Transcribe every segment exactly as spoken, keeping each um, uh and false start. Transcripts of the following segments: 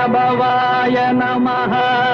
பிரபவாய நமஹ.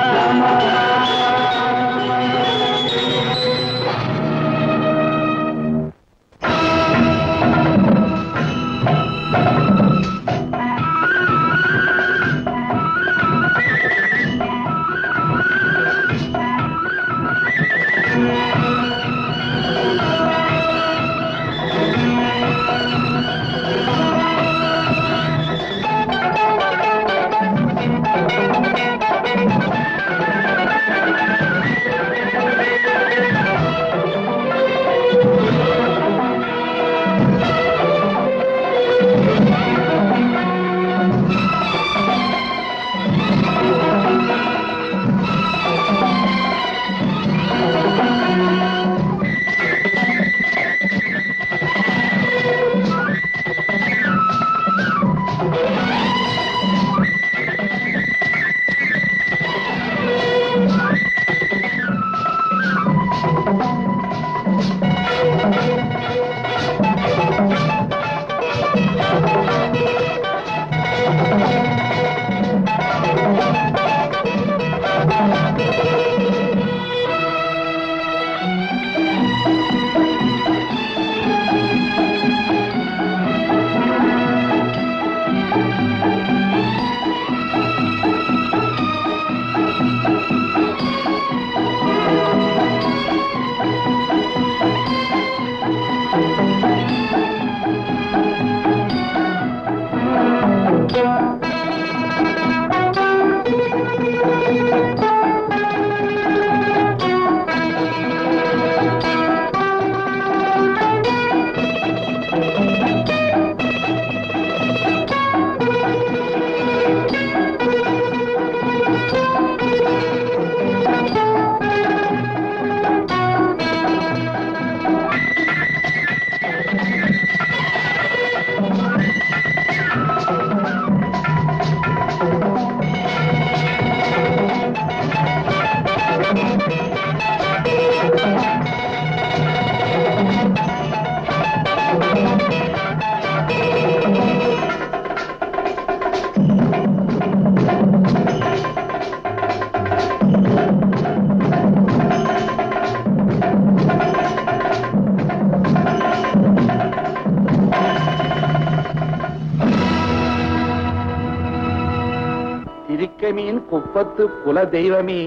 திருக்கைமீன் குப்பத்து குல தெய்வமே,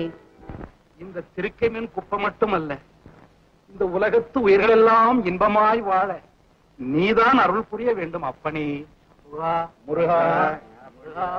இந்த திருக்கைமீன் குப்பம் மட்டுமல்ல, இந்த உலகத்து உயிர்கள் எல்லாம் இன்பமாய் வாழ நீதான் அருள் புரிய வேண்டும் அப்பனே. முருகா முருகா முருகா.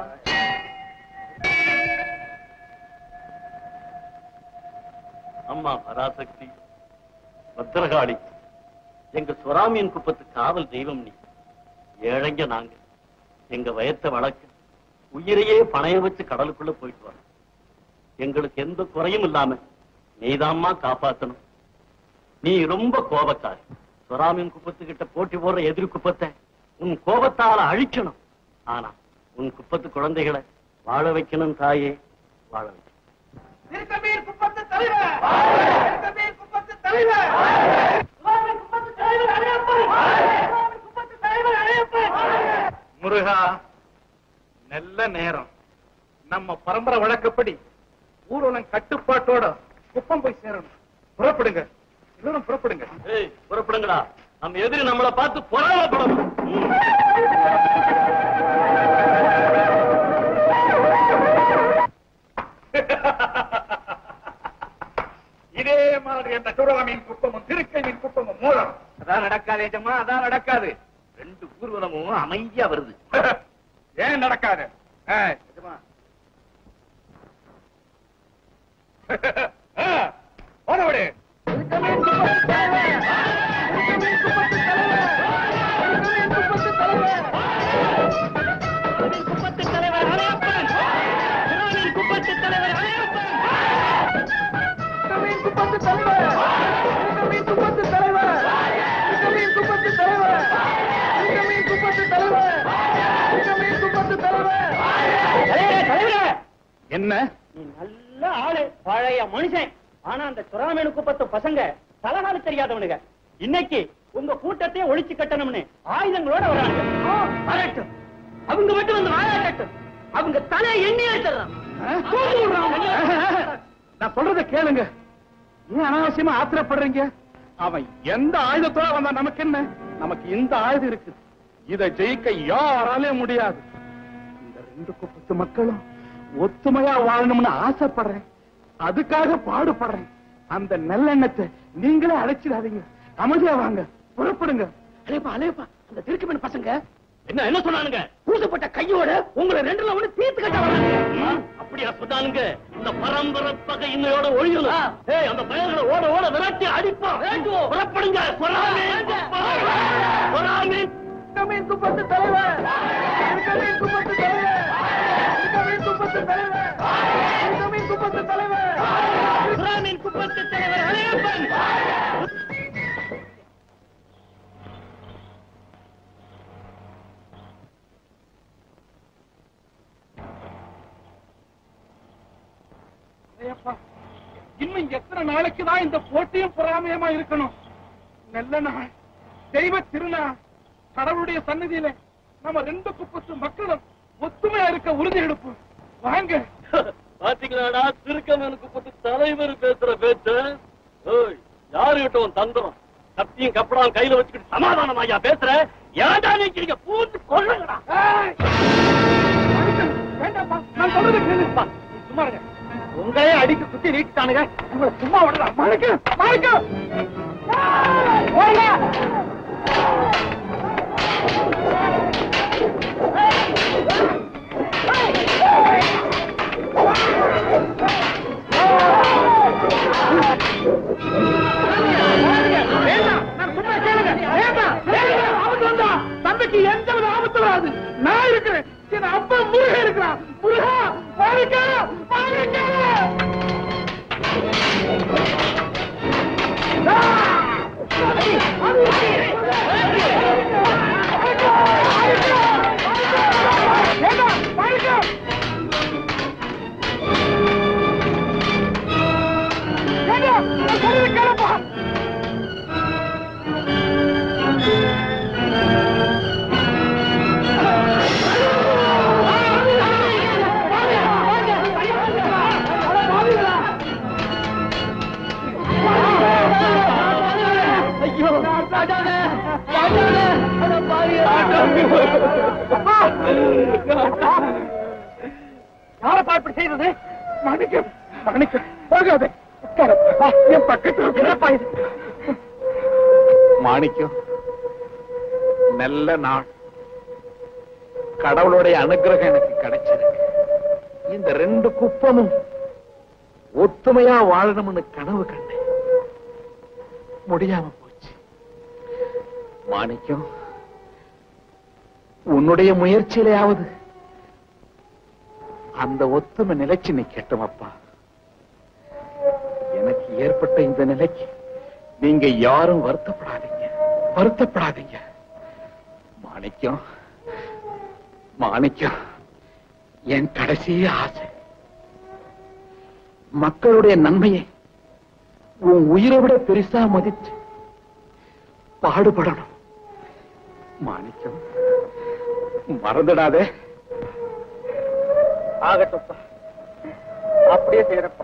அம்மா பராசக்தி, பத்திரகாளி, எங்க சுறாமியின் குப்பத்து காவல் தெய்வம் நீ. ஏழைங்க நாங்க, எங்க வயத்தை வளர்க்க உயிரையே பணைய வச்சு கடலுக்குள்ள போயிட்டு வர. எங்களுக்கு எந்த குறையும் இல்லாம நீதாம்மா காப்பாத்தணும். நீ ரொம்ப கோபக்காரி. சுறாமியின் குப்பத்துக்கிட்ட போட்டி போடுற எதிரி குப்பத்தை உன் கோபத்தால அழிக்கணும். ஆனா உன் குப்பத்து குழந்தைகளை வாழ வைக்கணும் தாயே, வாழ வைக்கணும். முருகா, நல்ல நேரம். நம்ம பரம்பரை வழக்கப்படி ஊர்வலம் கட்டுப்பாட்டோட குப்பம் போய் சேரணும். புறப்படுங்க, எல்லாரும் புறப்படுங்க. ஏய், புறப்படுங்கடா. நம்ம எதிரி நம்மளை பார்த்து பொறாமப்படணும். இதே மாதிரி அந்த சுறாமியின் குப்பமும் திருக்கையின் குப்பமும் மூலம் அதான் நடக்காதே ஜம்மா, அதான் நடக்காது. ரெண்டு ஊர்வலமும் அமைதியா வருது. ஏன் நடக்காது? போனவிடு. குப்பத்து தலைவர் அலையப்பன், குப்பத்து தலைவர் அலையப்பன், குப்பத்து தலைவர், குப்பத்து தலைவர், குப்பத்து தலைவர், குப்பத்து தலைவர், குப்பத்து தலைவர். என்ன? நீ நல்ல ஆளு, பழைய மனுஷன். ஆனா அந்த சுறாமீன் குப்பத்து பசங்க தலகால தெரியாதவனுங்க. இன்னைக்கு உங்க கூட்டத்தையே ஒழிச்சு கட்டணும்னு ஆயுதங்களோட வராங்க. வரட்டும், அவங்க மட்டும் வந்து வாழாட்டட்டும். அவங்க தலை எண்ணி எடுத்துறான். நான் சொல்றத கேளுங்க. ஏன் அனாவசியமா ஆத்திரப்படுறீங்க? அவன் எந்த ஆயுதத்தோட வந்தா நமக்கு என்ன? நமக்கு இந்த ஆயுதம் இருக்கு. இதை ஜெயிக்க யாராலையும் முடியாது. இந்த ரெண்டு குப்பத்து மக்களும் ஒத்துமையா வாழணும்னு ஆசைப்படுறேன். அதுக்காக பாடுபடுறேன். அந்த நல்லெண்ணத்தை நீங்களே அழைச்சிடாதீங்க. அமைதியா வாங்க, புறப்படுங்க. அலேப்பா அலேப்பா, அந்த திருக்குமன் பசங்க என்ன என்ன சொன்னானுங்க? பூசப்பட்ட கையோட உங்களை ரெண்டுல ஒண்ணு தீர்த்து கட்ட வராங்க. அப்படியா சொன்னானுங்க? இந்த பரம்பரை பகை இன்னையோட ஒழியணும். ஏய், அந்த பயங்களை ஓட ஓட விரட்டி அடிப்போம். புறப்படுங்க. மீன் குப்பத்து தலைவர், மீன் குப்பத்து தலைவர், மீன் குப்பத்து தலைவர், மீன் குப்பத்து தலைவர், மீன் குப்பத்து தலைவர் அலையப்பன். இன்னும் எத்தனை நாளைக்கு தான் இந்த போட்டியும் பொறாமையமா இருக்கணும்? நல்ல நாள், தெய்வ திருநாள், கடவுளுடைய சன்னதியில நம்ம ரெண்டு குப்பத்து மக்களும் ஒத்துமையா இருக்க உறுதி எடுப்போம். வாங்க. பாத்தீங்களாடா திருக்கமன் குப்பத்து தலைவர் பேசுற பேச்சு. யாருகிட்ட உன் தந்திரம் கத்தியும் கப்படாம் கையில வச்சுக்கிட்டு சமாதானம் ஐயா பேசுற? ஏடா நீங்க பூந்து கொள்ளுங்கடா. வேண்டாப்பா, நான் சொல்றது கேளுப்பா. சும்மா இருங்க. உங்களே அடிக்க குத்தி நீட்டானுங்க. உங்களை சும்மா விடலாம். மாணிக்க, மாணிக்க, தம்பிக்கு எந்த ஒரு ஆபத்து வராது. நான் இருக்கிறேன். என் அப்பா முருகன் இருக்கிறான். முருகா, மாணிக்க, மாணிக்க. யார பாட்டு செய்தது? மாணிக்கம், மாணிக்கம், போகாதே. என் பக்கத்துல மாணிக்கம், நல்ல நாள், கடவுளுடைய அனுகிரகம் எனக்கு கிடைச்சிருக்கு. இந்த ரெண்டு குப்பமும் ஒத்துமையா வாழணும்னு கனவு கண்டேன். முடியாம போச்சு. மாணிக்கம், உன்னுடைய முயற்சியிலேயாவது அந்த ஒத்துமை நிலைச்சு நிக்கட்டும். அப்பா, எனக்கு ஏற்பட்ட இந்த நிலைக்கு நீங்க யாரும் வருத்தப்படாதீங்க, வருத்தப்படாதீங்க. மாணிக்கம், மாணிக்கம், என் கடைசி ஆசை மக்களுடைய நன்மையை உன் உயிரை விட பெருசா மதிச்சு பாடுபடணும். மாணிக்கம், மறந்துடாதே. ஆகட்டும்ப்பா, அப்படியே செய்யறப்பா.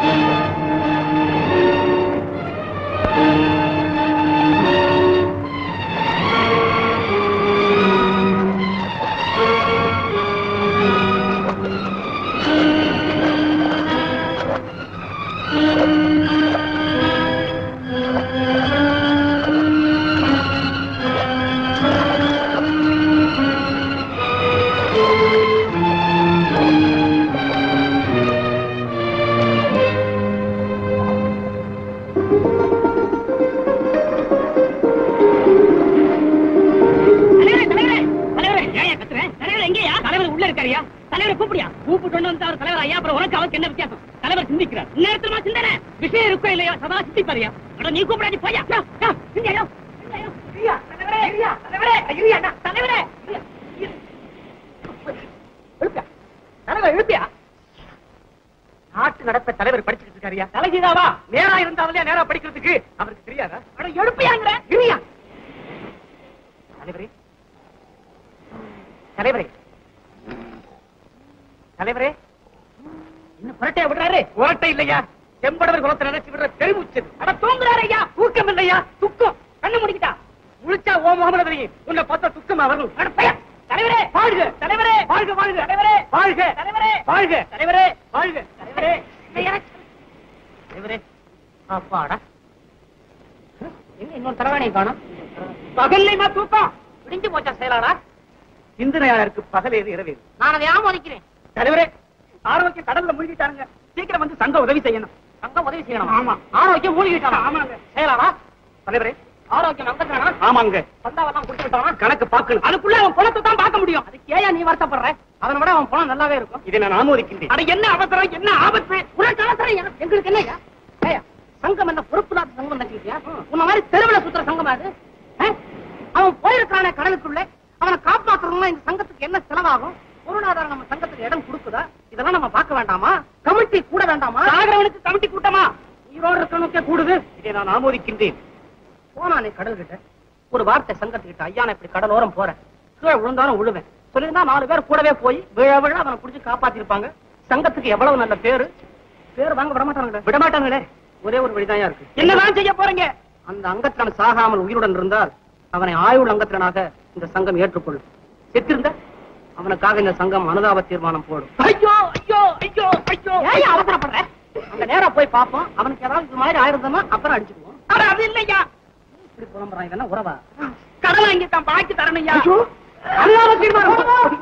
ஒரு வார்த்தை சங்கத்துக்கிட்ட ஐயா நான் இப்படி கடலோரம் போறேன் கீழே விழுந்தாலும் விழுவேன் சொல்லிருந்தா நாலு பேர் கூடவே போய் விழ விழ அவனை குடிச்சு காப்பாத்திருப்பாங்க. சங்கத்துக்கு எவ்வளவு நல்ல பேரு. பேர் வாங்க விடமாட்டாங்களே விடமாட்டாங்களே ஒரே ஒரு வழிதான் இருக்கு. என்னதான் செய்ய போறீங்க? அந்த அங்கத்தினன் சாகாமல் உயிருடன் இருந்தால் அவனை ஆயுள் அங்கத்தினனாக இந்த சங்கம் ஏற்றுக்கொள்ளும். செத்திருந்த அவனுக்காக இந்த சங்கம் அனுதாப தீர்மானம் போடும். ஐயோ ஐயோ ஐயோ ஐயோ ஏன் அவசரப்படுற? அந்த நேரம் போய் பார்ப்போம். அவனுக்கு ஏதாவது இது மாதிரி ஆயிருந்தோமா அப்புறம் அடிச்சுக்குவோம். அது இல்லையா இப்படி புலம்புறான். இதெல்லாம் உறவா? கடலை இங்க தான் பாக்கி தரணையா? அனுதாப தீர்மானம்.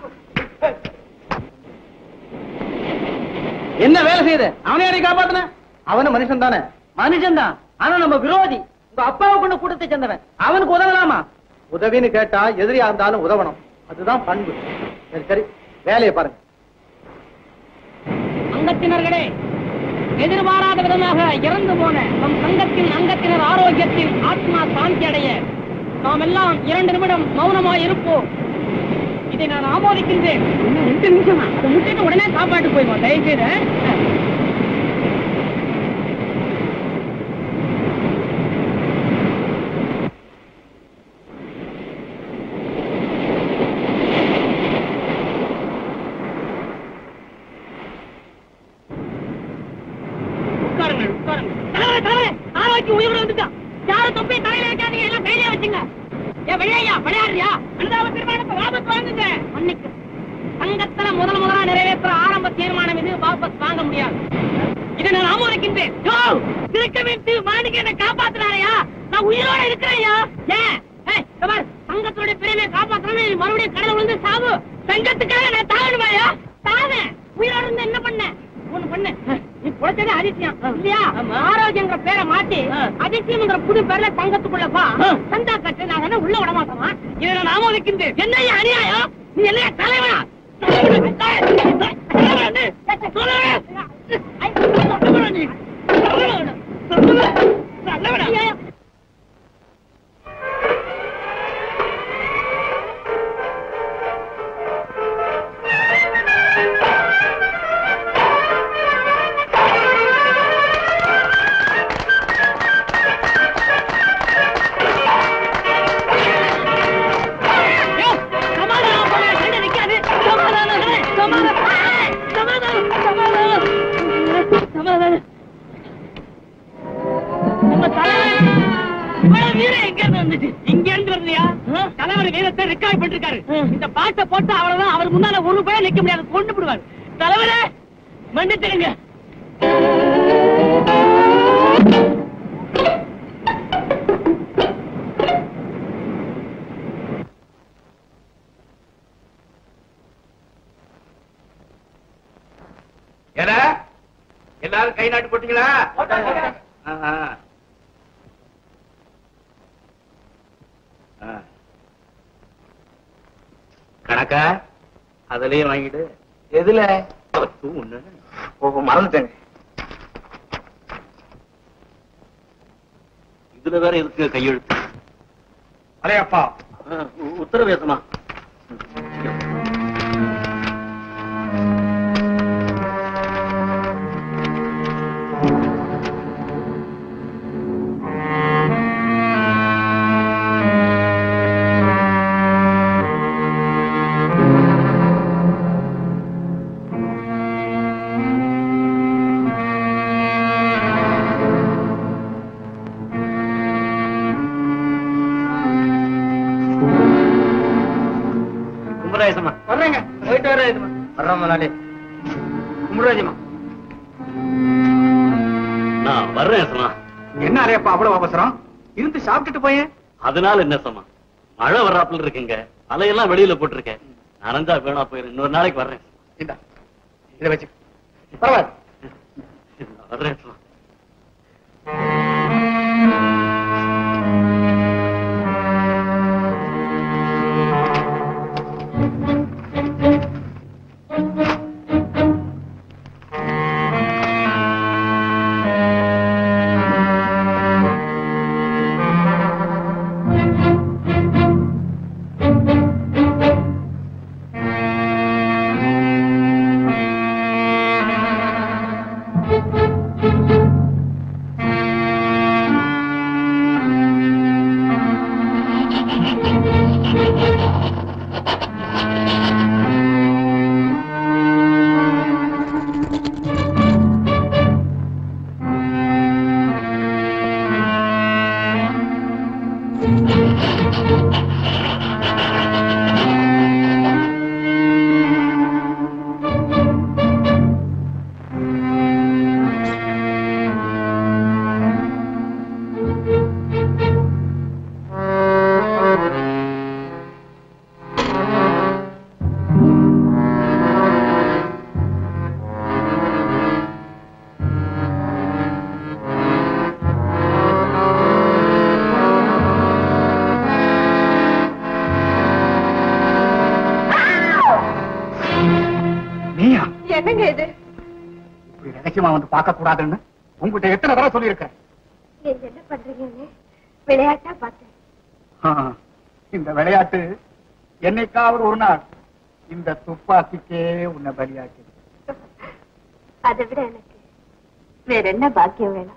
என்ன வேலை செய்யுது? அவனே அடி காப்பாத்தின? அவனு மனுஷன் தானே? மனுஷன் தான். ஆனா நம்ம விரோதி. உங்க அப்பாவை கொண்டு கூட்டத்தை சேர்ந்தவன். அவனுக்கு உதவலாமா? உதவின்னு கேட்டா எதிரியா இருந்தாலும் உதவணும். அதுதான் பண்பு. சரி சரி வேலையை பாருங்க. அங்கத்தினர்களே, எதிர்பாராத விதமாக இறந்து போன நம் சங்கத்தின் அங்கத்தினர் ஆரோக்கியத்தில் ஆத்மா சாந்தி அடைய நாம் எல்லாம் இரண்டு நிமிடம் மௌனமாய் இருப்போம். இதை நான் ஆமோதிக்கின்றேன். ரெண்டு நிமிஷமா? அதை முட்டிட்டு உடனே சாப்பாட்டு போய்வோம். தயவுசெய்து உட்காருங்கள் உட்காருங்கள். ஆரோக்கிய உயிரோடு வந்துட்டான். யாரும் தொப்பி தலையில வைக்காதீங்க. எல்லாம் கையிலே வச்சுங்க. ஏ விளையா விளையாடுறியா? அனுதாப தீர்மானத்தை வாபஸ் வாங்குங்க. மன்னிக்கு சங்கத்துல முதல் முதலா நிறைவேற்ற ஆரம்ப தீர்மானம் இது வாபஸ் வாங்க முடியாது. இதை நான் ஆமோதிக்கின்றேன். திருக்கவிட்டு மாணிக்க என்னை காப்பாத்தினாரையா? நான் உயிரோட இருக்கிறேயா? ஏன் சங்கத்துடைய பிரிவை காப்பாற்றணும். மறுபடியும் கடலை விழுந்து சாவு. சங்கத்துக்காக நான் தாழணுமாயா? தாவேன். உயிரோட இருந்து என்ன பண்ண? ஒண்ணு பண்ணு. நீ பொழைச்சது அதிசயம் இல்லையா? ஆரோக்கியங்கிற பேரை மாத்தி அதிசயம்ங்கிற புது பேர்ல சங்கத்துக்குள்ள வா. சந்தா கட்டு நாங்க என்ன உள்ள விட மாட்டோமா? இதை நான் ஆமோதிக்கின்றேன். என்னையா அநியாயம்? நீ என்னையா தலைவனா? வீரம் எங்க இருந்து வந்துச்சு? இங்க இருந்து வருதுயா? தலைவர் வீரத்தை ரெக்கார்ட் பண்ணிருக்காரு. இந்த பாட்டை போட்டு அவ்வளவுதான், அவர் முன்னால ஒரு பேர் நிக்க முடியாது, கொண்டு விடுவார். தலைவரே மன்னிச்சிருங்க. எல்லாரும் கை நாட்டு போட்டீங்களா? கணக்கா அதுலயும் வாங்கிட்டு. எதுல? மறந்துட்டேங்க. இதுல வேற எதுக்கு கையெழுத்து? அலையப்பா உத்தரவேசமா? என்ன அலையப்பா அவ்வளவு அவசரம்? இருந்து சாப்பிட்டுட்டு போயேன். அதனால என்ன சமா, மழை வர்றாப்புல இருக்குங்க, அலையெல்லாம் வெளியில போட்டிருக்கேன். நனைஞ்சா வேணா போயிரு, இன்னொரு நாளைக்கு வர்றேன். இதை வச்சு பரவாயில்ல வர்றேன். வந்து பார்க்க கூடாதுன்னு உங்ககிட்ட எத்தனை தடவை சொல்லியிருக்கேன். என்ன பண்றீங்க? விளையாட்டா பார்த்தேன். இந்த விளையாட்டு என்னைக்காவது ஒரு நாள் இந்த துப்பாக்கிக்கே உன்னை பலியாக்கி. அதை விட எனக்கு வேற என்ன பாக்கியம் வேணும்?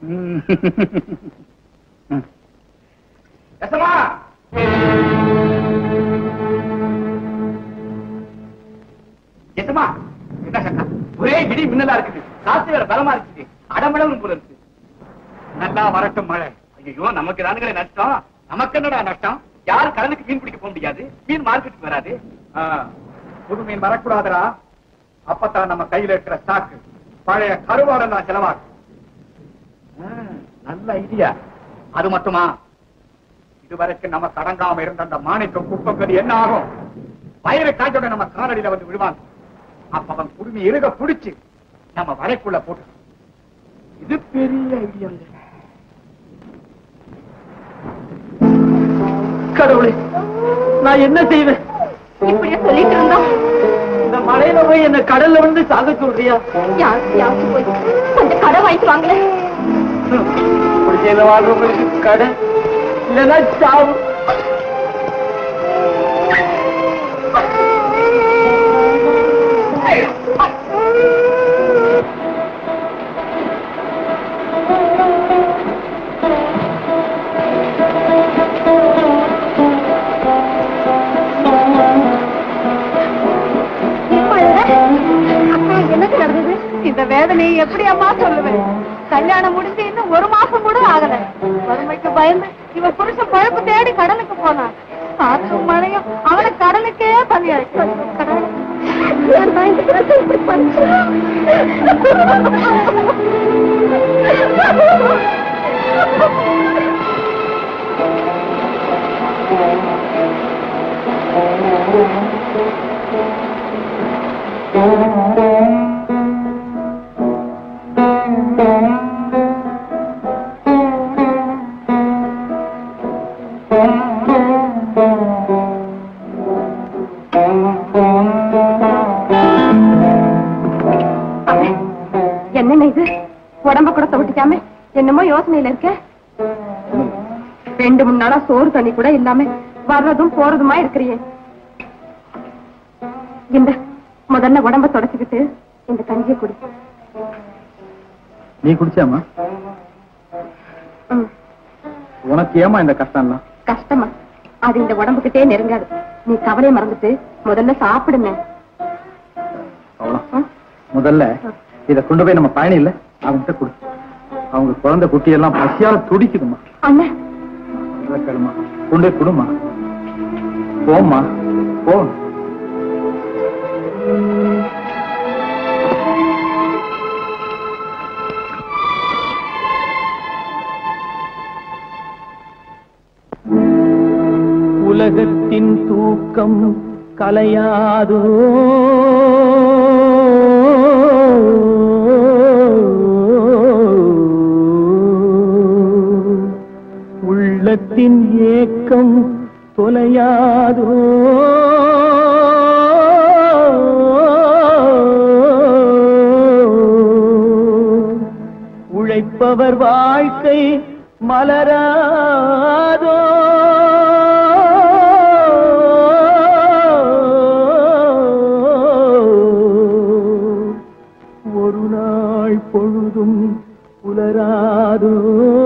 என்ன சக்கா ஒரே இடி மின்னலா இருக்குது, காத்து வேற பலமா இருக்குது, அடமளவும் போல இருக்கு. நல்லா வரட்டும் மழை. ஐயோ நமக்கு தானுங்களே நஷ்டம். நமக்கு என்னடா நஷ்டம்? யாரும் கடலுக்கு மீன் பிடிக்க போக முடியாது, மீன் மார்க்கெட்டுக்கு வராது. புது மீன் வரக்கூடாதுரா. அப்பத்தான் நம்ம கையில இருக்கிற ஸ்டாக்கு பழைய கருவாடெல்லாம் செலவாகும். நல்ல ஐடியா. அது மட்டுமா, இதுவரைக்கும் நம்ம கடங்காம இருந்த அந்த மாணிக்கம் குப்பங்கது என்ன ஆகும்? வயிறு காய்ச்சோட நம்ம காலடியில வந்து விடுவாங்க. அப்ப அவன் குடுமி இருக புடிச்சு நம்ம வரைக்குள்ள போட்டு. இது பெரிய ஐடியா. கடவுளே, நான் என்ன செய்வேன்? இப்படியே சொல்லிட்டு இருந்தோம். இந்த மழையில போய் என்ன கடல்ல வந்து சாக சொல்றியா? யாருக்கு போய் கொஞ்சம் கடை வாங்கிட்டு வாங்களே. குடிசையில வாழ்றவங்களுக்கு கடை இல்லைன்னா சாவு. இந்த வேதனையை எப்படி அம்மா சொல்லுவேன்? கல்யாணம் முடிஞ்சு இன்னும் ஒரு மாசம் கூட ஆகல. வறுமை வறுமைக்கு பயந்து இவ புருஷன் பழப்பு தேடி கடலுக்கு போனான். காற்றும் மழையும் அவனை கடலுக்கே பலியாயிட்டு என்னங்க இது? உடம்ப கூட தவிட்டிக்காம என்னமோ யோசனையில இருக்க. ரெண்டு மூணு நாளா சோறு தண்ணி கூட இல்லாம வர்றதும் போறதுமா இருக்கிறியே. இந்த முதல்ல உடம்ப தொடச்சுக்கிட்டு இந்த கஞ்சியை குடி. நீ குடிச்சாமா? உனக்கு ஏமா இந்த கஷ்டம்? கஷ்டமா? அது இந்த உடம்புக்கிட்டே நெருங்காது. நீ கவலையை மறந்துட்டு முதல்ல சாப்பிடுங்க. முதல்ல இத கொண்டு போய் நம்ம பயணி இல்ல அவங்க கொடு. அவங்க குழந்தை குட்டி எல்லாம் பசியால துடிக்குதுமா. அண்ணா கேளுமா, கொண்டு போய் கொடுமா. போம்மா போ. உலகத்தின் தூக்கம் கலையாதோ, உள்ளத்தின் ஏக்கம் தொலையாதோ, உழைப்பவர் வாழ்க்கை மலராதோ, ஒரு நாள் பொழுதும் புலராதோ.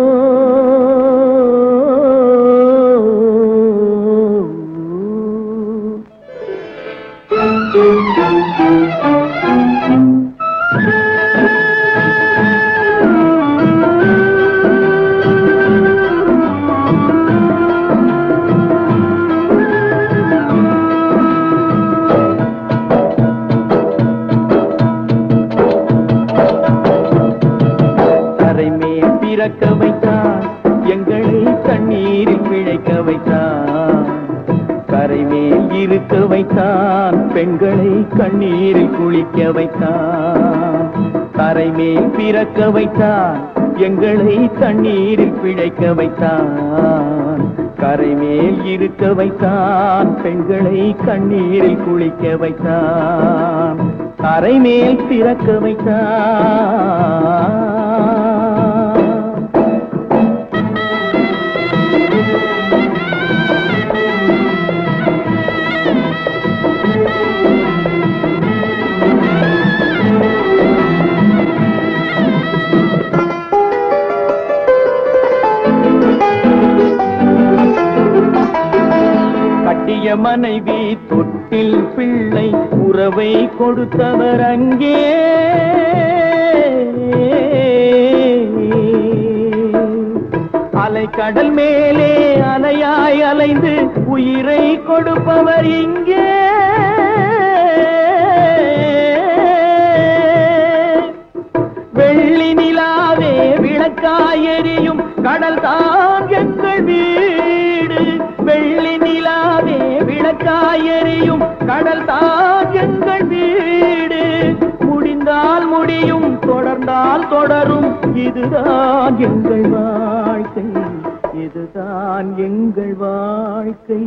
பிறக்க வைத்தான் எங்களை தண்ணீரில் பிழைக்க வைத்தான், கரை மேல் இருக்க வைத்தான் பெண்களை கண்ணீரில் குளிக்க வைத்தான், கரை மேல் பிறக்க வைத்தான் எங்களை தண்ணீரில் பிழைக்க வைத்தான், கரை மேல் இருக்க வைத்தான் பெண்களை கண்ணீரில் குளிக்க வைத்தான், கரை மேல் பிறக்க வைத்தான். கட்டிய மனைவி தொட்டில் பிள்ளை உறவை கொடுத்தவர் அங்கே, அலை கடல் மேலே அலையாய் அலைந்து உயிரை கொடுப்பவர் இங்கே, வெள்ளி நிலாவே விளக்காய் எரியும் கடல் தான் எங்கள் வீடு, வெள்ளி நிலாவே விளக்காய் எரியும் கடல் தான் எங்கள் வீடு, முடிந்தால் முடியும் தொடர்ந்தால் தொடரும் இதுதான் எங்கள் வாழ்க்கை, இதுதான் எங்கள் வாழ்க்கை.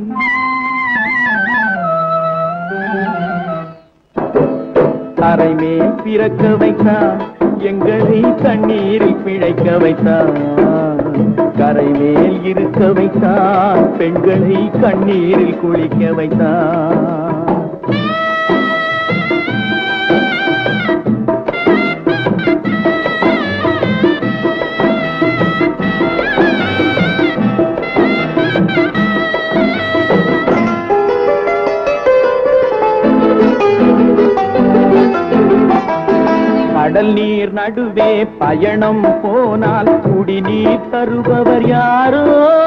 கரை மேல் பிறக்க வைத்தான் எங்களை தண்ணீரில் பிழைக்க வைத்தான், கரை மேல் இருக்க வைத்தான் பெண்களை கண்ணீரில் குளிக்க வைத்தான். கடல் நீர் நடுவே பயணம் போனால் குடிநீர் தருபவர் யாரோ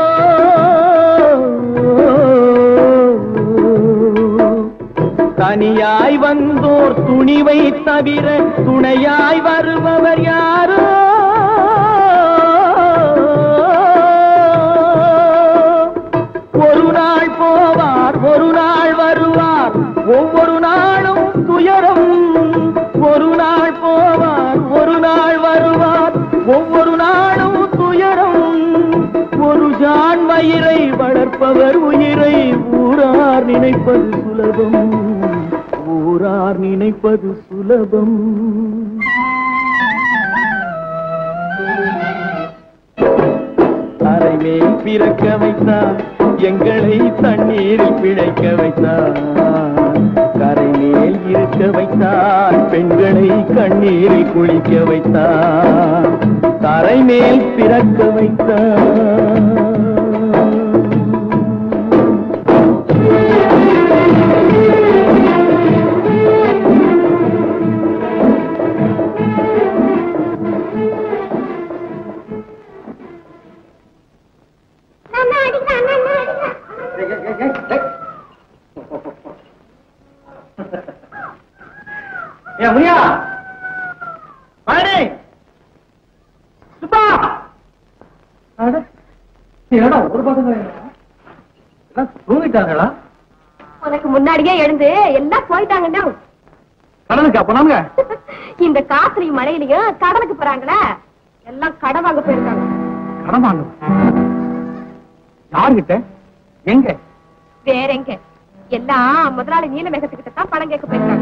தனியாய் வந்தோர் துணிவை தவிர துணையாய் வருபவர் யாரோ ஒரு நாள் போவார் ஒரு நாள் வருவார் ஒவ்வொரு நாளும் துயரம் ஒரு நாள் போவார் ஒரு நாள் வருவார் ஒவ்வொரு நாளும் துயரம் ஒரு ஜான் வயிறை வளர்ப்பவர் உயிரை ஊரார் நினைப்பது சுலபம் ஊரார் நினைப்பது சுலபம் அரைமேல் பிறக்க வைத்தார் எங்களை தண்ணீரில் பிழைக்க வைத்தார் கரைமேல் இருக்க வைத்தார் பெண்களை கண்ணீரில் குளிக்க வைத்தார் கரைமேல் பிறக்க வைத்தார் முனியா பழனி சுப்பா ஒரு பசங்க தூங்கிட்டாங்களா? உனக்கு முன்னாடியே எழுந்து எல்லாம் போயிட்டாங்க. கடலுக்கு போனாங்க. இந்த காத்துலயும் மழையிலயும் கடலுக்கு போறாங்களா? எல்லாம் கடன் வாங்க போயிருக்காங்க. கடன் வாங்க? யாருகிட்ட? எங்க? வேற எங்க? எல்லாம் முதலாளி நீலமேகத்துக்கிட்ட தான் பணம் கேட்க போயிருக்காங்க.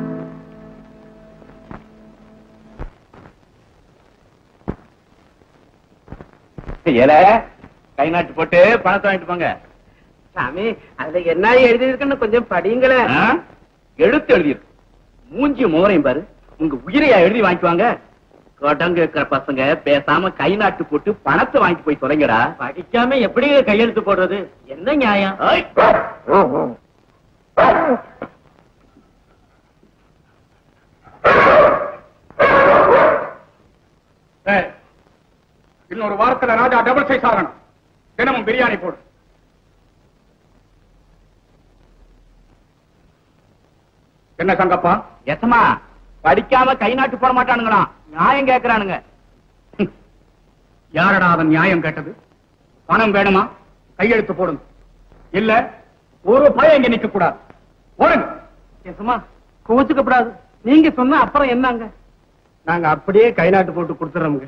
கை நாட்டு போட்டு பணத்தை வாங்கிட்டு போங்க. சாமி, அதுல என்ன எழுதி இருக்குன்னு கொஞ்சம் படிங்களே. எழுத்து எழுதியிருக்கு. மூஞ்சி மோரையும் பாரு. உங்க உயிரையா எழுதி வாங்கிக்குவாங்க. கோட்டங்க இருக்கிற பசங்க பேசாம கை நாட்டு போட்டு பணத்தை வாங்கிட்டு போய் தொலைங்கடா. படிக்காம எப்படி கையெழுத்து போடுறது? என்ன நியாயம்? இன்னொரு வாரத்துல ராஜா டபுள் சைஸ் ஆகணும். தினமும் பிரியாணி போடு. என்ன சங்கப்பா? எசமா படிக்காம கை நாட்டு போட மாட்டானுங்களா? நியாயம் கேட்கிறானுங்க. யாரடா அவன் நியாயம் கேட்டது? பணம் வேணுமா? கையெழுத்து போடுங்க. இல்ல ஒரு பயம் இங்க நிக்க கூடாது. போடுங்க. எசமா கோச்சுக்கப்படாது. நீங்க சொன்ன அப்புறம் என்னங்க? நாங்க அப்படியே கை நாட்டு போட்டு கொடுத்துறோமுங்க.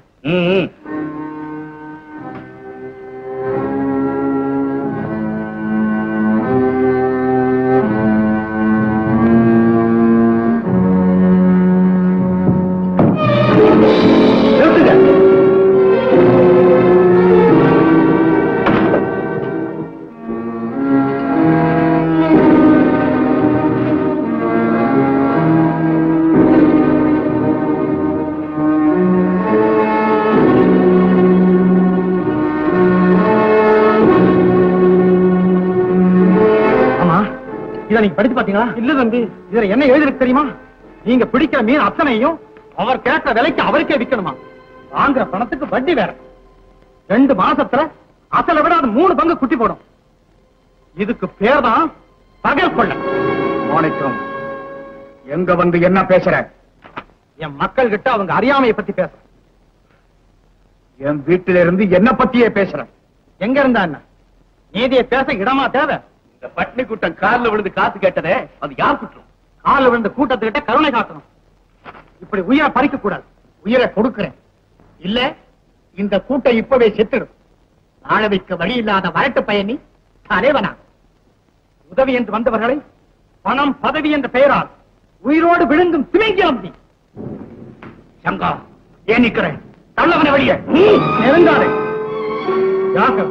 படிச்சு பாத்தீங்களா? இல்ல தம்பி. இதுல என்ன எழுதிருக்கு தெரியுமா? நீங்க பிடிக்கிற மீன் அத்தனையும் அவர் கேட்ட விலைக்கு அவருக்கே விற்கணுமா? வாங்குற பணத்துக்கு வட்டி வேற. ரெண்டு மாசத்துல அசலை விட அது மூணு பங்கு குட்டி போடும். இதுக்கு பேர் தான் பகல் கொள்ளை. மாணிக்கம், எங்க வந்து என்ன பேசுற? என் மக்கள் கிட்ட அவங்க அறியாமையை பத்தி பேச. என் வீட்டில இருந்து என்ன பத்தியே பேசுற? எங்க இருந்தா என்ன? நீதியை பேச இடமா தேவை. இந்த பட்னி கூட்டம் காலில் விழுந்து காசு கேட்டதே அது யார் குற்றம்? காலில் விழுந்து கூட்டத்துக்கிட்ட கருணை காட்டணும். இப்படி உயிரை பறிக்க கூடாது. உயிரை கொடுக்கிறேன். இல்ல இந்த கூட்டம் இப்பவே செத்துடும். வாழ வைக்க வழி இல்லாத வரட்டு பயணி தலைவனா? உதவி என்று வந்தவர்களை பணம் பதவி என்ற பெயரால் உயிரோடு விழுங்கும் திமிங்கிலம் நீ. சங்கா, ஏன் நிக்கிறேன்? தள்ளவன வழிய நெருங்காதே. ஜாக்கிரதை.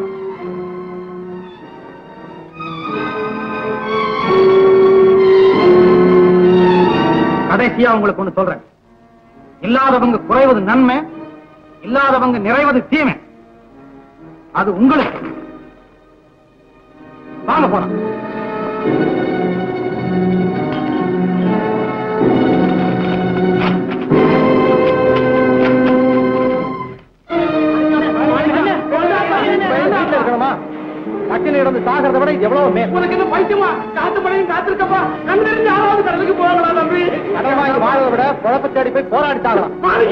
கடைசியா உங்களுக்கு ஒண்ணு சொல்றேன். இல்லாதவங்க குறைவது நன்மை, இல்லாதவங்க நிறைவது தீமை. அது உங்களுக்கு. வாங்க போலாம். கட்டில இருந்து சாகிறத விட எவ்வளவு மேல். உனக்கு என்ன பைத்தியமா? காத்து மழையும் காத்திருக்கப்பா. கண்டறிஞ்சு யாராவது கடலுக்கு போகலாம் தம்பி. கடல் வாங்கி வாழ்வதை விட குழப்ப தேடி போய் போராடி சாகலாம்.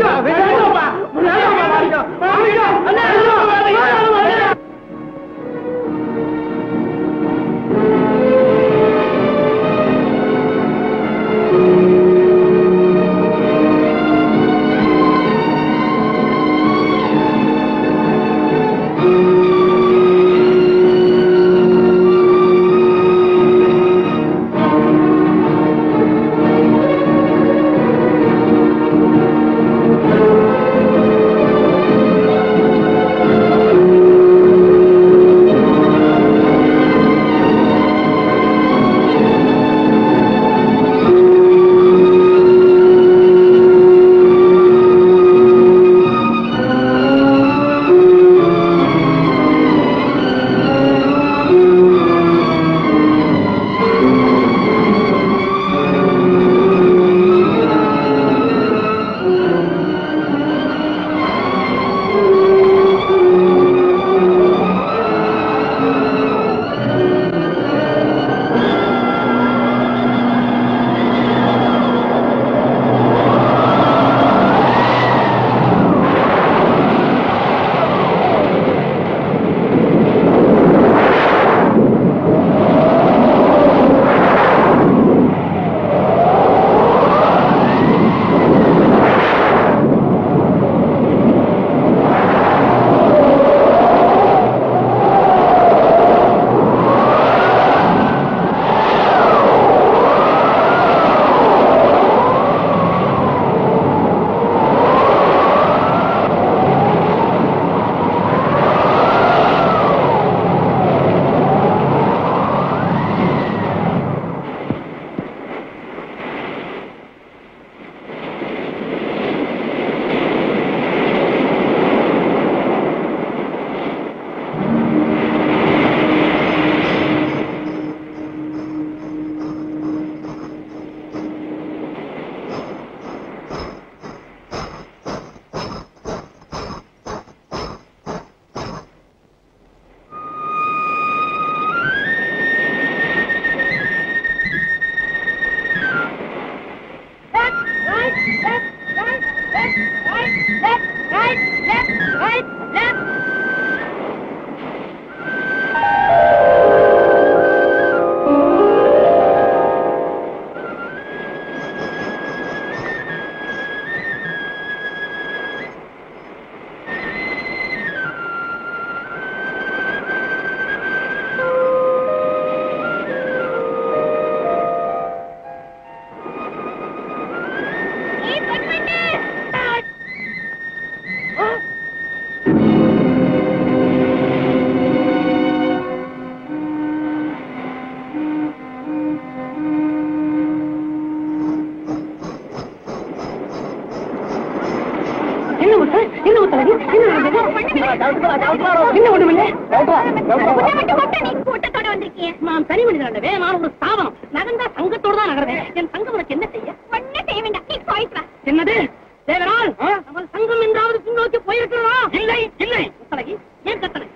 தனி மனிதன் வேகமான ஒரு ஸ்தாபனம் நகர்ந்தா சங்கத்தோடு தான் நகர்வேன். என் சங்கம் உனக்கு என்ன செய்ய? ஒண்ணு செய்ய வேண்டாம். என்னது தேவரால்? அவள் சங்கம் என்றாவது பின்னோக்கி போயிருக்கிறதா? இல்லை இல்லை. முத்தலகி ஏன் கத்தனை?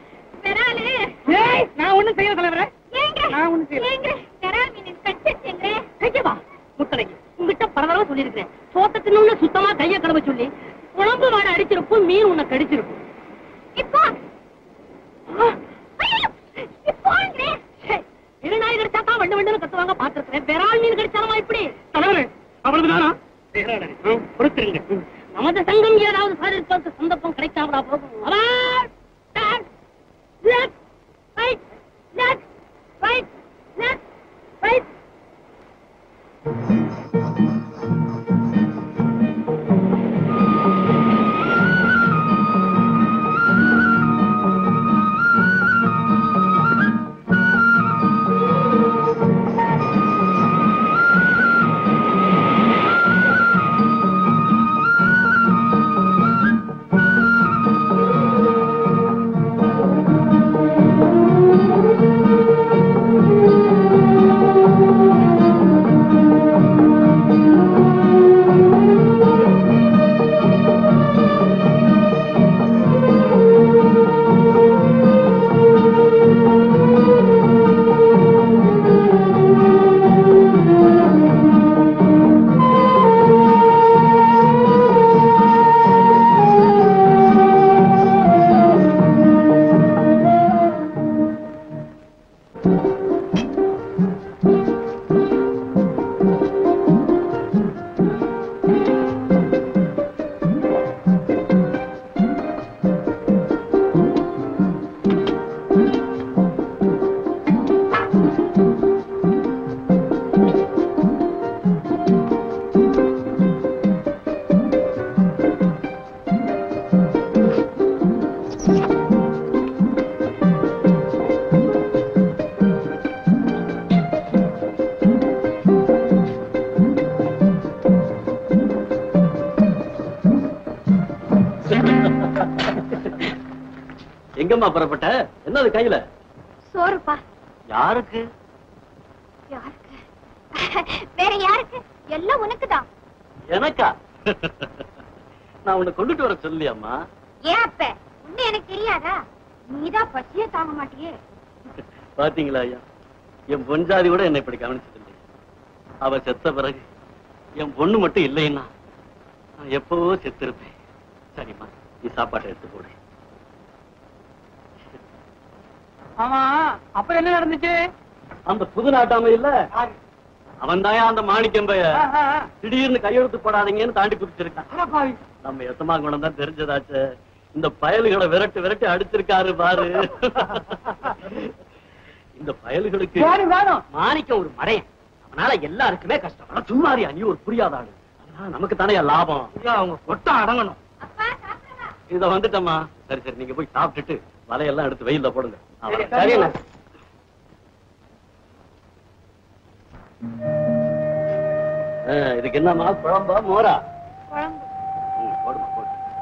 நான் ஒண்ணும் செய்ய தலைவர. நான் ஒண்ணும் செய்ய. முத்தலகி உங்ககிட்ட பரவலா சொல்லியிருக்கிறேன். சோத்த தின்னு சுத்தமா கைய கழுவ சொல்லி குழம்பு வாட அடிச்சிருப்போம், மீன் உன்னை கடிச்சிருக்கும். இப்போ இருநாய் கடிச்சாக்கா வண்டு வண்டுன்னு கத்துவாங்க பாத்துருக்கிறேன். பெறால் மீன் கடிச்சாலுமா இப்படி? தலைவரே அவ்வளவுதானா? பொறுத்திருங்க. நமது சங்கம் ஏதாவது சாதிப்பதற்கு சந்தர்ப்பம் கிடைக்காமடா போகும். எங்கம்மா புறப்பட்ட? என்னது கையில? சோறுப்பா. யாருக்கு? யாருக்கு? வேற யாருக்கு? எல்லாம் உனக்குதான். எனக்கா? நான் உன்னை கொண்டுட்டு வர சொல்லியாம்மா. ஏன் அப்ப உன்ன எனக்கு தெரியாதா? நீதான் பசியே தாங்க மாட்டியே. பாத்தீங்களா ஐயா, என் பொஞ்சாதி கூட என்னை இப்படி கவனிச்சது இல்லை. அவ செத்த பிறகு என் பொண்ணு மட்டும் இல்லைன்னா நான் எப்பவோ செத்து இருப்பேன். சரிம்மா, நீ சாப்பாட்டை எடுத்து போடு. ஆமா, அப்புறம் என்ன நடந்துச்சு? அந்த புது நாட்டாம இல்ல, அவன் தாயா அந்த மாணிக்கம் பைய திடீர்னு கையெழுத்து போடாதீங்கன்னு தாண்டி குதிச்சிருக்கான். நம்ம எத்தமாங்குணம் தான் தெரிஞ்சதாச்சு. இந்த பயல்களை விரட்டு விரட்டி அடிச்சிருக்காரு பாரு. இந்த பயல்களுக்கு மாணிக்கம் ஒரு மடையன், அவனால எல்லாருக்குமே கஷ்டம். சும்மாரியா நீ ஒரு புரியாத ஆளு, நமக்கு தானே லாபம். அவங்க கொட்ட அடங்கணும். இத வந்துட்டம்மா. சரி சரி, நீங்க போய் சாப்பிட்டுட்டு வலையெல்லாம் எடுத்து வெயில்ல போடுங்க. சரிண்ணா. இதுக்கு என்னம்மா, குழம்பா மோரா? போடுமா போடு.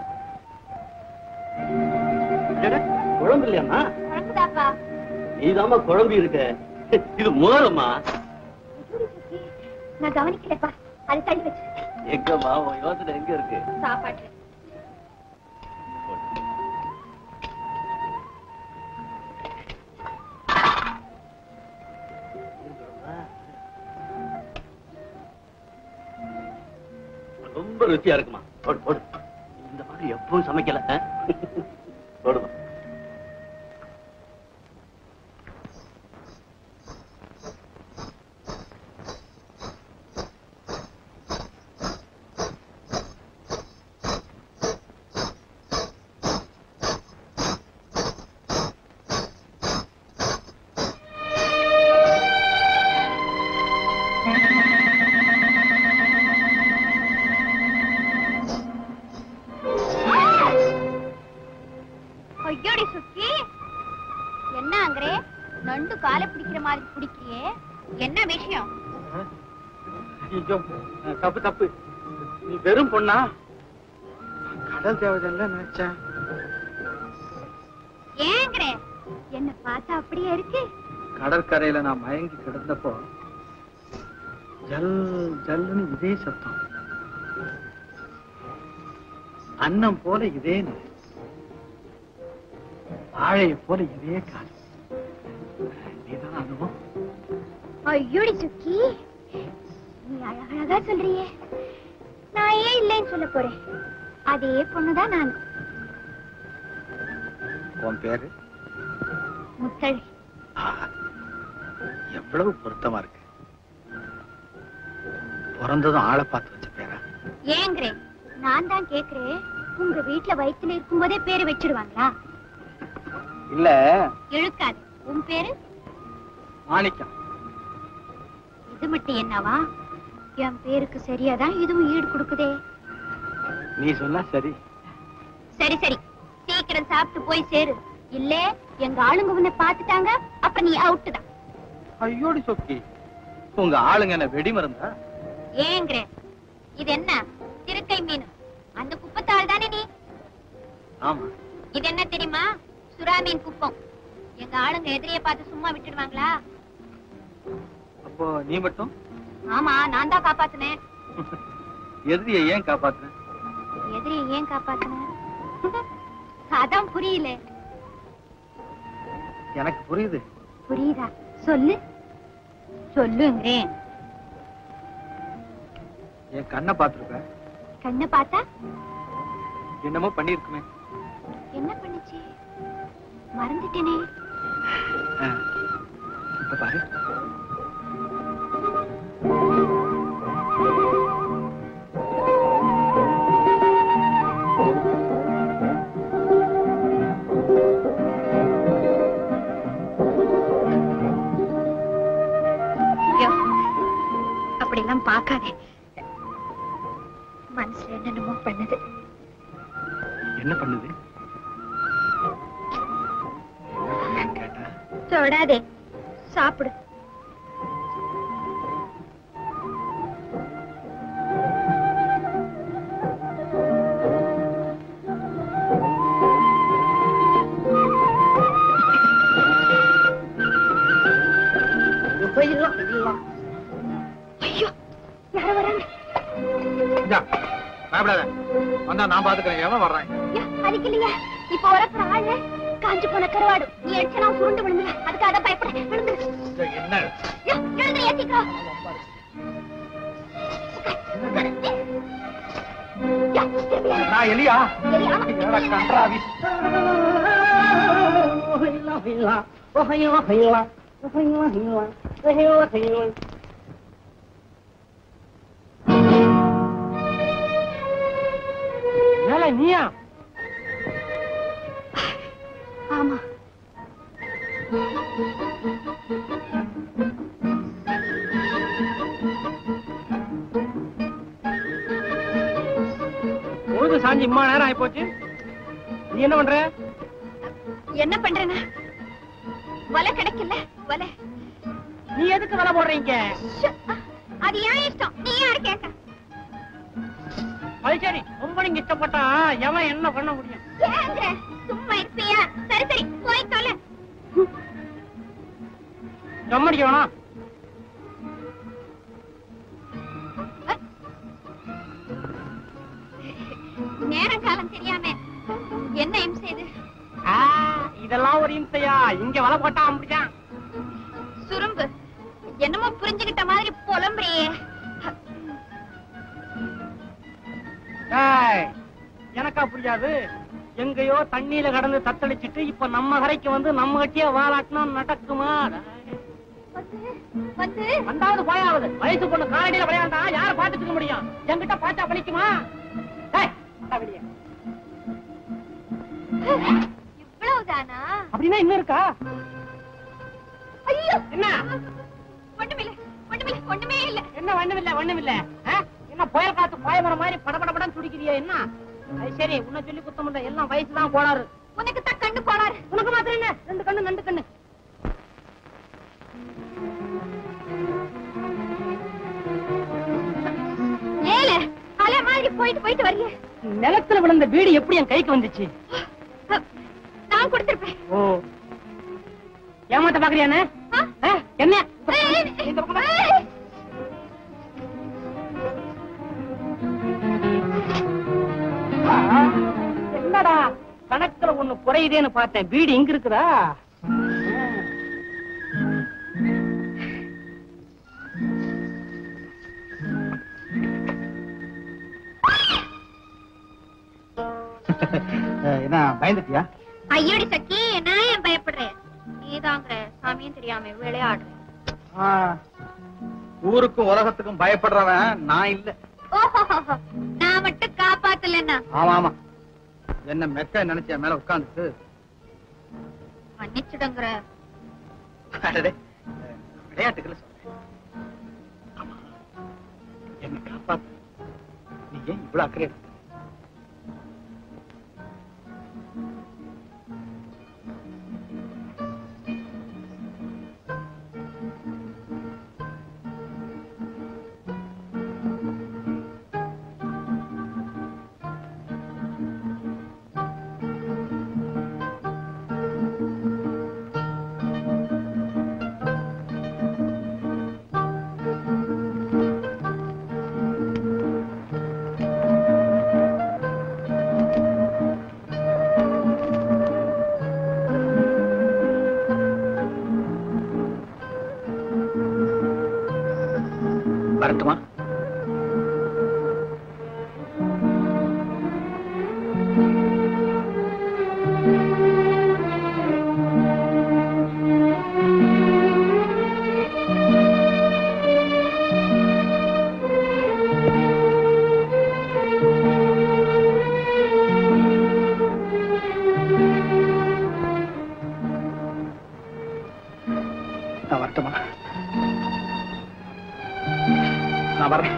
குழம்பு இல்லையாம்மா? நீதாம்மா குழம்பு இருக்க, இது மோரம்மா. நான் கவனிக்கலப்பா, அது தள்ளி வச்சு. எங்கம்மா உன் யோசனை எங்க இருக்கு? சாப்பாட்டு ரொம்ப ருசியா இருக்குமா? போடு போடு. இந்த மாதிரி எப்பவும் சமைக்கல. போடுமா. என்ன விஷயம்? தப்பு தப்பு. நீ வெறும் பொண்ணா? கடல் தேவதைல நினைச்சேன். ஏங்கற என்ன பார்த்தா அப்படியே இருக்கு? கடற்கரையில நான் மயங்கி கிடந்தப்போ ஜல் ஜல்னு இதே சத்தம், அன்னம் போல இதே நிலை, வாழைய போல இதே காலம். நீதான் அனுபவம். ஐயோடி சுக்கி, நீ அழகழகா சொல்றியே. நான் ஏன் இல்லைன்னு சொல்ல போறேன். அதே பொண்ணுதான் நான். உன் பேரு? முத்தழி. எவ்வளவு பொருத்தமா இருக்கு. பிறந்ததும் ஆளை பார்த்து வச்ச பேரா? ஏங்கறே, நான் தான் கேக்குறேன். உங்க வீட்டுல வயித்துல இருக்கும் போதே பேரு வச்சிருவாங்களா? இல்ல. இழுக்காது. உன் பேரு? மாணிக்கம். இது மட்டும் என்னவா? என் பேருக்கு சரியாதான் இதுவும் ஈடு கொடுக்குதே. நீ சொன்னா சரி. சரி சரி, சீக்கிரம் சாப்பிட்டு போய் சேரு. இல்ல எங்க ஆளுங்க உன்னை பாத்துட்டாங்க, அப்ப நீ அவுட்டு தான். ஐயோடி சொக்கி, உங்க ஆளுங்க என்ன வெடி மருந்தா? ஏங்கற, இது என்ன திருக்கை மீன்? அந்த குப்பத்தாள் தானே நீ? ஆமா. இது என்ன தெரியுமா? சுறா மீன் குப்பம். எங்க ஆளுங்க எதிரியை பார்த்து சும்மா விட்டுடுவாங்களா? அப்போ நீ மட்டும்? ஆமா, நான் தான் காப்பாத்துனேன். எதிரியை ஏன் காப்பாத்துன? எதிரியை ஏன் காப்பாத்துனேன்? அதான் புரியல. எனக்கு புரியுது. புரியுதா? சொல்லு சொல்லுங்கிறேன். என் கண்ணை பார்த்திருப்ப. கண்ணை பார்த்தா என்னமோ பண்ணிருக்குமே. என்ன பண்ணுச்சு? மறந்துட்டேனே. இப்ப பாரு. அப்படிலாம் பார்க்காதே. மனசுல என்னென்னமோ பண்ணுது. என்ன பண்ணுது? தொடாதே, சாப்பிடு. வந்தா நான் பாத்துக்கிறேன். எவன் வர்றான்? அதுக்கு இல்லையா இப்ப வரப்புற ஆளு காஞ்சு போன கருவாடு. நீ அடிச்சா சுருண்டு விழுந்துல. அதுக்காக தான் பயப்படுறேன். விழுந்துரு. என்ன எழுந்துரு ஏத்திக்கோ. நான் எலியா? கன்றாவி. நீயா? ஆமா. பொழுது சாஞ்சி இம்மா நேரம் ஆயி போச்சு. நீ என்ன பண்ற? என்ன பண்றேன்னா வலை கிடைக்கல. வலை நீ எதுக்கு வலை போடுறீங்க? அது ஏன் இஷ்டம். நீ யாரு கேட்க? அது சரி, ரொம்ப நீங்க இஷ்டப்பட்டா எவன் என்ன பண்ண முடியும்? ஏங்க சும்மா இருப்பியா? சரி சரி போய் தொலை. ஜம்மடிக்க வேணாம். நேரம் காலம் தெரியாம என்ன இம்சை இது? இதெல்லாம் ஒரு இம்சையா? இங்க வலை போட்டா அப்படிதான். சுரும்பு என்னமோ புரிஞ்சுகிட்ட மாதிரி புலம்புறியே. எனக்கா புரியாது? எங்கயோ தண்ணியில கடந்து தத்தளிச்சிட்டு இப்ப நம்ம கரைக்கு வந்து நம்ம கட்டிய வாலாட்டினா நடக்குமா? ரெண்டாவது போயாவது வயசு பொண்ணு காலடியில விளையாண்டா யார பாத்துக்க முடியும்? என்கிட்ட பாத்தா பழிக்குமா? இவ்வளவுதானா? அப்படின்னா இன்னும் இருக்கா? ஐயோ என்ன? ஒண்ணுமில்ல ஒண்ணுமில்ல ஒண்ணுமே இல்ல. என்ன ஒண்ணுமில்ல ஒண்ணுமில்ல? என்ன புயல் காத்து பாயமரம் மாதிரி படபடபடம் துடிக்கிறியா? என்ன அது சரி, உன்னை சொல்லி குத்தம் இல்ல, எல்லாம் வயசுதான் கோளாறு. உனக்கு தான் கண்ணு கோளாறு. உனக்கு மாத்திரம் என்ன? ரெண்டு கண்ணு நண்டு கண்ணு. ஏல அலை மாதிரி போயிட்டு போயிட்டு வர்றியே. நிலத்துல விழுந்த வீடு எப்படி என் கைக்கு வந்துச்சு? நான் கொடுத்திருப்பேன். ஓ ஏமாத்த பாக்குறியானே? என்ன என்னடா கணக்குல ஒண்ணு குறையுதேன்னு பார்த்தேன். வீடு இங்க இருக்குதா? என்ன பயந்துட்டியா? ஐயோடி சக்கி, நான் ஏன் பயப்படுறேன்? நீதாங்கிற சாமியும் தெரியாம விளையாடுறேன். ஊருக்கும் உலகத்துக்கும் பயப்படுறவன் நான் இல்ல. ஓஹோ, நான் மட்டும் காப்பாத்தலன்னா? ஆமா ஆமா, என்ன மெக்க நினைச்ச மேல உட்கார்ந்துட்டு மன்னிச்சுடுங்கிற. விளையாட்டுக்கள் சொல்றேன். என்ன காப்பாத்து. நீ ஏன் இவ்வளவு அக்கறை? வரட்டுமா? நான் வரட்டுமா? நான் வரேன்.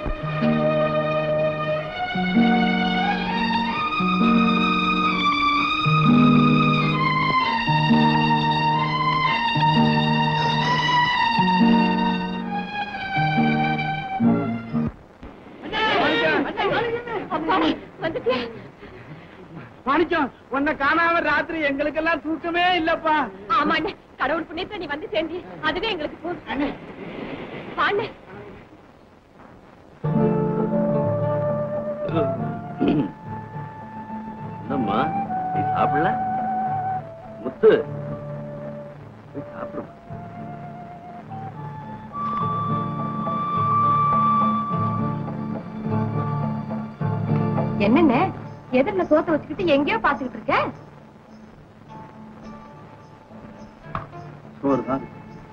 மாணிக்கம், உன்னை காணாம ராத்திரி எங்களுக்கெல்லாம் தூக்கமே இல்லப்பா. ஆமா அண்ணே, கடவுள் புண்ணியத்துல நீ வந்து சேர்ந்தி, அதுவே எங்களுக்கு போதும். அண்ணே வாண்ணே. என்னம்மா நீ சாப்பிடல? முத்து போய் சாப்பிடுமா. என்னங்க எதிரில சோத்த வச்சுக்கிட்டு எங்கேயோ பாத்துக்கிட்டு இருக்க? சோறு தான்.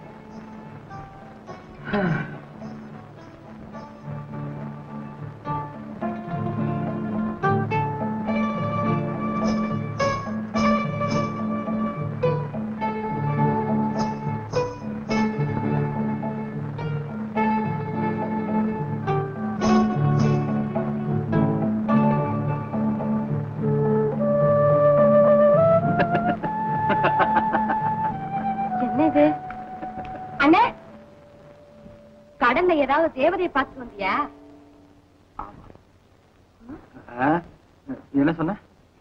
கடல்ல ஏதாவது தேவதையை பார்த்து வந்தியா? என்ன சொன்ன?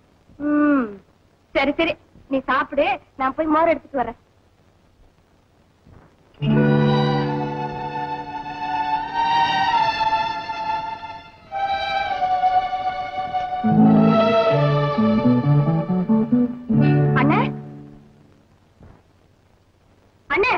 சரி சரி நீ சாப்பிடு, நான் போய் மோர் எடுத்துட்டு வரேன். அண்ணே அண்ணே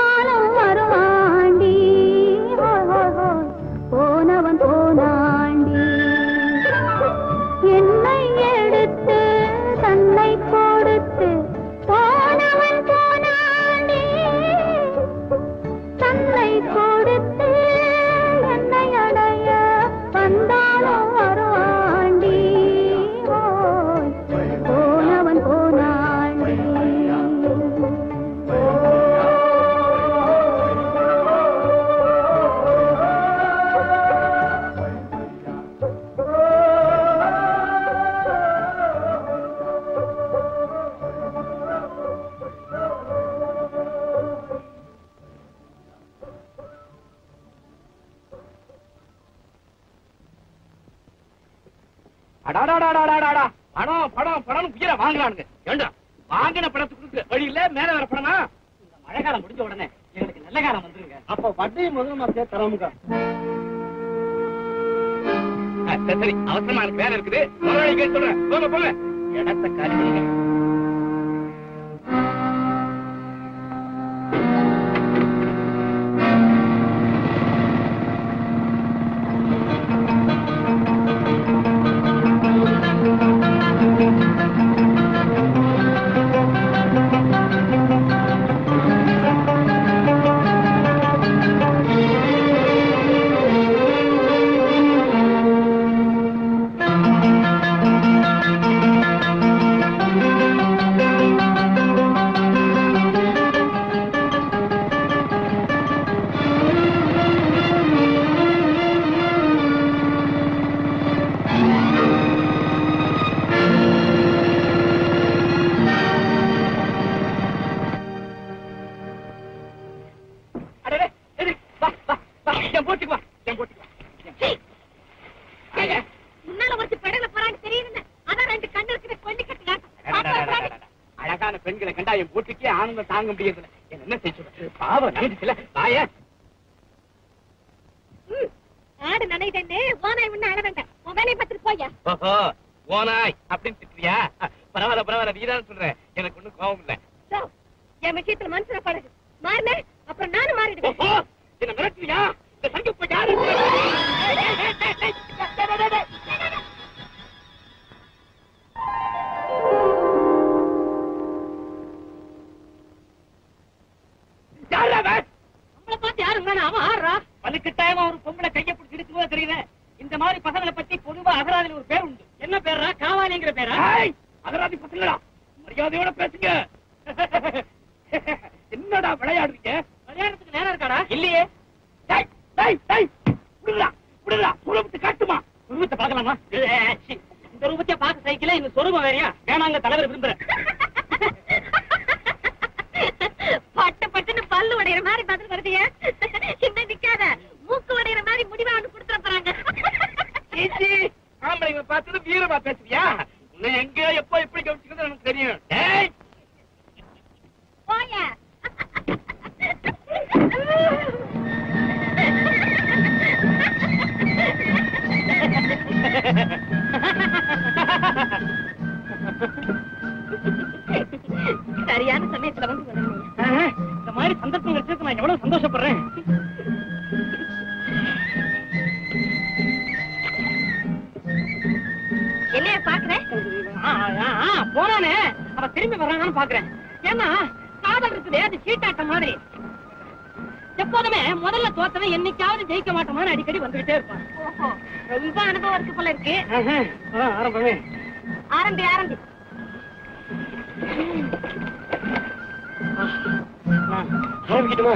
போனவன் போனாண்டி படம் படம் படம் உயிரை வாங்கலானுங்க. ஏண்டா வாங்கின படத்துக்கு வழி இல்ல, மேல வர படமா? இந்த மழை காலம் முடிஞ்ச உடனே எங்களுக்கு நல்ல காலம் வந்துருங்க. அப்ப வட்டி முதல் மாசே தரமுங்க. சரி, அவசரமா எனக்கு வேலை இருக்குது. முதலாளி சொல்றேன், போங்க போங்க. இடத்த காலி பண்ணுங்க. தாங்க முடியல. என்ன செய்ய பாவம் நினைச்சுல தாய ஆடு நினைட்டே ஓனாய் முன்ன அட வேண்டாம். உன் வேலையை பார்த்துட்டு போயா. ஓஹோ, ஓனாய் அப்படின்னு திட்டுறியா? பரவாயில்ல பரவாயில்ல, நீதான் சொல்றேன். எனக்கு ஒண்ணும் கோபம் இல்ல. என் விஷயத்துல மனசுல பழகு. மாறின அப்புறம் நானும் மாறிடுவேன். ஓஹோ, என்ன மிரட்டுறியா? இந்த சங்கப்ப யாரு? ஒரு பொம்பளை கைய பிடிச்சி இழுத்து தெரியுது. இந்த மாதிரி பசங்களை பத்தி பொதுவா அகராதில ஒரு பேர் உண்டு. என்ன பேரா? காவாலிங்கிற பேரா? அகராதி பசங்களா, மரியாதையோட பேசுங்க. என்னடா விளையாடுறீங்க? விளையாடுறதுக்கு நேரம் இருக்காடா? இல்லையே. சுரூபத்தை காட்டுமா? சுரூபத்தை பார்க்கலாமா? இந்த ரூபத்தை பார்க்க சைக்கிள இந்த சொரூபம் வேறையா? வேணாங்க, தலைவர் விரும்புறேன். பட்டு பட்டுன்னு பல்லு உடையிற மாதிரி பதில் வருதியா? இன்னும் நிக்காத, மூக்கு உடையிற மாதிரி முடிவா வந்து கொடுத்துட போறாங்க. ஆம்பளைங்க பார்த்து வீரமா பேசுவியா? உன்னை எங்க எப்ப எப்படி கவனிச்சுக்கிறது எனக்கு தெரியும். போயா. சரியான சமயத்துல வந்து இந்த மாதிரி சந்தர்ப்பங்கள் சேர்த்து நான் எவ்வளவு சந்தோஷப்படுறேன். என்னைய பாக்குறேன்? போறானே, அவ திரும்பி வர்றாங்கன்னு பாக்குறேன். ஏன்னா காதல் இருக்குது, அது சீட்டாட்டம் மாதிரி. எப்போதுமே முதல்ல தோத்தவன் என்னைக்காவது ஜெயிக்க மாட்டோமான்னு அடிக்கடி வந்துகிட்டே இருப்பான். ஓஹோ, ரொம்ப அனுபவம் இருக்கு போல இருக்கு. ஆரம்பமே ஆரம்பி ஆரம்பி. ஆரம்பிக்கிட்டுமா?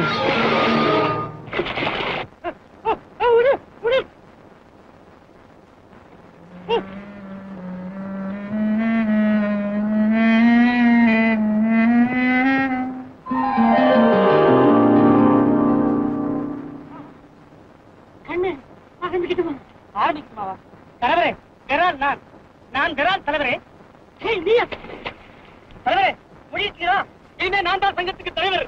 கண்ணு ஆரம்பிக்கிட்டுமா? ஆரம்பிக்குமாவா? தலைவரே, பெறால் நான் நான் பெறால் தலைவரே. நீயா தலைவரே? முடிக்கிறா? இனிமே நான் தான் சங்கத்துக்கு தலைவர்.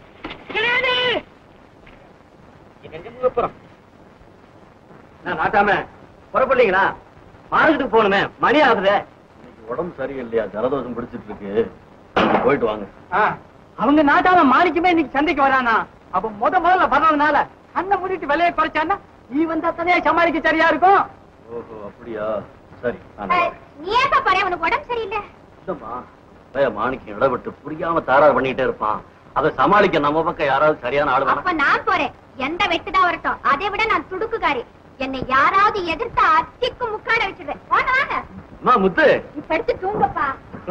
நாட்டாம புறப்படலீங்களா? மார்க்கெட்டுக்கு போகணுமே, மணி ஆகுது. உடம்பு சரியில்லையா? ஜலதோஷம் பிடிச்சிட்டு இருக்கு, போயிட்டு வாங்க. அவங்க நாட்டாம மாணிக்குமே இன்னைக்கு சந்தைக்கு வரானா? அப்ப முத முதல்ல வர்றதுனால அண்ணன் முடிட்டு விலையை குறைச்சான்னா நீ வந்தா தனியா சமாளிக்க சரியா இருக்கும். ஓஹோ, அப்படியா? சரி, நீ ஏப்பா பாரு, உனக்கு உடம்பு சரியில்லை. இல்லம்மா, மாணிக்கம் இடப்பட்டு புரியாம தாராறு பண்ணிட்டே இருப்பான். அதை சமாளிக்க நம்ம பக்கம் யாராவது சரியான ஆளு. அப்ப நான் போறேன். எந்த வெட்டுதான் வரட்டும், அதை விட நான் துடுக்குக்காரி. என்னை யாராவது எதிர்த்து அத்திக்கு முக்காட வச்சிருவேன். வாங்க வாங்க. அம்மா முத்து, இப்ப எடுத்து தூங்கப்பா.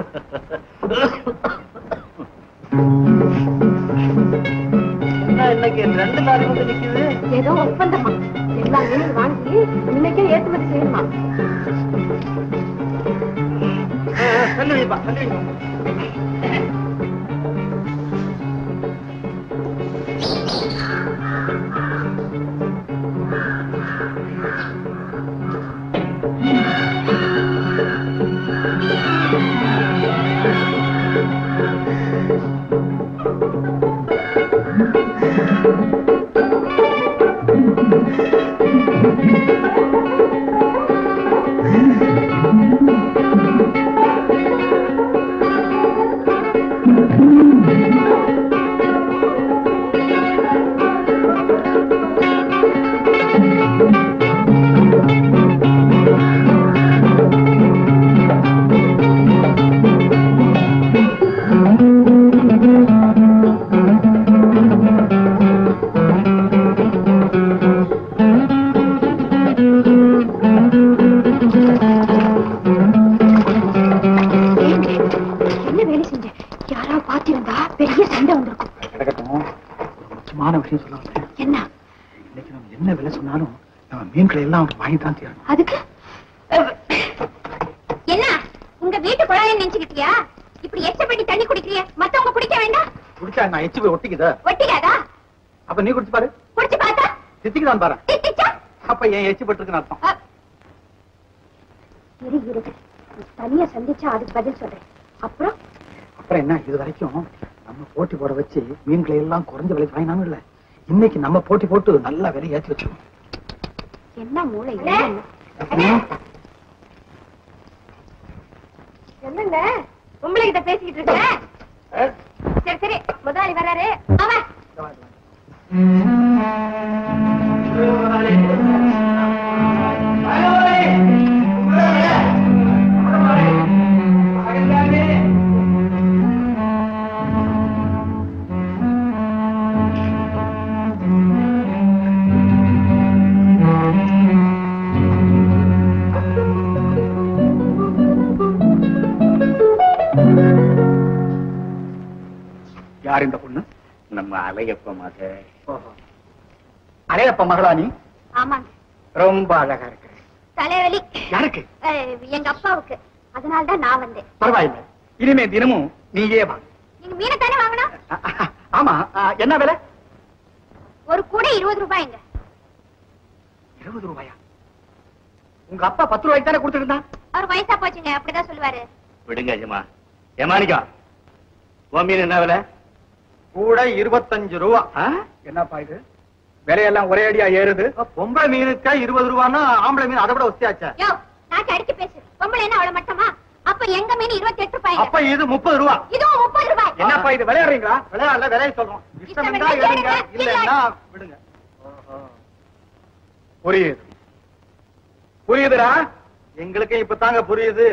இன்னைக்கு ரெண்டு லாரி வந்து நிக்குது. ஏதோ ஒப்பந்தமா எல்லா மீனும் வாங்கி இன்னைக்கே ஏற்றுமதி செய்யணுமா? சொல்லு வைப்பா, சொல்லு வைப்பா. முக்கியமான விஷயம் சொல்ல வந்தேன். என்ன? இன்னைக்கு நம்ம என்ன விலை சொன்னாலும் நம்ம மீன்களை எல்லாம் வாங்கி தான் தீரணும். அதுக்கு என்ன உங்க வீட்டு குழாயை நினைச்சுக்கிட்டியா? இப்படி எச்ச பண்ணி தண்ணி குடிக்கிறிய, மத்தவங்க குடிக்க வேண்டாம். குடிச்சா நான் எச்சு போய் ஒட்டிக்குதா? ஒட்டிக்காதா? அப்ப நீ குடிச்சு பாரு. குடிச்சு பார்த்தா தித்திக்குதான் பாரு. தித்திச்சா? அப்ப என் எச்சு பட்டுருக்குன்னு அர்த்தம். இரு இரு, தனியா சந்திச்சா அதுக்கு பதில் சொல்றேன். அப்புறம் அப்புறம் என்ன, இது வரைக்கும் நம்ம போட்டி போட வச்சு மீன்களை எல்லாம் குறைஞ்ச விலைக்கு வாங்கினாலும் இல்ல, இன்னைக்கு நம்ம போட்டி போட்டு நல்லா விலை ஏற்றி வச்சிருவோம். என்ன மூளை என்னங்க உங்களை கிட்ட பேசிக்கிட்டு இருக்க? சரி சரி, முதலாளி வர்றாரு. அவன் யார் இந்த பொண்ணு? நம்ம அலையப்ப மக. அலையப்ப மகளா நீ? ஆமாங்க. ரொம்ப அழகா இருக்கு. தலைவலி. யாருக்கு? எங்க அப்பாவுக்கு. அதனால்தான் நான் வந்தேன். பரவாயில்லை, இனிமே தினமும் நீயே வா. நீங்க மீனை தானே வாங்கணும்? ஆமா. என்ன விலை? ஒரு கூட இருபது ரூபாய்ங்க. இருபது ரூபாயா? உங்க அப்பா பத்து ரூபாய்க்கு தானே கொடுத்துட்டு இருந்தான். அவர் வயசா போச்சுங்க, அப்படிதான் சொல்லுவாரு. விடுங்க ஜமா. ஏமானிக்கா, உன் மீன் என்ன விலை? கூட இருபத்தஞ்சு ரூபா. என்னப்பா இது, விலையெல்லாம் ஒரே அடியா ஏறுது? பொம்பளை மீனுக்கா இருபது ரூபான்னா ஆம்பளை மீன் அதை விட ஒஸ்தியாச்சா? யோ, நான் அடிச்சு பேசு. பொம்பளை என்ன அவ்வளவு மட்டமா? அப்ப எங்க மீன் இருபத்தி எட்டு ரூபாய். அப்ப இது முப்பது ரூபா. இதுவும் முப்பது ரூபாய். என்னப்பா இது, விளையாடுறீங்களா? விளையாடல, விலையை சொல்றோம். இஷ்டம் இருந்தா எடுங்க, இல்லன்னா விடுங்க. புரியுது புரியுதுடா, எங்களுக்கு இப்ப தாங்க புரியுது.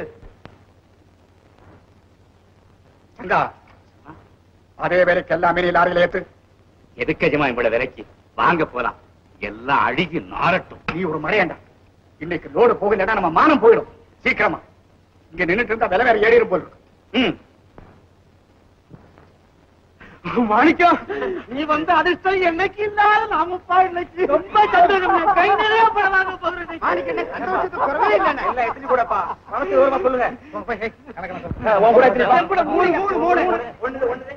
அதே வேலைக்கு எல்லா மீன் லாரியில ஏத்து. எதுக்கு ஜமா இவ்வளவு விலைக்கு? வாங்க போலாம், எல்லாம் அழுகி நாரட்டும். நீ ஒரு மறையாண்டா, இன்னைக்கு லோடு போகலன்னா நம்ம மானம் போயிடும். சீக்கிரமா இங்க நின்னுட்டு இருந்தா விலை வேற ஏறிடும் போல் இருக்கு. மாணிக்கம், நீ வந்து அதிர்ஷ்டம் என்னைக்கு இல்லாத நாமப்பா, இன்னைக்கு ரொம்ப சந்தோஷம். கை நிறைய படமாக போகிறது. மாணிக்கம் சந்தோஷத்துக்கு குறவே இல்லை. இல்ல எத்தனை கூடப்பா பணத்தை விவரமா சொல்லுங்க. உன் கூட எத்தனை? கூட மூணு மூணு மூணு ஒன்று ஒன்று.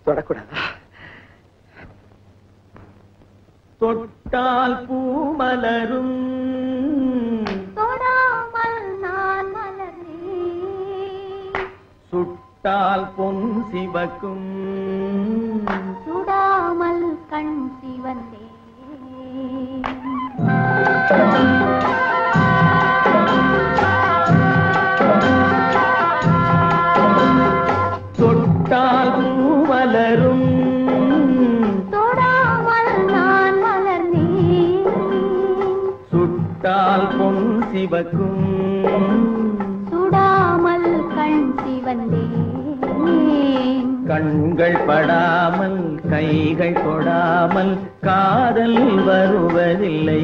தொடக்கூடாதா? தொட்டால் பூ மலரும் தொடாமல் நான் மலர்ந்தேன். சுட்டால் பொன் சிவக்கும் சுடாமல் கண் சிவந்தேன். தொட்டால் பூ மலரும் தொடாமல் நான் மலர்ந்தேன். சுட்டால் பொன் சிவக்கும் சுடாமல் கண் சிவந்தேன். கண்கள் படாமல் கைகள் தொடாமல் காதல் வருவதில்லை.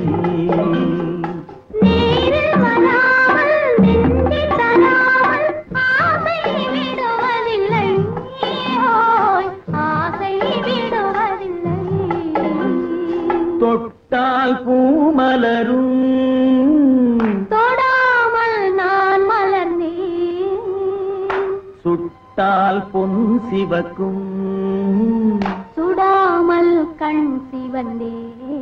நீரில் வராமல் நெஞ்சில் தராமல் ஆசை விடுவதில்லை. ஓய், ஆசை விடுவதில்லை. தொட்டால் பூ மலரும் தொடாமல் நான் மலர்ந்தேன். சுட்டால் பொன் சிவக்கும் சுடாமல் கண் சிவந்தேன்.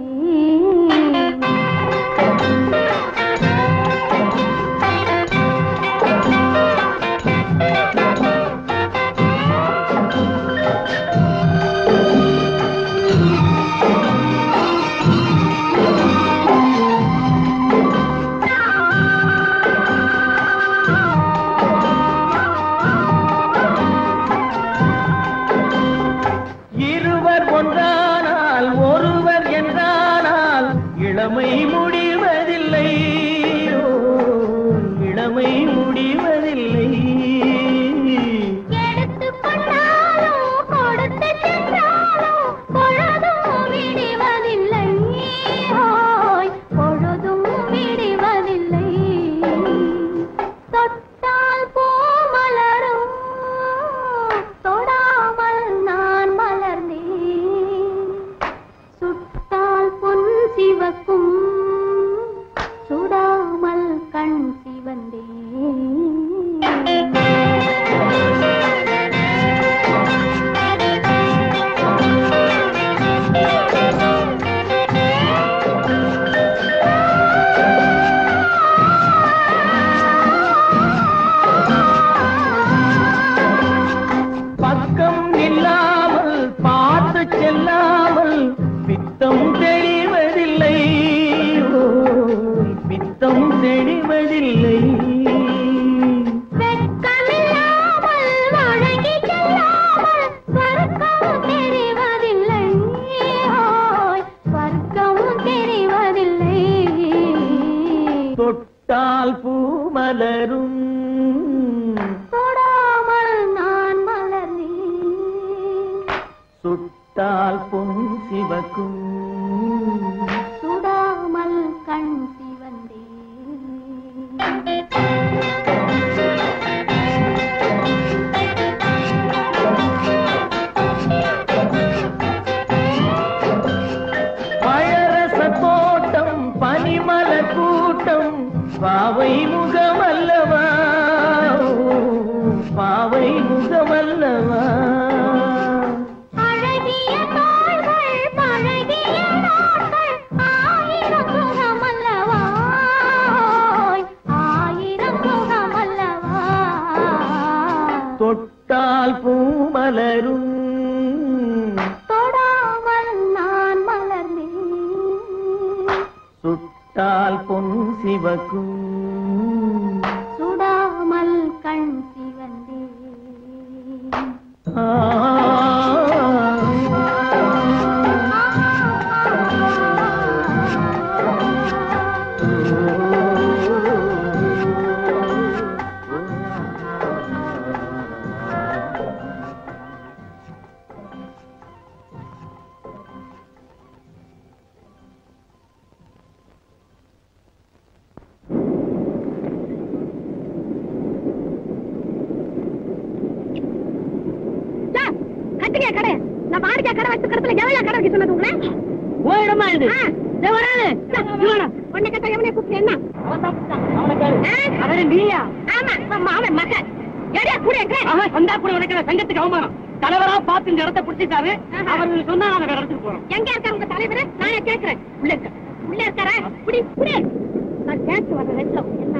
இருவர் ஒன்றானால் ஒருவர் என்றானால் இளமை முடிவதில்லை. ஓ, இளமை முடிவதில்லை. எடுத்துக் கொண்டாலும் கொடுத்து சென்றாலும் பொழுதும் விடுவதில்லை. ஓய், பொழுதும் விடுவதில்லை. தொட்டால் பூ மலரும் தொடாமல் நான் மலர்ந்தேன். சுட்டால் பொன் சிவக்கும் சுடாமல் கண் சிவந்தேன். பக்கம் இல்லாமல் பார்த்து செல்லாமல் பித்தம் தெளிவதில்லை. ஓ, பித்தம் தெளிவதில்லை. வெட்கமில்லாமல் வழங்கி செல்லாமல் ஸ்வர்க்கம் தெரிவதில்லை. ஓய், ஸ்வர்க்கம் தெரிவதில்லை. தொட்டால் பூ மலரும் தொடாமல் நான் மலர்ந்தேன். சுட்டால் பொன் சிவக்கும் சுடாமல் கண் சிவந்தேன். பழரச தோட்டம் பனிமல கூட்டம் பாவை முகமல்லவா. ஓ, பாவை முகமல்லவா. அழகிய தாள்கள் பழகிய நாட்கள் ஆயிரம் முகமல்லவா. ஓய், ஆயிரம் முகமல்லவா. தொட்டால் பூ மலரும் தொடாமல் நான் மலர்ந்தேன். சுட்டால் பொன் சிவக்கும் சுடாமல் கண் சிவந்தேன். ஆ, கட்டுங்க கடை. நான் வாடிக்கை கடை வச்சு கடத்துல எவ்வளவு கடை வைக்க சொன்னது உங்களை? ஓடமா இது உன்னை கட்ட எவனே கூப்பிட்டு என்ன அவரு நீயா? ஆமா அவன் மகன் எடையா கூட வந்தா கூட உனக்கு சங்கத்துக்கு அவமானம். தலைவரா பார்த்து இந்த இடத்தை பிடிச்சிட்டாரு. அவர் சொன்னா நாங்க வேற இடத்துக்கு போறோம். எங்க இருக்காரு உங்க தலைவர்? நானே கேட்கிறேன். உள்ள இருக்க உள்ள இருக்காரா? புடி புடி நான் கேட்டு வர ரெட்ல என்ன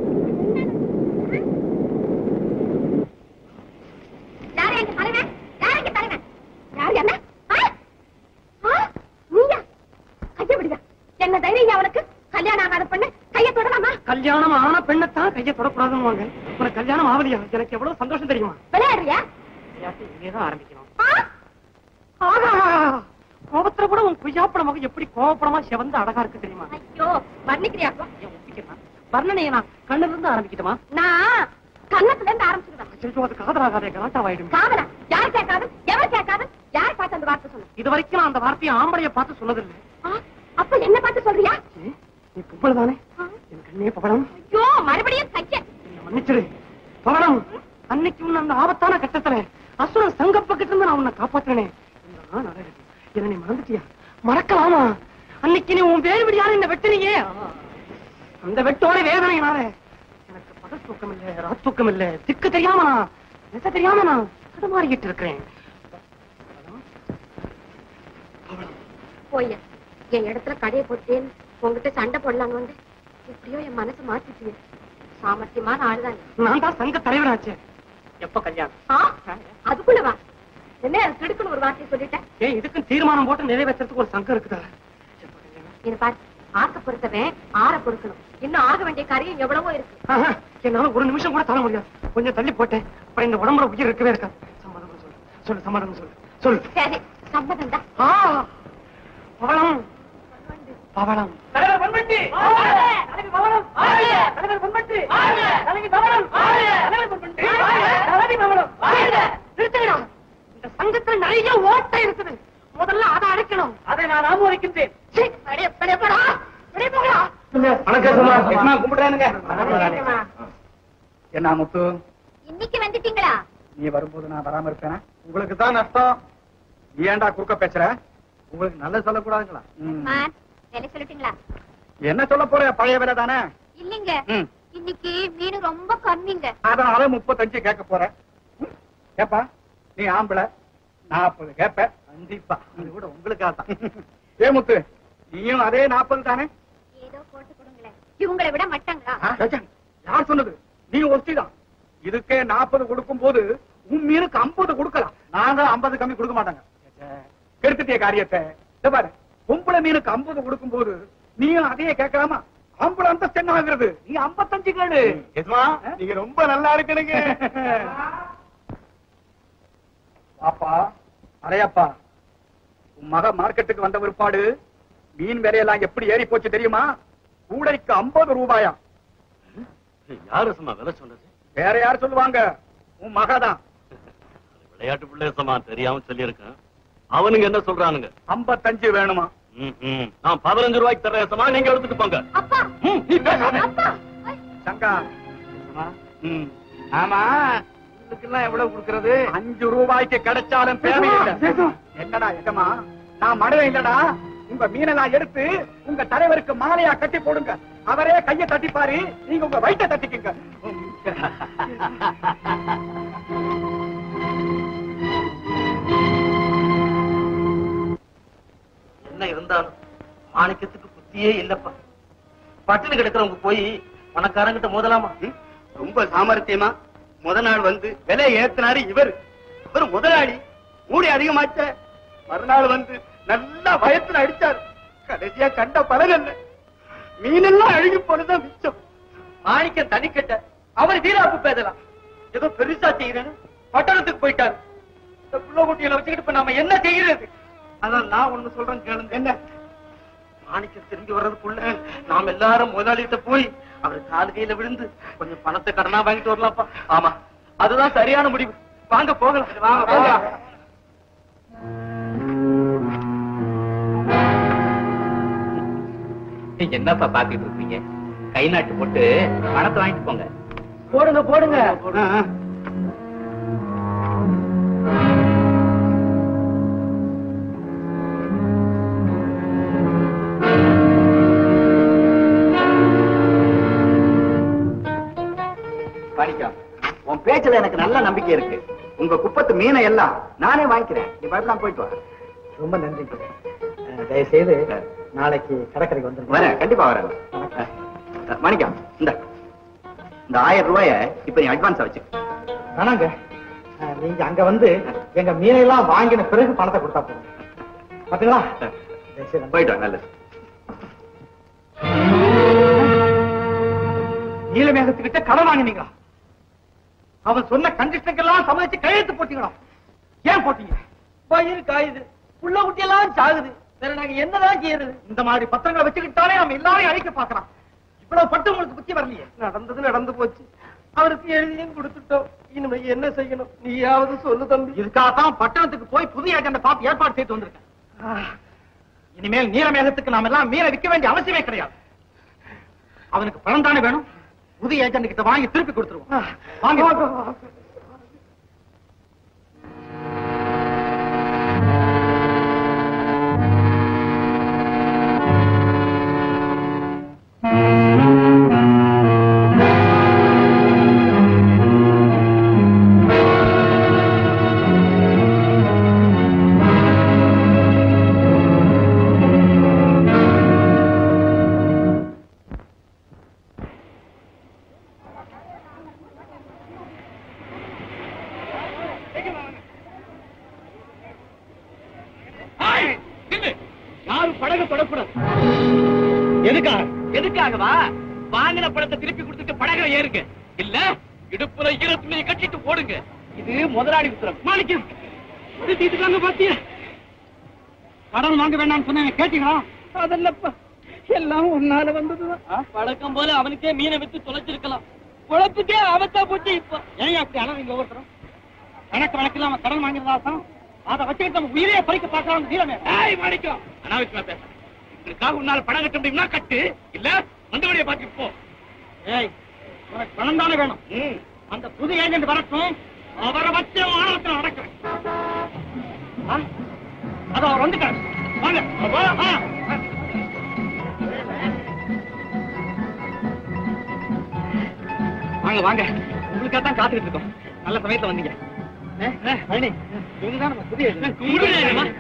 யாரே எங்க தலைவர்? யாரே எங்க தலைவர்? யார் என்ன? நீங்க கைய விடுங்க. என்ன தைரியம் அவனுக்கு? கல்யாணம் ஆகாத பெண்ணு கைய தொடலாமா? கல்யாணம் ஆன பெண்ணைத்தான் கைய தொடக்கூடாதுன்னு வாங்க. உனக்கு கல்யாணம் ஆகலையா? எனக்கு எவ்வளவு சந்தோஷம் தெரியுமா? விளையாடுறியா? இங்கேதான் ஆரம்பிக்கணும். கோபத்துல கூட உன் குய்யாப்பட மகன் எப்படி கோபப்படமா செவந்து அழகா இருக்கு தெரியுமா? ஐயோ வர்ணிக்கிறியா? வர்ணனையை நான் கண்ணுல இருந்து ஆரம்பிக்கிட்டமா? நான் கண்ணத்துல இருந்து ஆரம்பிச்சுக்கிறேன். அது காதலாகாதே, கலாட்டாவாயிடும். காதலா? யார் கேட்காது? எவர் கேட்காது? யார் பார்த்து அந்த வார்த்தை சொன்ன? இது வரைக்கும் நான் அந்த வார்த்தையை ஆம்பளைய பார்த்து சொன்னதில்லை. அப்ப என்ன பார்த்து சொல்றியா? நீ கும்பல தானே? என் கண்ணே பவளம். ஐயோ மறுபடியும் கைய மன்னிச்சிடு பவளம். அன்னைக்கு உன்ன அந்த ஆபத்தான கட்டத்துல அசுரன் சங்கப்பக்கிட்டு இருந்து நான் உன்னை காப்பாற்றினேன். என்ன நீ மறந்துட்டியா? மறக்கலாமா? அன்னைக்கு நீ உன் வேறு விடியாத இந்த வெட்டினியே, அந்த வெட்டோட வேதனையினால எனக்கு பகல் தூக்கம் இல்ல, ராத் தூக்கம் இல்ல, திக்கு தெரியாம நான் நெச தெரியாம நான் தடுமாறிக்கிட்டு இருக்கிறேன். போய் என் இடத்துல கடையை போட்டேன்னு உங்ககிட்ட சண்டை போடலான்னு வந்து எப்படியோ என் மனசு மாத்திட்டியே. சாமர்த்தியமான ஆளுதான். நான் தான் சங்க தலைவராச்சே. எப்ப கல்யாணம்? அதுக்குள்ளவா? என்ன திடுக்குன்னு ஒரு வார்த்தையை சொல்லிட்டேன். ஏன் இதுக்கு தீர்மானம் போட்டு நிறைவேற்றத்துக்கு ஒரு சங்கம் இருக்குதா? இது பாரு, ஆக்க பொறுத்தவன் ஆற பொறுக்கணும். இன்னும் ஆக வேண்டிய காரியம் எவ்வளவோ இருக்கு. என்னால ஒரு நிமிஷம் கூட தர முடியாது. கொஞ்சம் தள்ளி போட்டேன். அப்புறம் இந்த உடம்புல உயிர் இருக்கவே இருக்கா. சம்மதம் சொல்லு சொல்லு சம்மதம் சொல்லு சொல்லு. சரி சம்மதம் தான். பவளம் பவளம் தலைவர் பொன்மட்டி தலைவி பவளம் தலைவர் பொன்மட்டி தலைவி பவளம் தலைவர் பொன்மட்டி தலைவி பவளம். நிறுத்துங்கடா. இந்த சங்கத்துல நிறைய ஓட்டை இருக்குது. முதல்ல அதை அடைக்கணும். அதை நான் ஆமோதிக்கின்றேன். என்ன முத்து, இன்னைக்கு வந்துட்டீங்களா? நீ வரும்போது நான் வராம இருப்பேனா? உங்களுக்கு தான் நஷ்டம். நீ ஏன்டா குறுக்க பேசுற? உங்களுக்கு நல்ல சொல்லக்கூடாதுங்களா? வேலை சொல்லிட்டீங்களா? என்ன சொல்ல போற? பழைய வேலை தானே. இல்லைங்க, இன்னைக்கு மீன் ரொம்ப கம்மிங்க. அதனால முப்பத்தஞ்சு கேட்க போற. கேப்பா, நீ ஆம்பளை, நாற்பது கேப்ப. கண்டிப்பா அது கூட உங்களுக்காக தான். ஏ முத்து, நீயும் அதே நாற்பது தானே? ஏதோ போட்டு கொடுங்களேன். இவங்களை விட மாட்டாங்களா? யார் சொன்னது? நீ ஒஸ்திதான். இதுக்கே நாற்பது கொடுக்கும் போது உன் மீனுக்கு ஐம்பது கொடுக்கலாம். நாங்க ஐம்பது கம்மி கொடுக்க மாட்டாங்க. கெடுத்துட்டிய காரியத்தை பாரு. பொம்பளை மீனுக்கு ஐம்பது கொடுக்கும் போது நீயும் அதையே கேட்கலாமா? ஐம்பது அந்தஸ்து என்ன ஆகுறது? நீ ஐம்பத்தஞ்சு கேடு. நீங்க ரொம்ப நல்லா இருக்கணுங்க. பாப்பா அரையாப்பா, உன் மக மார்க்கெட்டுக்கு வந்த பிற்பாடு மீன் விலையெல்லாம் எப்படி ஏறி போச்சு தெரியுமா? கூடைக்கு ஐம்பது ரூபாயா. யாரு சும்மா விலை சொன்னது? வேற யார் சொல்லுவாங்க? உன் மகதான். விளையாட்டு பிள்ளை சமா தெரியாம சொல்லியிருக்கேன். அவனுங்க என்ன சொல்றானுங்க? ஐம்பத்தஞ்சு வேணுமா? நான் பதினஞ்சு ரூபாய்க்கு தரேசமா, நீங்க எடுத்துட்டு போங்க. சங்கா, ஆமா இதுக்கெல்லாம் எவ்வளவு கொடுக்கறது? அஞ்சு ரூபாய்க்கு கிடைச்சாலும் தேவையில்லை. என்னடா எஜமா, நான் மடுவே இல்லடா. உங்க மீனெல்லாம் எடுத்து உங்க தலைவருக்கு மாலையா கட்டி போடுங்க. அவரே கையை தட்டிப்பாரு, நீங்க உங்க வயிற்றை தட்டிக்குங்க. என்ன இருந்தாலும் மாணிக்கத்துக்கு புத்தியே இல்லப்பா. பட்டினி கிடக்கிறவங்க போய் பணக்காரங்கிட்ட மோதலாமா? ரொம்ப சாமர்த்தியமா முத நாள் வந்து விலை ஏத்தினாரு இவர். இவர் முதலாளி, மூடி அதிகமாச்ச. மறுநாள் வந்து நல்லா பயத்துல அடிச்சாரு. கடைசியா கண்ட பலன் என்ன? மீனெல்லாம் அழுகி போனதான் மிச்சம். மாணிக்கம் தனிக்கட்ட அவர் வீராப்பு பேசலாம். ஏதோ பெருசா செய்யறேன்னு பட்டணத்துக்கு போயிட்டாரு. இந்த புள்ள குட்டிகளை வச்சுக்கிட்டு இப்ப நாம என்ன செய்யறது? அதான் நான் ஒண்ணு சொல்றேன் கேளுங்க. என்ன? மாணிக்கம் திரும்பி வர்றதுக்குள்ள நாம எல்லாரும் முதலாளிகிட்ட போய் அவர் கால் கையில விழுந்து கொஞ்சம் பணத்தை கடனா வாங்கிட்டு வரலாம்ப்பா. ஆமா, அதுதான் சரியான முடிவு. வாங்க போகலாம். வாங்க போகலாம். என்னப்பா பாத்துட்டு இருக்கீங்க? கை நாட்டு போட்டு பணத்தை வாங்கிட்டு போங்க. போடுங்க போடுங்க. உன் பேச்சுல எனக்கு நல்ல நம்பிக்கை இருக்கு. உங்க குப்பத்து மீனை எல்லாம் நானே வாங்கிக்கிறேன். நீ பயப்படாம போயிட்டு வா. ரொம்ப நன்றி. தயவுசெய்து நாளைக்கு கடற்கரைக்கு வந்து வரேன். கண்டிப்பா வரேன். மாணிக்கம், இந்த இந்த ஆயிரம் ரூபாய இப்ப நீ அட்வான்ஸா வச்சு. ஆனாங்க நீங்க அங்க வந்து எங்க மீனையெல்லாம் வாங்கின பிறகு பணத்தை கொடுத்தா போதும். பாத்தீங்களா? போயிட்டு வா. நல்லது. நீலமேகத்துக்கிட்ட கடன் வாங்கினீங்களா? அவன் சொன்ன கண்டிஷனுக்கெல்லாம் சம்மதிச்சு கையெழுத்து போட்டீங்களா? ஏன் போட்டீங்க? பயிர் காயுது, புள்ள குட்டி எல்லாம் சாகுது, வேற நாங்க என்னதான் செய்யறது? இந்த மாதிரி பத்திரங்களை வச்சுக்கிட்டாலே நம்ம எல்லாரையும் அழிக்க பாக்கலாம். இவ்வளவு பட்டு உங்களுக்கு புத்தி வரலையே. நடந்தது நடந்து போச்சு. அவருக்கு எழுதியும் கொடுத்துட்டோம். இனிமே என்ன செய்யணும்? நீயாவது சொல்லு தம்பி. இதுக்காகத்தான் பட்டணத்துக்கு போய் புதிய ஏஜெண்ட பார்த்து ஏற்பாடு செய்து வந்திருக்கேன். இனிமேல் நீலமேகத்துக்கு நாம எல்லாம் மீனை விற்க வேண்டிய அவசியமே கிடையாது. அவனுக்கு பணம் தானே வேணும். புதிய ஏஜென்ட் கிட்ட வாங்கி திருப்பி கொடுத்துருவோம். வாங்க. எதுக்காகவா? வாங்கின பணத்தை திருப்பி கொடுத்துட்டு படகுல ஏறுங்க. இல்ல இடுப்புல ஈரத்துணியை கட்டிட்டு போடுங்க. இது முதலாளி உத்தரவு. மாணிக்கம், இதுக்காங்க பாத்தியா? கடன் வாங்க வேண்டாம்னு சொன்ன கேட்டீங்களா? அதல்லப்பா, எல்லாம் ஒன்னால வந்ததுதான். பழக்கம் போல அவனுக்கே மீனை வித்து தொலைச்சிருக்கலாம். குழப்புக்கே அவத்தா போச்சு. இப்ப ஏன் அப்படி அழகு ஒவ்வொருத்தரும் கணக்கு வழக்கு இல்லாம கடன் வாங்கிருந்தாதான் அதை வச்சுக்கிட்டு நம்ம உயிரையே பறிக்க பார்க்கலாம். நீளமே மாணிக்கம், அனாவசியமா பேச. இதுக்காக உன்னால பணம் கட்ட முடியும்னா கட்டு, இல்ல மந்தவடியை பார்த்துட்டு போ. ஏய், உனக்கு பணம் தானே வேணும். அந்த புது ஏஜென்ட் வரட்டும், அவரை வச்சு ஆணவத்தில் நடக்கிறேன். அது அவர் வந்துட்டார். வாங்க வாங்க வாங்க, உங்களுக்காக தான் காத்துக்கிட்டு இருக்கோம். நல்ல சமயத்துல வந்தீங்க. இவங்கதான் நம்ம புதிய ஏஜென்ட்.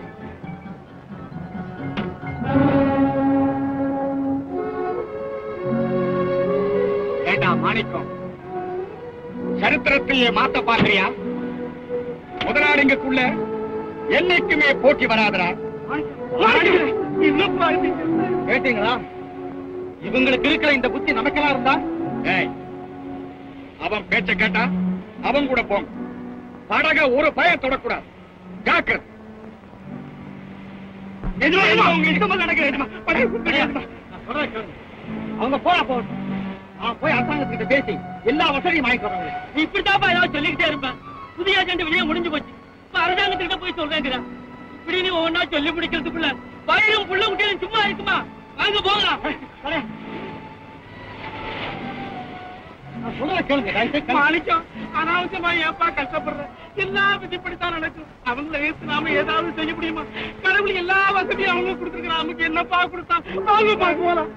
மாணிக்கம், சரித்திரத்தையே மாத்த பாக்குறியா? முதலாளிங்களுக்குள்ள என்னைக்குமே போட்டி வராதரா? கேட்டீங்களா? இவங்களுக்கு இருக்கிற இந்த புத்தி நமக்கெல்லாம் இருந்தா, அவன் பேச்ச கேட்டா அவன் கூட போங்க. படக ஒரு பயம் தொடக்கூடாது. ஜாக்கிரதை. அவங்க போனா போகட்டும். போய் அரசாங்கத்துக்கிட்ட பேசி எல்லா வசதியும் வாங்கிக்கிறாங்க. இப்படித்தான் ஏதாவது சொல்லிக்கிட்டே இருப்பேன். புதிய ஏஜென்ட் வெளியே முடிஞ்சு போச்சு. இப்ப அரசாங்கத்துக்கிட்ட போய் சொல்றேங்கிறேன். இப்படி நீ ஒவ்வொன்னா சொல்லி முடிக்கிறதுக்குள்ள பயிரும் புள்ள குட்டியும் சும்மா இருக்குமா? வாங்க போகலாம். மாணிக்கம், அனாவசியமா ஏப்பா கஷ்டப்படுறேன்? எல்லா விதிப்படித்தான் நடக்கும். அவங்களை ஏற்று நாம ஏதாவது செய்ய முடியுமா? கடவுள் எல்லா வசதியும் அவங்க கொடுத்துருக்கிறான். நமக்கு என்னப்பா கொடுத்தான்? வாங்க பார்க்க போலாம்.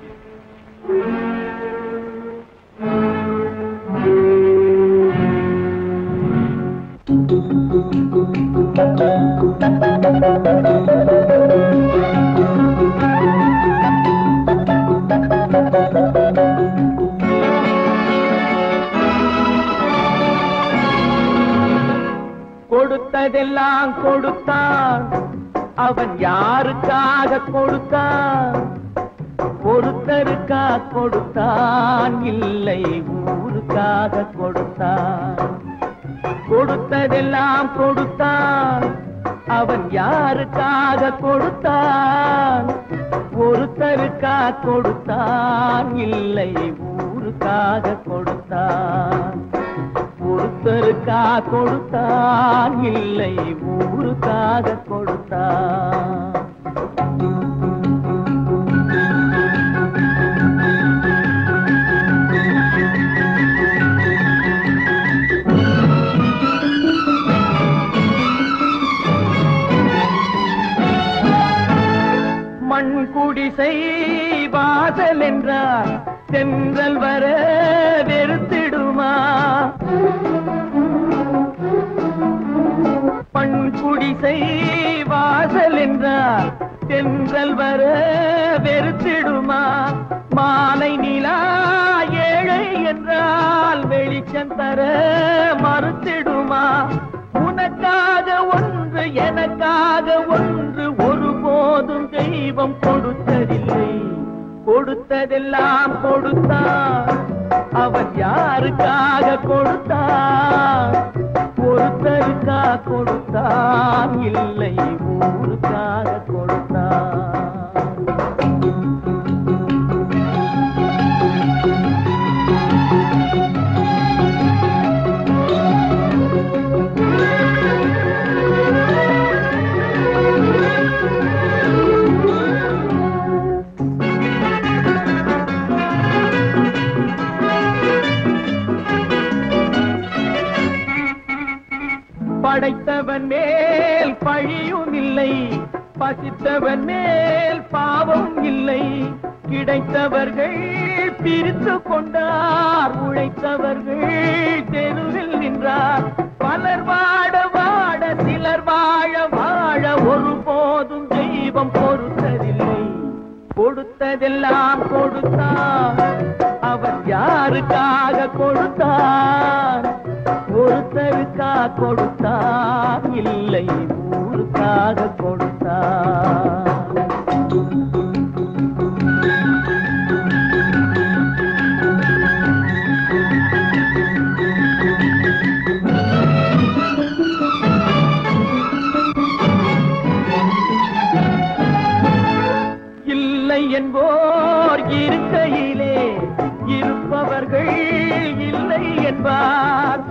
கொடுத்ததெல்லாம் கொடுத்தான், அவன் யாருக்காக கொடுத்தான்? ஒருத்தருக்கா கொடுத்தான், இல்லை ஊருக்காக கொடுத்தான். கொடுத்ததெல்லாம் கொடுத்தான், அவன் யாருக்காக கொடுத்தான்? ஒருத்தருக்கா கொடுத்தான், இல்லை ஊருக்காக கொடுத்தான். ஒருத்தருக்கா கொடுத்தான், இல்லை ஊருக்காக கொடுத்தான். மண் குடிசை வாசல் என்றால் தென்றல் வர வெறுத்திடுமா? குடிசை வாசல் என்றால் தென்றல் வர வெறுத்திடுமா? மாலை நிலா ஏழை என்றால் வெளிச்சம் தர மறுத்திடுமா? உனக்காக ஒன்று எனக்காக ஒன்று ஒருபோதும் தெய்வம் கொடுத்ததில்லை. கொடுத்ததெல்லாம் கொடுத்தான். அவன் யாருக்காக கொடுத்தான்? ஒருத்தருக்கா கொடுத்தான், இல்லை ஊருக்காக கொடுத்தான். படைத்தவன் மேல் பழியும் இல்லை, பசித்தவன் மேல் பாவம் இல்லை. கிடைத்தவர்கள் பிரித்து கொண்டார், உழைத்தவர்கள் தெருவில் நின்றார். பலர் வாட வாட சிலர் வாழ வாழ ஒருபோதும் தெய்வம் பொறுத்ததில்லை. கொடுத்ததெல்லாம் கொடுத்தான். அவன் யாருக்காக கொடுத்தான்? ஒருத்தருக்கா கொடுத்தான், இல்லை ஊருக்காக கொடுத்தான். இல்லை என்போர் இருக்கையிலே இருப்பவர்கள் இல்லை என்பார்.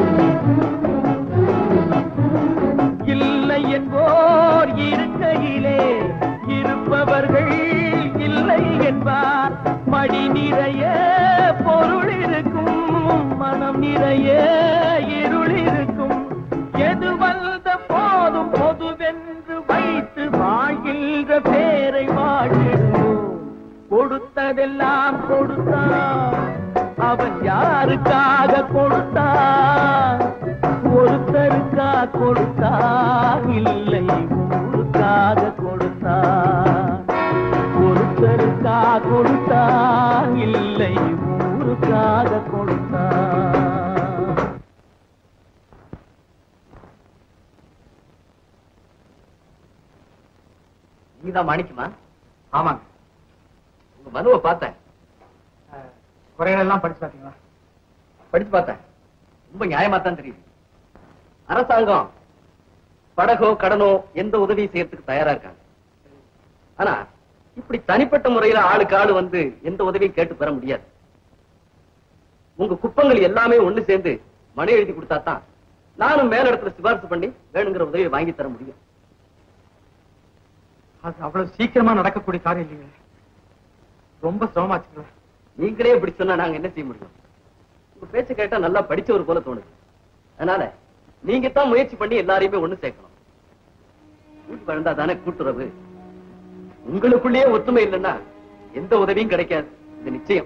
இல்லை என்போர் இருக்கையிலே இருப்பவர்கள் இல்லை என்பார். மடி நிறைய பொருள் இருக்கும், மனம் நிறைய இருள் இருக்கும். எது வந்த போதும் பொதுவென்று வைத்து வாழ்கின்ற பேரை வாழ்கிறோம். கொடுத்ததெல்லாம் கொடுத்தான். அவன் யாருக்காக கொடுத்தான்? ஒருத்தருக்கா கொடுத்தான், இல்லை ஊருக்காக கொடுத்தான். ஒருத்தருக்கா கொடுத்தான், இல்லை ஊருக்காக கொடுத்தான். நீதான் மாணிக்குமா? ஆமாங்க. உங்க மனுவை பார்த்தேன். குறைகளெல்லாம் படிச்சு பார்த்தீங்களா? படிச்சு பார்த்தேன். ரொம்ப நியாயமா தான் தெரியுது. அரசாங்கம் படகோ கடனோ எந்த உதவி செய்யறதுக்கு தயாரா இருக்காங்க. ஆனா இப்படி தனிப்பட்ட முறையில ஆளுக்கு ஆளு வந்து எந்த உதவியும் கேட்டு பெற முடியாது. உங்க குப்பங்கள் எல்லாமே ஒண்ணு சேர்ந்து மனு எழுதி கொடுத்தா தான் நானும் மேல இடத்துல சிபாரிசு பண்ணி வேணுங்கிற உதவியை வாங்கி தர முடியும். அது அவ்வளவு சீக்கிரமா நடக்கக்கூடிய காரியம் இல்லைங்க. ரொம்ப சிரமமாச்சுங்களா? நீங்களே இப்படி சொன்னா நாங்க என்ன செய்ய முடியும்? உங்க பேச்ச கேட்டா நல்லா படிச்சவர் போல தோணுது. அதனால நீங்க தான் முயற்சி பண்ணி எல்லாரையுமே ஒண்ணு சேர்க்கணும். கூட்டு வளர்ந்தா தானே கூட்டுறவு. உங்களுக்குள்ளேயே ஒத்துமை இல்லைன்னா எந்த உதவியும் கிடைக்காது. இது நிச்சயம்.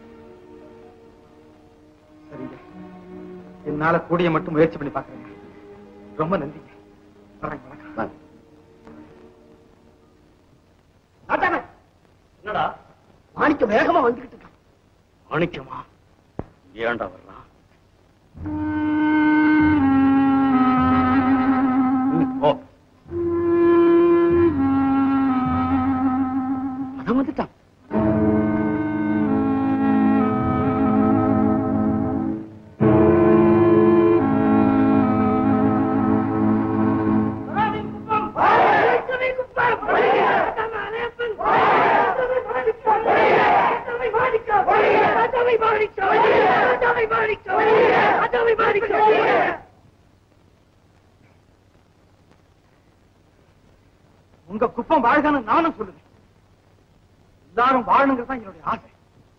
சரிங்க, என்னால கூடிய மட்டும் முயற்சி பண்ணி பாக்குறேங்க. ரொம்ப நன்றிங்க. வரேங்க. வணக்கம். என்னடா மாணிக்கம் வேகமா வந்துகிட்டு இருக்கான். மாணிக்கமா? ஏன்டா வர்றான்? ஓ, அதான் வந்துட்டான். உங்க குப்பம் வாழ்கான்னு நானும் சொல்லுவேன். எல்லாரும் வாழணுங்கிறது தான் என்னுடைய ஆசை.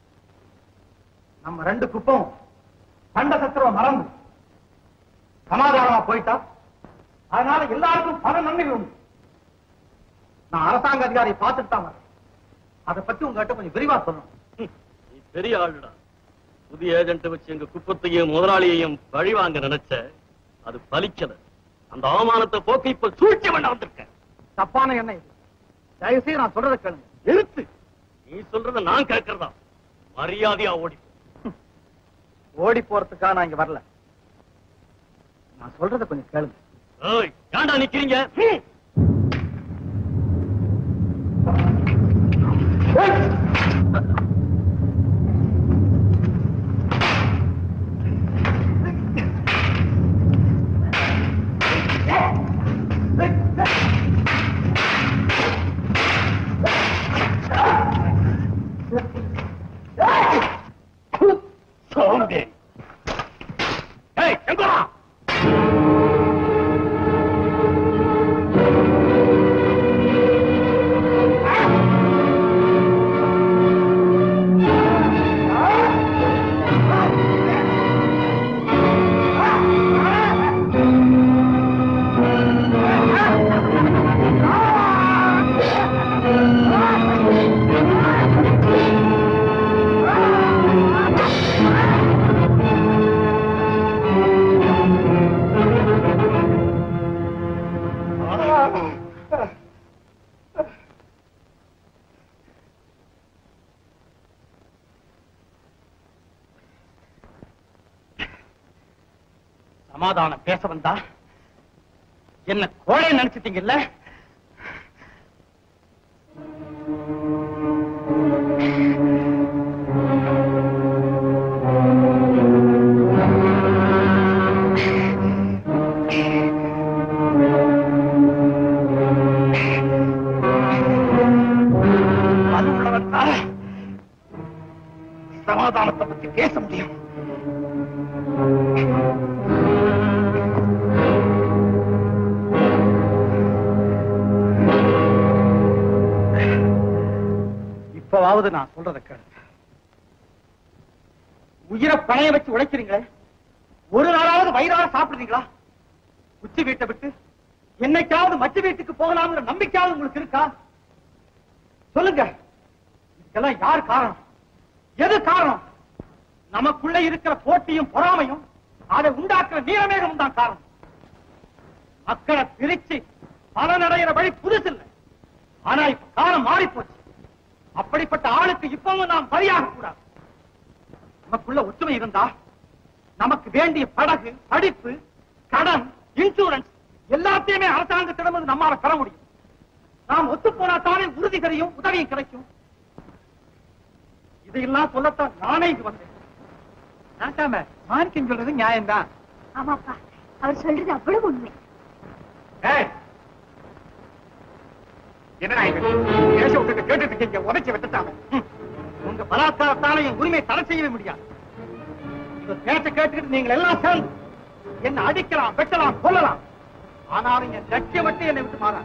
நம்ம ரெண்டு குப்பம் சண்ட சத்திரவ மறந்து சமாதானமா போயிட்டா அதனால எல்லாருக்கும் பல நன்மைகள் உண்டு. நான் அரசாங்க அதிகாரியை பார்த்துட்டு தான் வரேன். அதை பத்தி உங்ககிட்ட கொஞ்சம் விரிவா சொல்லணும். நீ பெரிய ஆளுடா. புதிய ஏஜென்ட் வச்சு எங்க குப்பத்தையும் முதலாளியையும் பழி வாங்க நினைச்ச, அது பலிக்கல. அந்த அவமானத்தை போக்க இப்ப சூழ்ச்சி பண்ண வந்திருக்க. தப்பான எண்ணம் இது. தயவு செய்து நான் சொல்றதை கேளுங்க. நிறுத்து. நீ சொல்றத நான் கேட்கறதா? மரியாதையா ஓடி ஓடி போறதுக்காக நான் இங்க வரல. நான் சொல்றதை கொஞ்சம் கேளுங்க. ஏய், ஏன்டா நிக்கிறீங்க? சோம்பேறி. ஏய், எங்கடா? சமாதானம் பேச வந்தா என்ன கோழை நினைச்சிட்டீங்கல்ல? அது உள்ளவன் சமாதானத்தை பத்தி பேச முடியும். இப்பவாவது நான் சொல்றத கேளுங்க. உயிரை பணைய வச்சு உழைக்கிறீங்களே, ஒரு நாளாவது வயிறார சாப்பிடுறீங்களா? உச்சி வீட்டை விட்டு என்னைக்காவது மச்சு வீட்டுக்கு போகலாம்ங்கிற நம்பிக்கையாவது உங்களுக்கு இருக்கா? சொல்லுங்க. இதுக்கெல்லாம் யார் காரணம்? எது காரணம்? நமக்குள்ள இருக்கிற போட்டியும் பொறாமையும், அதை உண்டாக்குற நீரமேகமும் தான் காரணம். மக்களை பிரிச்சு பலனடைகிற வழி புதுசு இல்லை. ஆனா இப்ப காலம் மாறி போச்சு. அப்படிப்பட்ட ஆளுக்கு இப்பவும் நாம் பலியாக கூடாது. நமக்குள்ள ஒற்றுமை இருந்தா நமக்கு வேண்டிய படகு, படிப்பு, கடன், இன்சூரன்ஸ் எல்லாத்தையுமே அரசாங்கத்திடம் நம்மால பெற முடியும். நாம் ஒத்து போனாத்தானே உறுதி கிடையும், உதவியும் கிடைக்கும். இதையெல்லாம் சொல்லத்தான் நானே இங்கு வந்தேன். மாணிக்கம் சொல்றது நியாயம்தான். ஆமாப்பா, அவர் சொல்றது அவ்வளவு உண்மை. என்ன பேச விட்டுட்டு கேட்டுட்டு இருக்கீங்க? உதைச்சி விட்டுட்டாங்க. உங்க பலாத்காரத்தால என் உரிமை தடை செய்யவே முடியாது. இத பேச்ச கேட்டுக்கிட்டு நீங்க எல்லாம் சேர்ந்து என்ன அடிக்கலாம், வெட்டலாம், கொல்லலாம். ஆனாலும் என் லட்சியம் மட்டும் என்னை விட்டு மாறாது.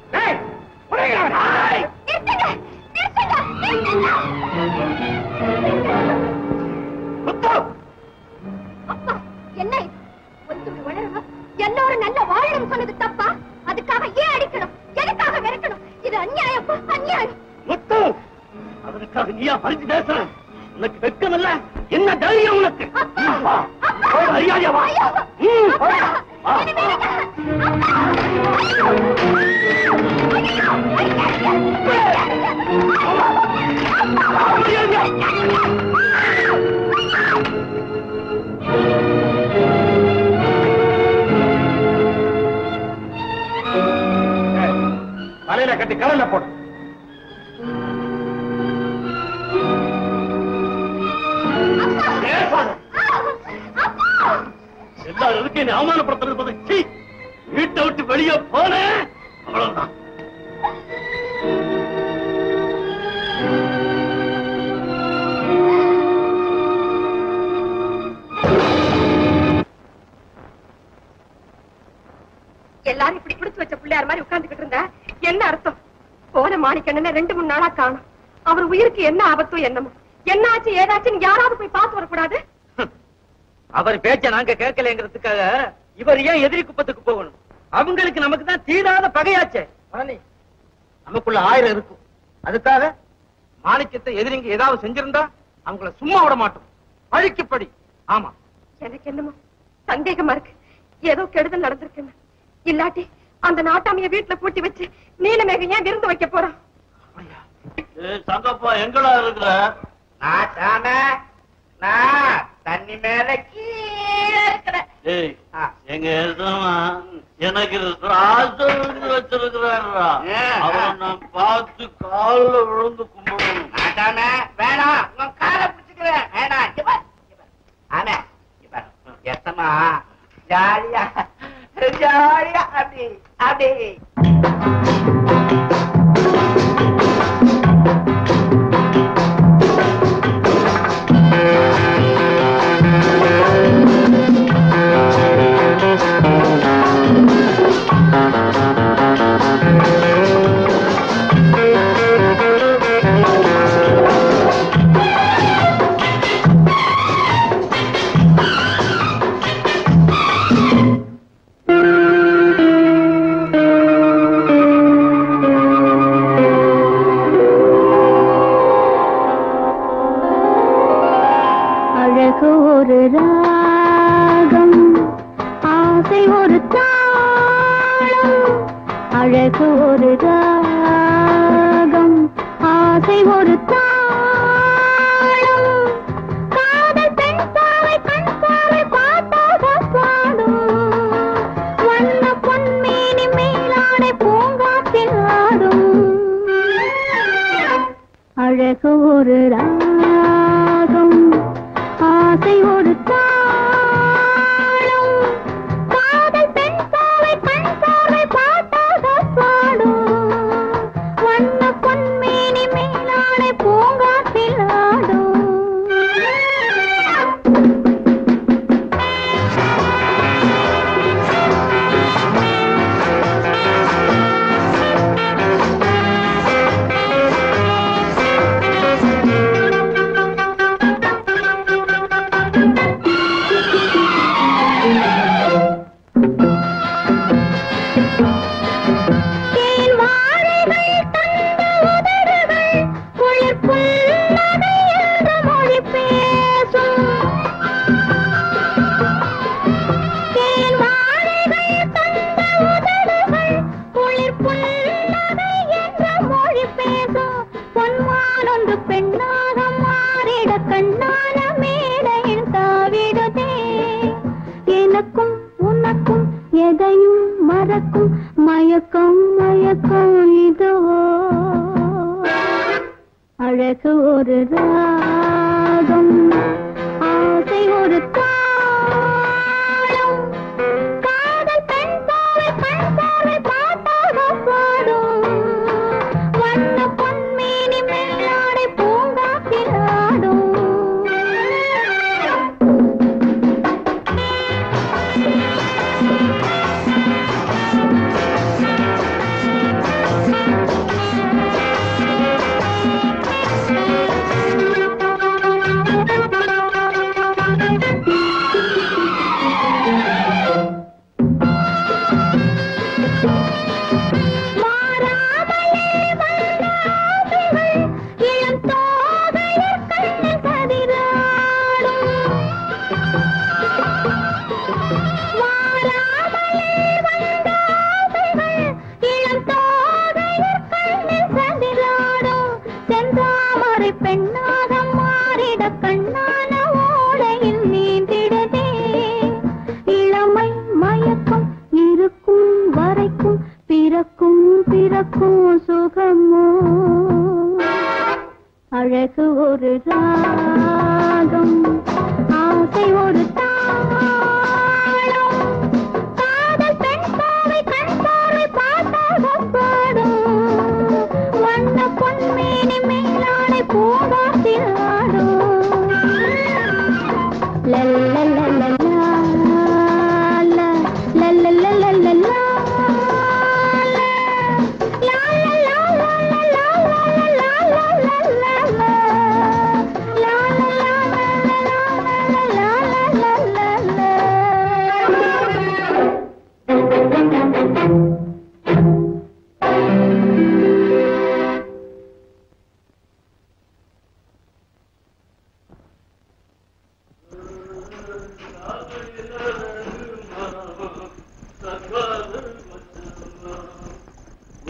என்ன எல்லாரும் நல்ல வாழணும் சொன்னது தப்பா? அதுக்காக ஏன் அடிக்கணும்? எதுக்காக வெறுக்கணும்? இது அநியாயம், அநியாயம். முத்து, அதற்காக நீயா பறிச்சு பேசுற? உனக்கு வெட்கம் இல்ல? என்ன தைரியம் உனக்கு? அறியாதியா வா. தலையில கட்டி கடல்ல போடு. எல்லாரும் இருக்கு என்னை அவமானப்படுத்துறது. வீட்டை விட்டு வெளியே போன அவ்வளவுதான். எல்லாரும் இப்படி பிடிச்சு வச்ச பிள்ளையார் மாதிரி உட்கார்ந்துகிட்டு இருந்தா என்ன அர்த்தம்? போன மாணிக்கண்ணன ரெண்டு மூணு நாளா காணும். அவர் உயிருக்கு என்ன ஆபத்தோ என்னமோ. என்ன ஆச்சு ஏதாச்சுன்னு யாராவது போய் பார்த்து வரக்கூடாது? அவர் பேச்ச நாங்க கேட்கலங்கிறதுக்காக இவர் ஏன் எதிரி குப்பத்துக்கு போகணும்? அவங்களுக்கு நமக்கு தான் தீராத பகையாச்சே. நமக்குள்ள ஆயிரம் இருக்கும். அதுக்காக மாணிக்கத்தை எதிரிங்க ஏதாவது செஞ்சிருந்தா அவங்கள சும்மா விட மாட்டோம். பழிக்குப்படி. ஆமா, எனக்கு என்னமோ சந்தேகமா இருக்கு. ஏதோ கெடுதல் நடந்திருக்குன்னு. இல்லாட்டி அந்த நாட்டாமைய வீட்டுல பூட்டி வச்சு நீலமேகம் ஏன் விருந்து வைக்க போறான்? சங்கப்பா எங்கடா இருக்கிற? தண்ணி மேல கீழே இருக்கிற எங்க எனக்கு வச்சிருக்கிறாரா? அவரை நான் பார்த்து காலில் விழுந்து கும்பிடணும். வேணாம், உன் காலை பிடிச்சுக்கிறேன். வேணாம். ஆனா எத்தமா ஜாலியா ஜாலியா அப்படி அப்படி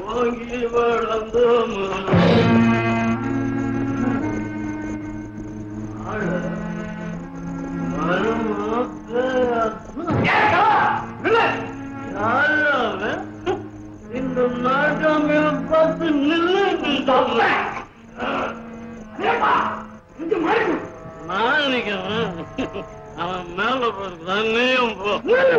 ஓங்கி வளர்ந்து இந்த நாட்டாமைய பார்த்து நில்லு அவன் மேல போறான் நீயும் போ.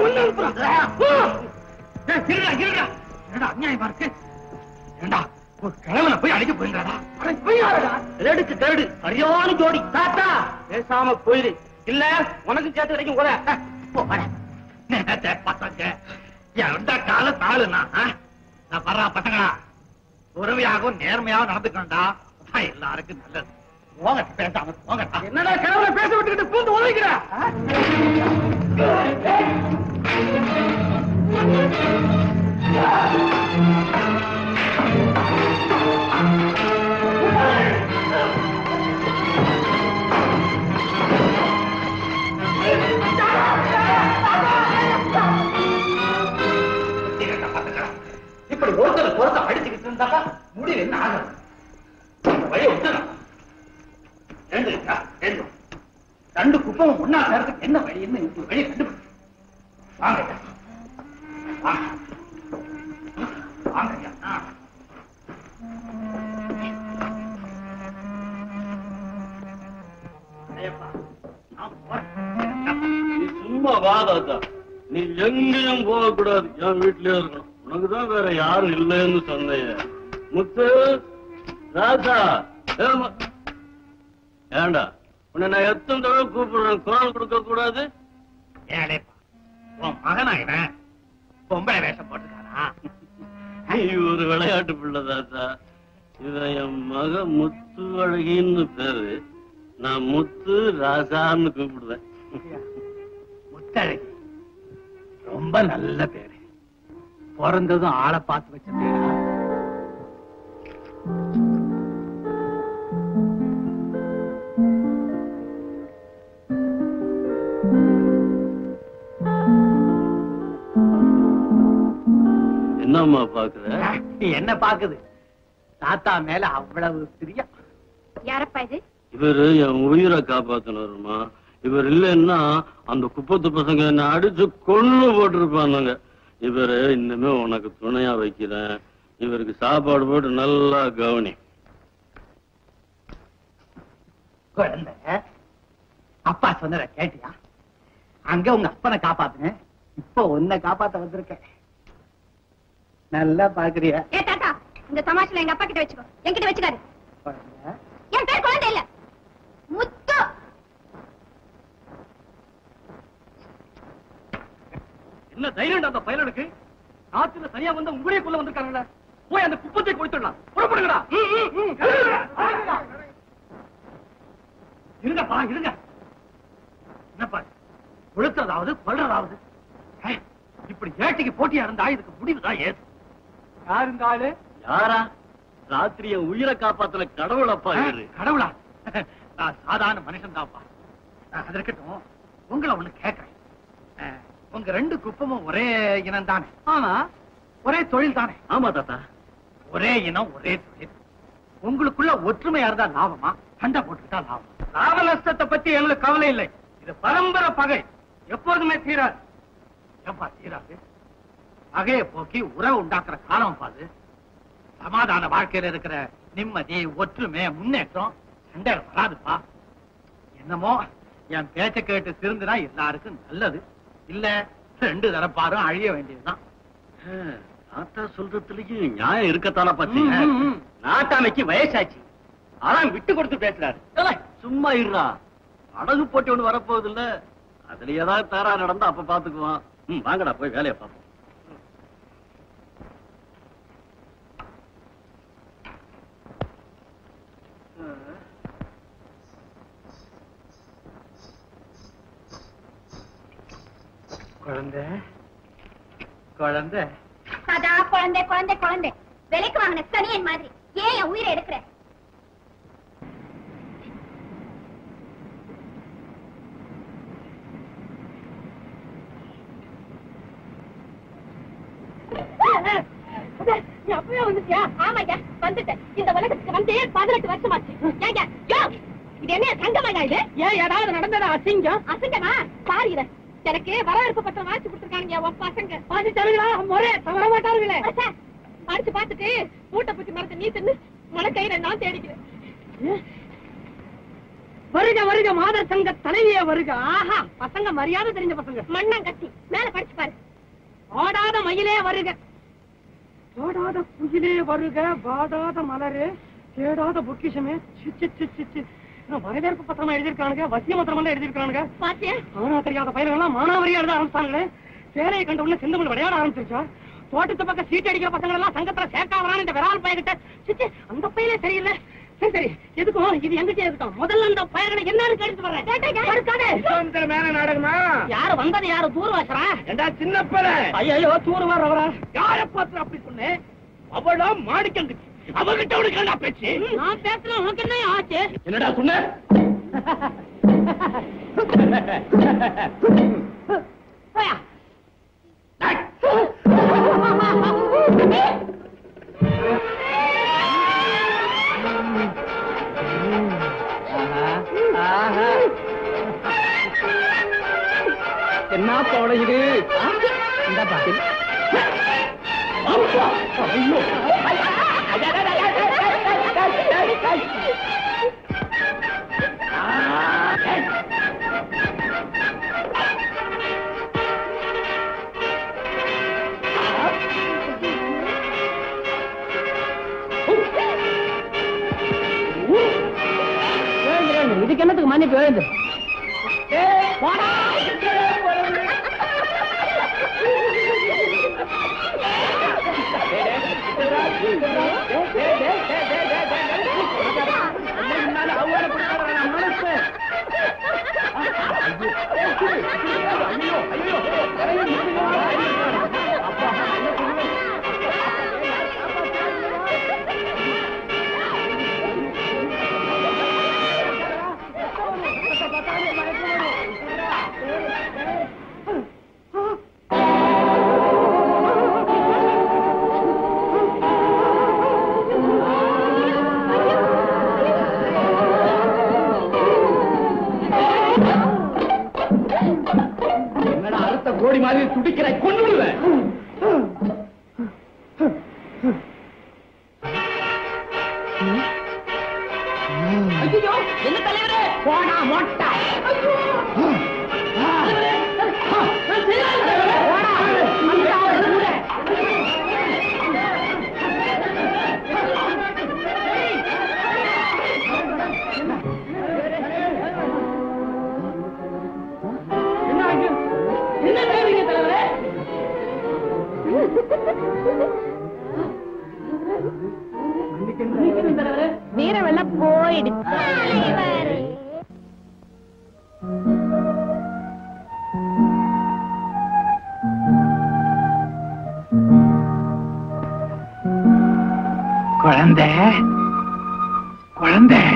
அநியாயமா இருக்கு. ஏண்டா ஒரு கிழவனை போய் அடிக்க போயிருந்தாடா. ரெடுக்கு கரடு சரியான ஜோடி. தாத்தா பேசாம போயிரு, இல்ல உனக்கு சேர்த்து வரைக்கும் கூட பசங்க எந்த கால தாளுனா நான் வர்றா பசங்களா உறவையாகவும் நேர்மையாகவும் நடந்துக்கண்டா எல்லாருக்கும் நல்லது. போங்க பேசாம போங்க. என்னடா கிழவனை பேச விட்டுக்கிட்டு பூந்து உழைக்கிற? இப்படி ஒருத்தர் பொறுத்த அடிச்சுக்கிட்டு இருந்தாக்கா முடிவு என்ன ஆகும்? வழியை விட்டுணும். ரெண்டு குப்பமும் ஒன்னா சேர்றதுக்கு என்ன வழின்னு வழி கண்டுபிடிச்சு வாங்க வாங்க. நீ சும்மா வாதாத்தா, நீ எங்கேயும் போகக்கூடாது, என் வீட்லயே இருக்கணும். உனக்குதான் வேற யாரும் இல்லைன்னு சொன்னைய. முத்து ராஜா ஏண்டா உன்னை நான் எத்தனை தடவை கூப்பிடுறேன், குரல் கொடுக்க கூடாது? ஏடேப்பா உன் மகனா இவன் பொம்பளை வேஷம் போட்டுக்கானா? நீ ஒரு விளையாட்டு பிள்ளை தாத்தா. இவன் என் மக முத்து அழகின்னு பேரு, நான் முத்து ராசான்னு கூப்பிடுவேன். முத்தழகி ரொம்ப நல்ல பேரு. பிறந்ததும் ஆளை பார்த்து வச்ச பேரா? என்னம்மா பாக்குற? என்ன பாக்குது? தாத்தா மேல அவ்வளவு பிரியம். யாரப்பா இது? இவரு என் உயிரை காப்பாத்தினாருமா. இவர் இல்லைன்னா அந்த குப்பத்து பசங்க என்ன அடிச்சு கொன்னு போட்டிருப்பானுங்க. இவரு இன்னுமே உனக்கு துணையா வைக்கிறேன். இவருக்கு சாப்பாடு போட்டு நல்லா கவனி. குழந்தை அப்பா சொன்னத கேட்டியா? அங்க உங்க அப்பனை காப்பாத்துனேன், இப்ப உன்னை காப்பாத்த வந்திருக்கேன். நல்லா பாக்குறியா? ஏ தாத்தா, இந்த தமாஷில எங்க அப்பா கிட்ட வச்சுக்கோ, என்கிட்ட வச்சுக்காரு. என் பேர் குழந்தை இல்ல, முத்து. என்ன தைரியம் அந்த பயலுக்கு? ராத்திரில சரியா வந்த உங்களுடைய குள்ள வந்திருக்காங்கல்ல, போய் அந்த குப்பத்தை கொடுத்துடலாம். புறப்படுங்கடா. இருங்கப்பா இருங்க. என்னப்பா கொளுத்துறதாவது கொள்றதாவது? இப்படி ஏட்டிக்கு போட்டியா இருந்தா இதுக்கு முடிவுதான் ஏது. யாரு இந்த ஆளு? யாரா? ராத்திரி என் உயிரை காப்பாத்துல கடவுள் அப்பா இவரு. கடவுளா? நான் சாதாரண மனுஷன் தான்ப்பா. அது இருக்கட்டும், உங்களை ஒண்ணு கேட்கிறேன். உங்க ரெண்டு குப்பமும் ஒரே இனம் தானே? ஆமா. ஒரே தொழில் தானே? ஆமா தாத்தா. ஒரே இனம் ஒரே தொழில். உங்களுக்குள்ள ஒற்றுமையா இருந்தா லாபமா, சண்டை போட்டுக்கிட்டா லாபம்? லாப நஷ்டத்தை பத்தி எங்களுக்கு கவலை இல்லை. இது பரம்பரை பகை, எப்போதுமே தீராது. ஏப்பா தீராது? பகையை போக்கி உறவு உண்டாக்குற காலம் பாது. சமாதான வாழ்க்கையில இருக்கிற நிம்மதி, ஒற்றுமை, முன்னேற்றம் சண்டையில வராதுப்பா. என்னமோ என் பேச்ச கேட்டு திருந்துனா எல்லாருக்கும் நல்லது. இல்ல ரெண்டு தரப்பாரும் அழிய வேண்டியதுதான். தாத்தா சொல்றதுலயும் நியாயம் இருக்கத்தான பாத்தி. நாட்டாமைக்கு வயசாச்சு, அதான் விட்டு கொடுத்து பேசுறாரு. சும்மா இருடா. அடகு போட்டி ஒண்ணு வரப்போகுது இல்ல, அதுல ஏதாவது தயாரா நடந்தா அப்ப பாத்துக்குவான். ம், வாங்கடா போய் வேலையை பார்ப்போம். குழந்தை குழந்தை அதா குழந்தை குழந்தை குழந்தை விலைக்கு வாங்கின சனியன் மாதிரி ஏன் என் உயிரை எடுக்கிற? அப்பவே வந்து வந்துட்டியா? ஆமாய்யா வந்துட்டேன். இந்த உலகத்துக்கு வந்து பதினெட்டு வருஷமாச்சு. ஏங்க யோ இது என்ன சங்கமாயா இது? ஏன் ஏதாவது நடந்ததா அசிங்கம்? அசங்கமா பாரு இத. எனக்கு வரவேற்பு பத்திரம் வாசி கொடுத்துருக்காங்க உன் பசங்க. பாதி தருவீங்களா? முறை தவற மாட்டார்களே. படிச்சு பார்த்துட்டு மூட்டை பூச்சி மரத்தை நீ தின்னு முளைக்கையில நான் தேடிக்கிறேன். வருக வருக மாதர் சங்க தலைவியே வருக. ஆஹா பசங்க மரியாதை தெரிஞ்ச பசங்க. மண்ணாங்கட்டி மேல படிச்சு பாரு. ஓடாத மயிலே வருக, ஓடாத குயிலே வருக, வாடாத மலரே, தேடாத பொக்கிஷமே. வரவேற்பு பத்திரமா எழுதியிருக்கானுங்க, வசிய மந்திரம் எல்லாம் எழுதியிருக்கானுங்க. பாத்தியா ஆனா தெரியாத பயிர்கள்லாம் மானாவரியா எழுத ஆரம்பிச்சாங்களே. சேலையை கண்ட உடனே செந்தமிழ் விளையாட ஆரம்பிச்சிருச்சா. தோட்டத்து பக்கம் சீட்டு அடிக்கிற பசங்க எல்லாம் சங்கத்துல சேர்க்காவறான்னு இந்த விரால் பயிர்கிட்ட. சிச்சு அந்த பயிலே சரியில்லை. சரி சரி எதுக்கும் இது எங்கிட்டே இருக்கட்டும். முதல்ல அந்த பயிர்களை என்னன்னு கேட்டு வர்றேன். மேல நாடகமா? யாரு வந்தது? யாரு தூர்வாசரா? ஏண்டா சின்ன பேர? ஐயோ தூர்வார் அவரா? யார பார்த்து அப்படி சொன்னேன்? அவளா மாணிக்கங்க. அவகிட்ட உனக்கு என்ன பேச்சு? நான் பேசுறேன், உனக்கு என்ன ஆச்சு? என்னடா சொன்ன? போயா என்ன தோட இது? இந்த பாட்டில் இதுக்கு என்னத்துக்கு மன்னிப்பு எழுந்து? கோடி மாதிரி துடிக்கிற கொண்டு விடுவேன். ஐயோ என்ன தலைவரே? போடா மொட்டை. வீரவெல்லாம் போயிடுச்சு. குழந்தை குழந்தை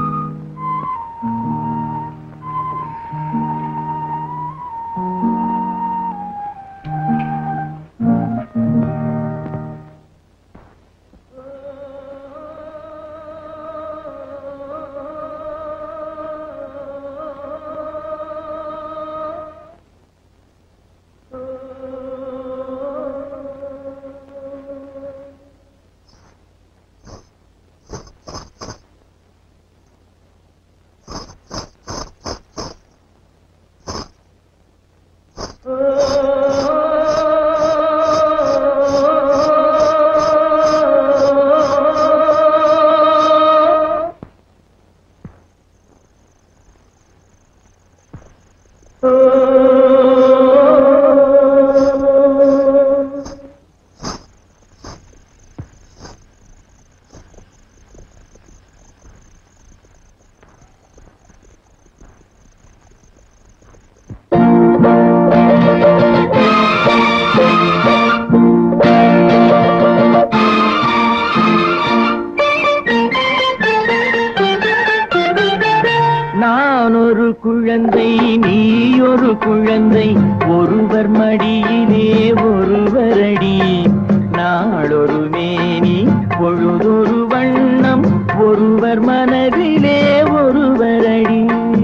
குழந்தை நீ ஒரு குழந்தை, ஒருவர் மடியிலே ஒருவரடி, நாளொரு மேனி பொழுதொரு வண்ணம் ஒருவர் மனதிலே ஒருவரடி.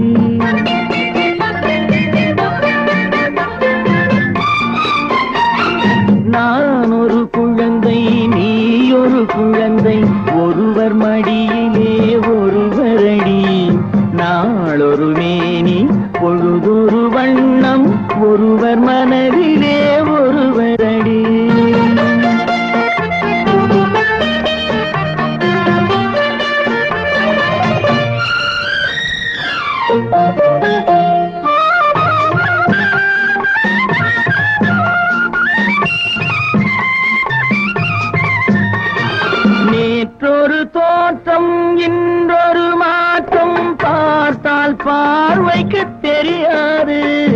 நான் ஒரு குழந்தை நீ ஒரு குழந்தை ஒருவர் மடியிலே ஒருவரடி. நாளொரு மேனி பொழுதொரு வண்ணம் ஒருவர் மனதிலே ஒருவரடி. நேற்றொரு தோற்றம் இன்றொரு மாற்றம் பார்த்தால் பார்வைக்கு தெரியாது.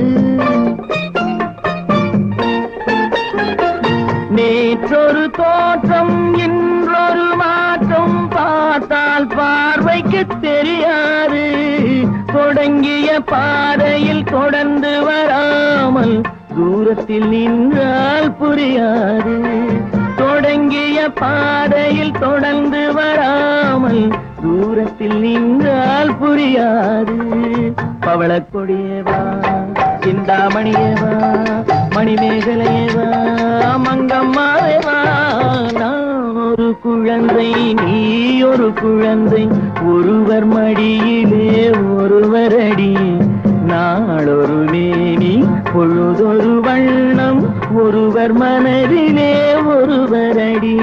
நேற்றொரு தோற்றம் இன்றொரு மாற்றம் பார்த்தால் பார்வைக்கு தெரியாது. தொடங்கிய பாதையில் தொடர்ந்து வராமல் தூரத்தில் நின்றால் புரியாது. தொடங்கிய பாதையில் தொடர்ந்து வராமல் தூரத்தில் நின்றால் புரியாது. பவளக் கொடியவா சிந்தாமணியவா மணிமேகலையவா மங்கம்மாவேவா. நான் ஒரு குழந்தை நீ ஒரு குழந்தை ஒருவர் மடியிலே ஒருவரடி. நாளொரு மேனி பொழுதொரு வண்ணம் ஒருவர் மனதிலே ஒருவரடி.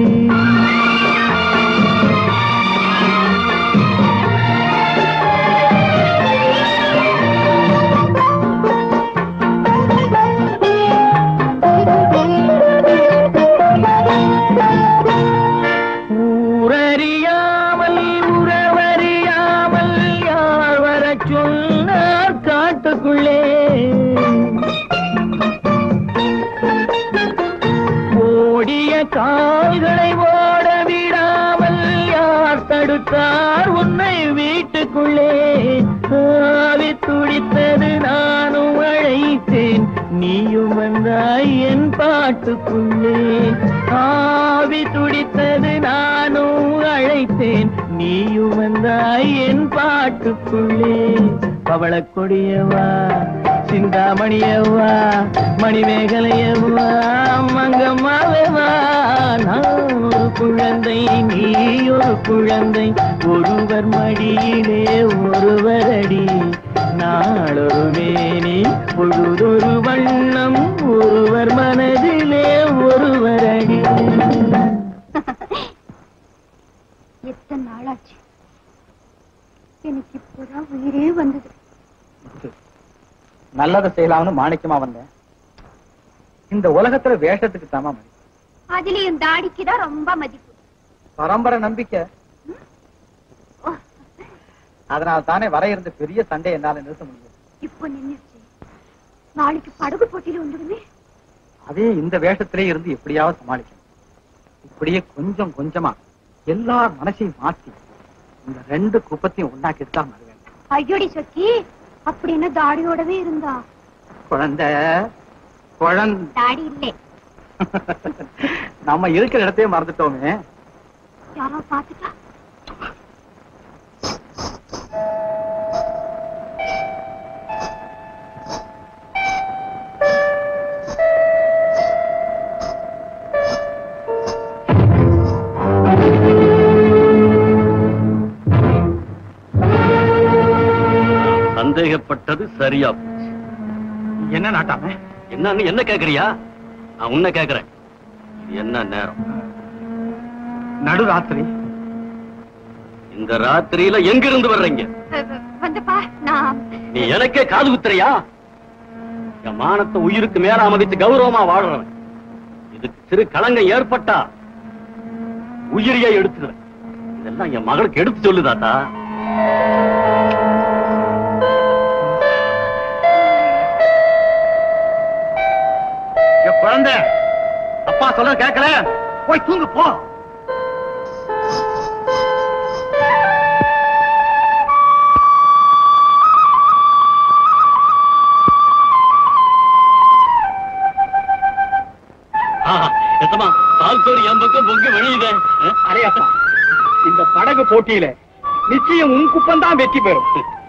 ஊரறியாமல் உறவறியாமல் யார் வர சொன்னார் காட்டுக்குள்ளே. ஓடிய கால்களை ஓட விடாமல் யார் தடுத்தார் உன்னை வீட்டுக்குள்ளே. ஆவி துடித்தது நானும் அழைத்தேன் நீயும் வந்தாய் என் பாட்டுக்குள்ளே. ஆவி துடித்தது நானும் அழைத்தேன் நீயும் வந்தாய் என் பாட்டுக்குள்ளே. பவளக் கொடியவா சிந்தாமணியவா மணிமேகலையவா மங்கம்மாவேவா. நான் ஒரு குழந்தை நீ ஒரு குழந்தை ஒருவர் மடியிலே ஒருவரடி. நாளொரு மேனி பொழுதொரு வண்ணம் ஒருவர் மனதிலே ஒருவரடி. எத்தனை நாளாச்சு எனக்கு இப்போதான் உயிரே வந்தது. நல்லதை செய்யலாம்னு மாணிக்கமா வந்தேன். இந்த உலகத்துல வேஷத்துக்கு தாமா மதிப்பு. அதுலயும் தாடிக்குதான் ரொம்ப மதிப்பு. பரம்பரை நம்பிக்கை. அதனால தானே வர இருந்த பெரிய சண்டை என்னால நிறுத்த முடியும். இப்போ நின்னுச்சு. நாளைக்கு படகு போட்டியில வந்துடுமே. அதே இந்த வேஷத்திலே இருந்து எப்படியாவது சமாளிக்கணும். இப்படியே கொஞ்சம் கொஞ்சமா எல்லார் மனசையும் மாத்தி இந்த ரெண்டு குப்பத்தையும் ஒன்னாக்கிட்டு தான் வருவேன். ஐயோடி சொக்கி அப்படின்னு தாடியோடவே இருந்தா குழந்தை குழந்தை தாடி இல்லை. நம்ம இருக்கிற இடத்தையே மறந்துட்டோமே. யாரோ பாத்துட்டா. சந்தேகப்பட்டது சரியா போச்சு. என்ன நாட்டாம என்னன்னு என்ன கேக்குறியா? நான் உன்ன கேக்குறேன். என்ன நேரம்? நடுராத்திரி. இந்த ராத்திரியில எங்கிருந்து வர்றீங்க? வந்துப்பா நான் நீ எனக்கே காது குத்துறியா? என் மானத்தை உயிருக்கு மேல மதித்து கௌரவமா வாழ்றவன். இதுக்கு சிறு களங்கம் ஏற்பட்டா உயிரியை எடுத்துக்கிறேன். இதெல்லாம் என் மகளுக்கு எடுத்து சொல்லுதாத்தா. குழந்தை அப்பா சொல்ல கேட்கல. போய் தூங்கு போ. பால் சோறு என் பக்கம் பொங்க வழியுத. அரையப்பா, இந்த படகு போட்டியில நிச்சயம் உன் குப்பம் தான் வெற்றி பெறும்.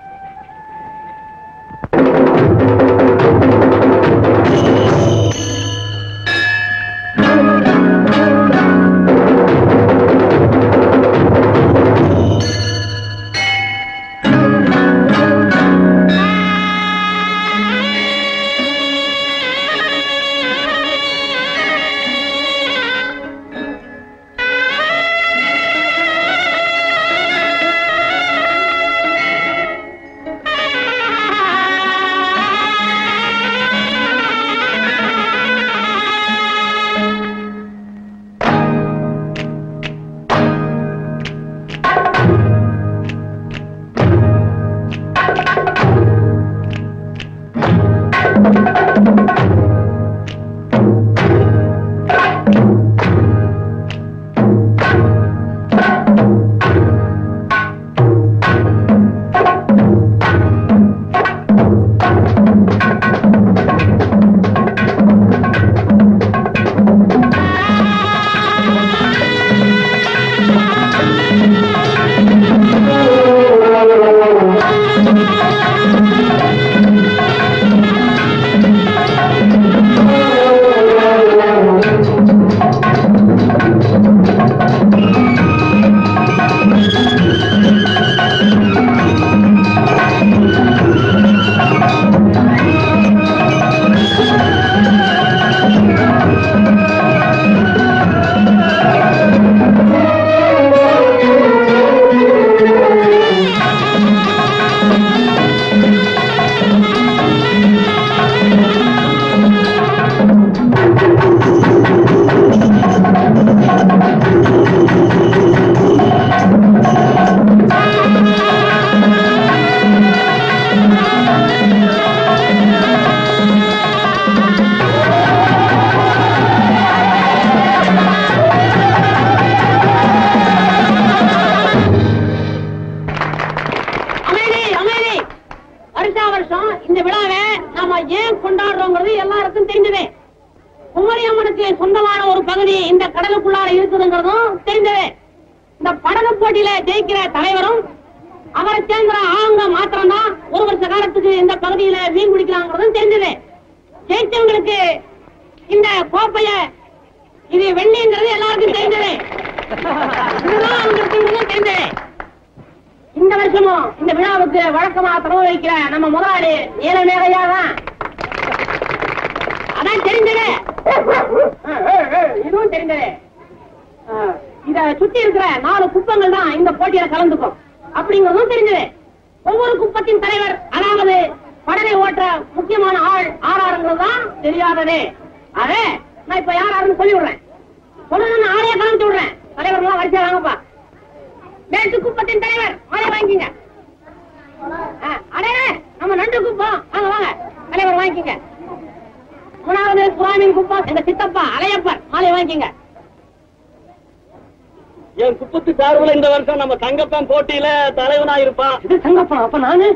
போட்டியில தலைவனா இருப்பான். தங்கப்பா அப்ப நானு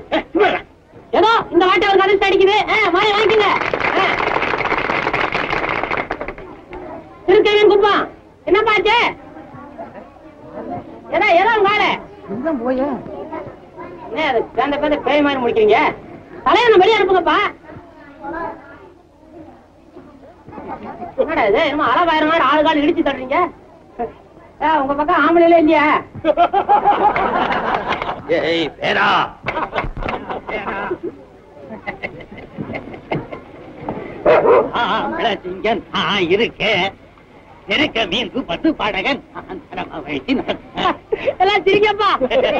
ஏதோ இந்த வாட்டி ஒரு கதை அடிக்குது. மாறி வாங்கிங்க. திருக்கேவன் குப்பா என்ன பாச்சு? ஏதோ ஏதோ வாழ போய அந்த பேர பேய் மாதிரி முடிக்கிறீங்க. தலைவனை வெளியே அனுப்புங்கப்பா. என்னடா இது என்னமோ அளவாயிரம் நாடு ஆளு கால் இடிச்சு தர்றீங்க. உங்க பக்கம் ஆம்பளையில இல்லையா? ஏய் பேரா சிங்கன் இருக்கு இருக்க மீன் பத்து பாடகன் எல்லாம் சிரிக்கப்பா.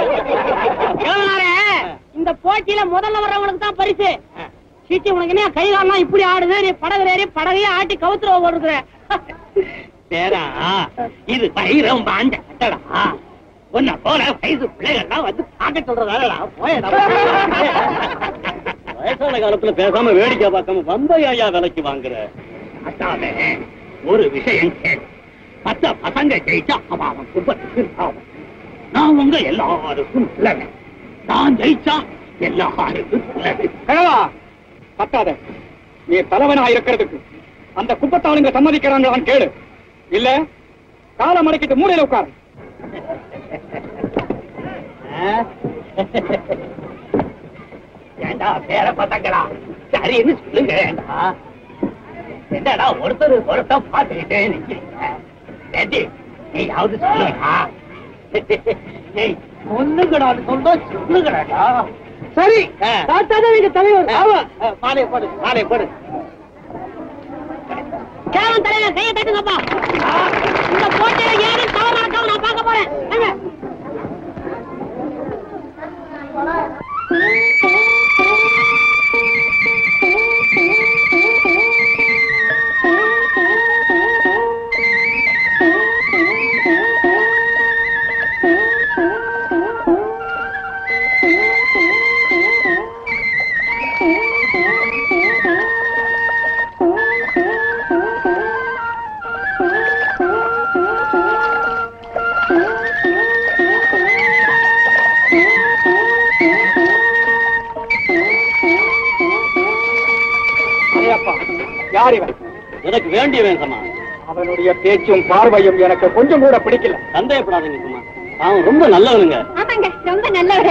இந்த போட்டியில முதல்ல வர்றவனுக்கு தான் பரிசு. சீச்சி உனக்கு என்ன கை காலம் இப்படி ஆடுது, நீ படகு ஏறி படகையே ஆட்டி கவுத்துற ஓடுற. பேரா இது பயிரம் பாண்ட கட்டடா. உன்ன போல வயசு பிள்ளைகள்லாம் வந்து பார்க்க சொல்றதால வயசான காலத்துல பேசாம வேடிக்கை பார்க்காம வந்தையா விலைக்கு வாங்குற. அட்டாவே ஒரு விஷயம் கேள். பத்த பசங்க ஜெயிச்சா அவன் அவன் குடும்பத்துக்கு ஆகும். நான் உங்க எல்லாருக்கும் நல்லது. நான் ஜெயிச்சா எல்லாருக்கும் நல்லது. பத்தாத நீ தலைவனா இருக்கிறதுக்கு அந்த குப்பத்தாளுங்க சம்மதிக்கிறாங்களான்னு கேளு. இல்ல காலை மடக்கிட்டு மூலையில உட்காரு. ஏண்டா பேர பசங்களா சரின்னு சொல்லுங்க. என்னடா ஒருத்தர் ஒருத்தர் பார்த்துக்கிட்டே நிக்கிறீங்க. நீயாவது சொல்லுங்கடா. ஒண்ணுங்கடா சொல்ல சொல்லுங்கடா. சரி தாத்தாதான் நீங்க தலைவர். மாலையை போடு மாலையை போடு. கேவன் தலைவர் கையை தட்டுங்கப்பா. இந்த போட்டியில ஏதும் தவறானவங்க நான் பார்க்க போறேன். எனக்கு வேண்டியவன் சமா. அவனுடைய பேச்சும் பார்வையும் எனக்கு கொஞ்சம் கூட பிடிக்கல. சந்தேகப்படாதீங்க சமா, அவன் ரொம்ப நல்லவனுங்க. ஆமாங்க, ரொம்ப நல்லவரு.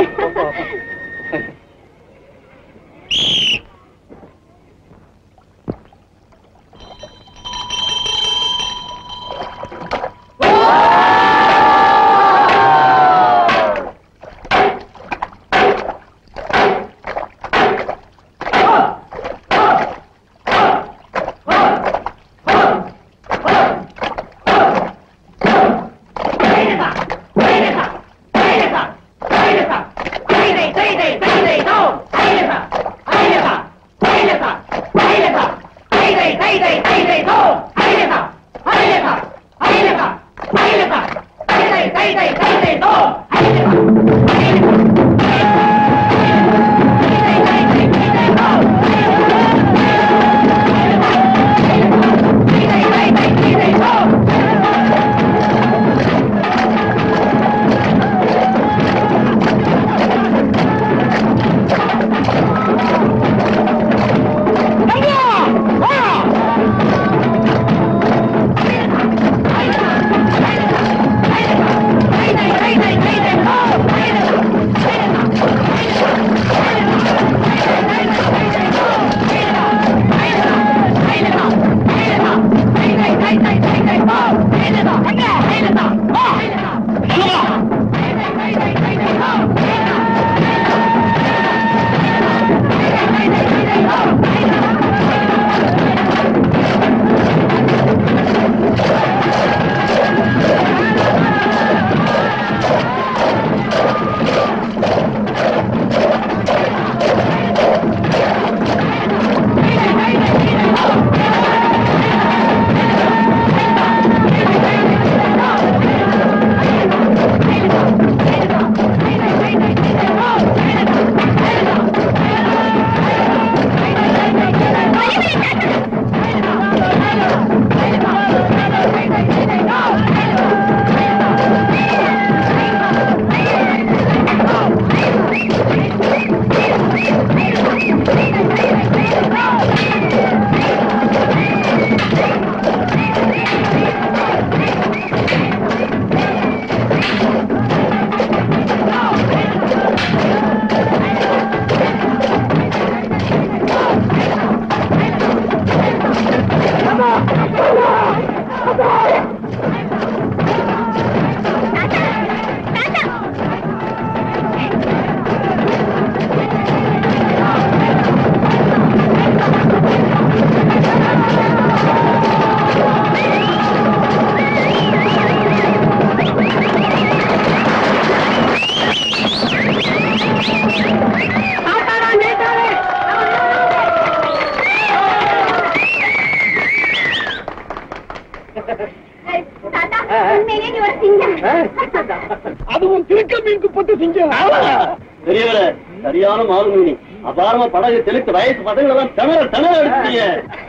அதுவும் திருக்க மீனுக்கு போட்டு சிங்கம். பெரியவர சரியான மாறு மீனி. அபாரமா படகு தெளித்து வயசு பசங்களை எல்லாம் திணற திணற எடுத்தீங்க.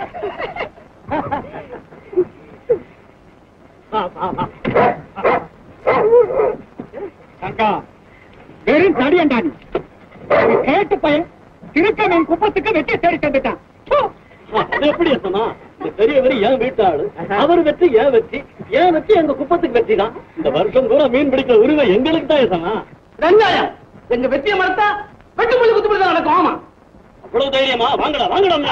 வெறும் தடியண்டா நீ. கேட்டு பையன் திருக்க மீன் குப்பத்துக்கு வெட்டி தேடி தந்துட்டான். எப்படி சொன்னா பெரியவர் ஏன் வீட்டாளு, அவர் வெற்றி ஏன் வெற்றி, ஏன் வெற்றி எங்க குப்பத்துக்கு வெற்றி தான். இந்த வருஷம் பூரா மீன் பிடிக்கிற உரிமை எங்களுக்கு தான் ஏசமா. வெங்காயம் எங்க வெற்றியை மறத்தா வெட்டு புள்ளி குத்து தான் நடக்கும். ஆமா, அவ்வளவு தைரியமா? வாங்கடா வாங்கடா.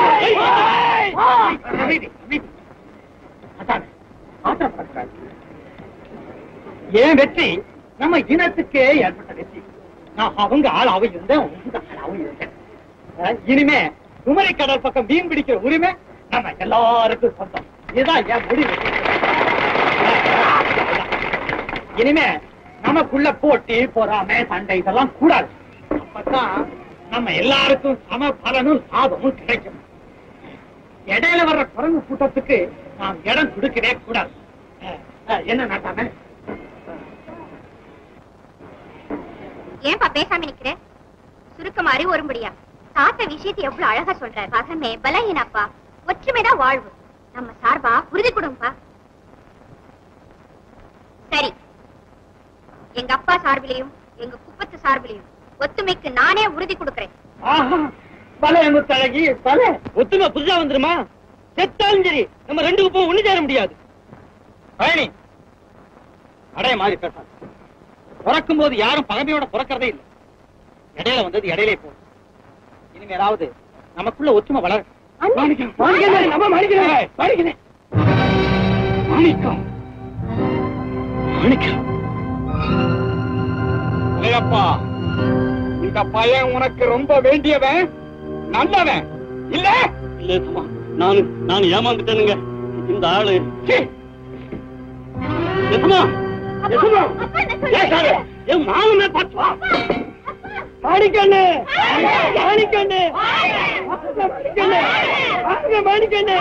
ஏன் வெற்றி நம்ம இனத்துக்கே ஏற்பட்ட வெற்றி. நான் அவங்க ஆளாவும் இருந்தேன், உங்க ஆளாவும் இருந்தேன். இனிமே குமரி கடல் பக்கம் மீன் பிடிக்கிற உரிமை நம்ம எல்லாருக்கும் சொந்தம். இதுதான் என் முடிவு. இனிமே நமக்குள்ள போட்டி பொறாமை சண்டை இதெல்லாம் கூடாது. அப்பதான் நம்ம எல்லாருக்கும் சம பலனும் லாபமும் கிடைக்கும். இடையில வர்ற குரங்கு கூட்டத்துக்கு நாம் இடம் கொடுக்கவே கூடாது. என்ன நாட்டாம? ஏன்பா பேசாம நிக்கிற? சுருக்கமா அறிவு வரும்படியா தாத்த விஷயத்தை எவ்வளவு அழகா சொல்றாரு. பகமே பலஹீனப்பா, ஒற்றுமைதான் வாழ்வு. நம்ம சார்பா உறுதி கொடுங்கப்பா. சரி, எங்க அப்பா சார்பிலையும் எங்க குப்பத்து சார்பிலையும் ஒத்துமைக்கு நானே உறுதி கொடுக்கிறேன். பல முத்தழகி பல ஒத்துமை புதுசா வந்துருமா? செத்தாலும் சரி நம்ம ரெண்டு குப்பம் ஒண்ணு சேர முடியாது. பழனி அடைய மாதிரி பேசாது. பிறக்கும் போது யாரும் பகமையோட பிறக்கிறதே இல்லை. இடையில வந்தது இடையிலே போகும். இனிமேலாவது நமக்குள்ள ஒற்றுமை வளர. இந்த பையன் உனக்கு ரொம்ப வேண்டியவன், நல்லவன் இல்ல? இல்ல நானு நான் ஏமாந்துட்டேனுங்க. இந்த ஆளு என் மாமனை பார்த்துவா. மாணிக்கண்ணு மாணிக்கண்ணு மாணிக்கண்ணு.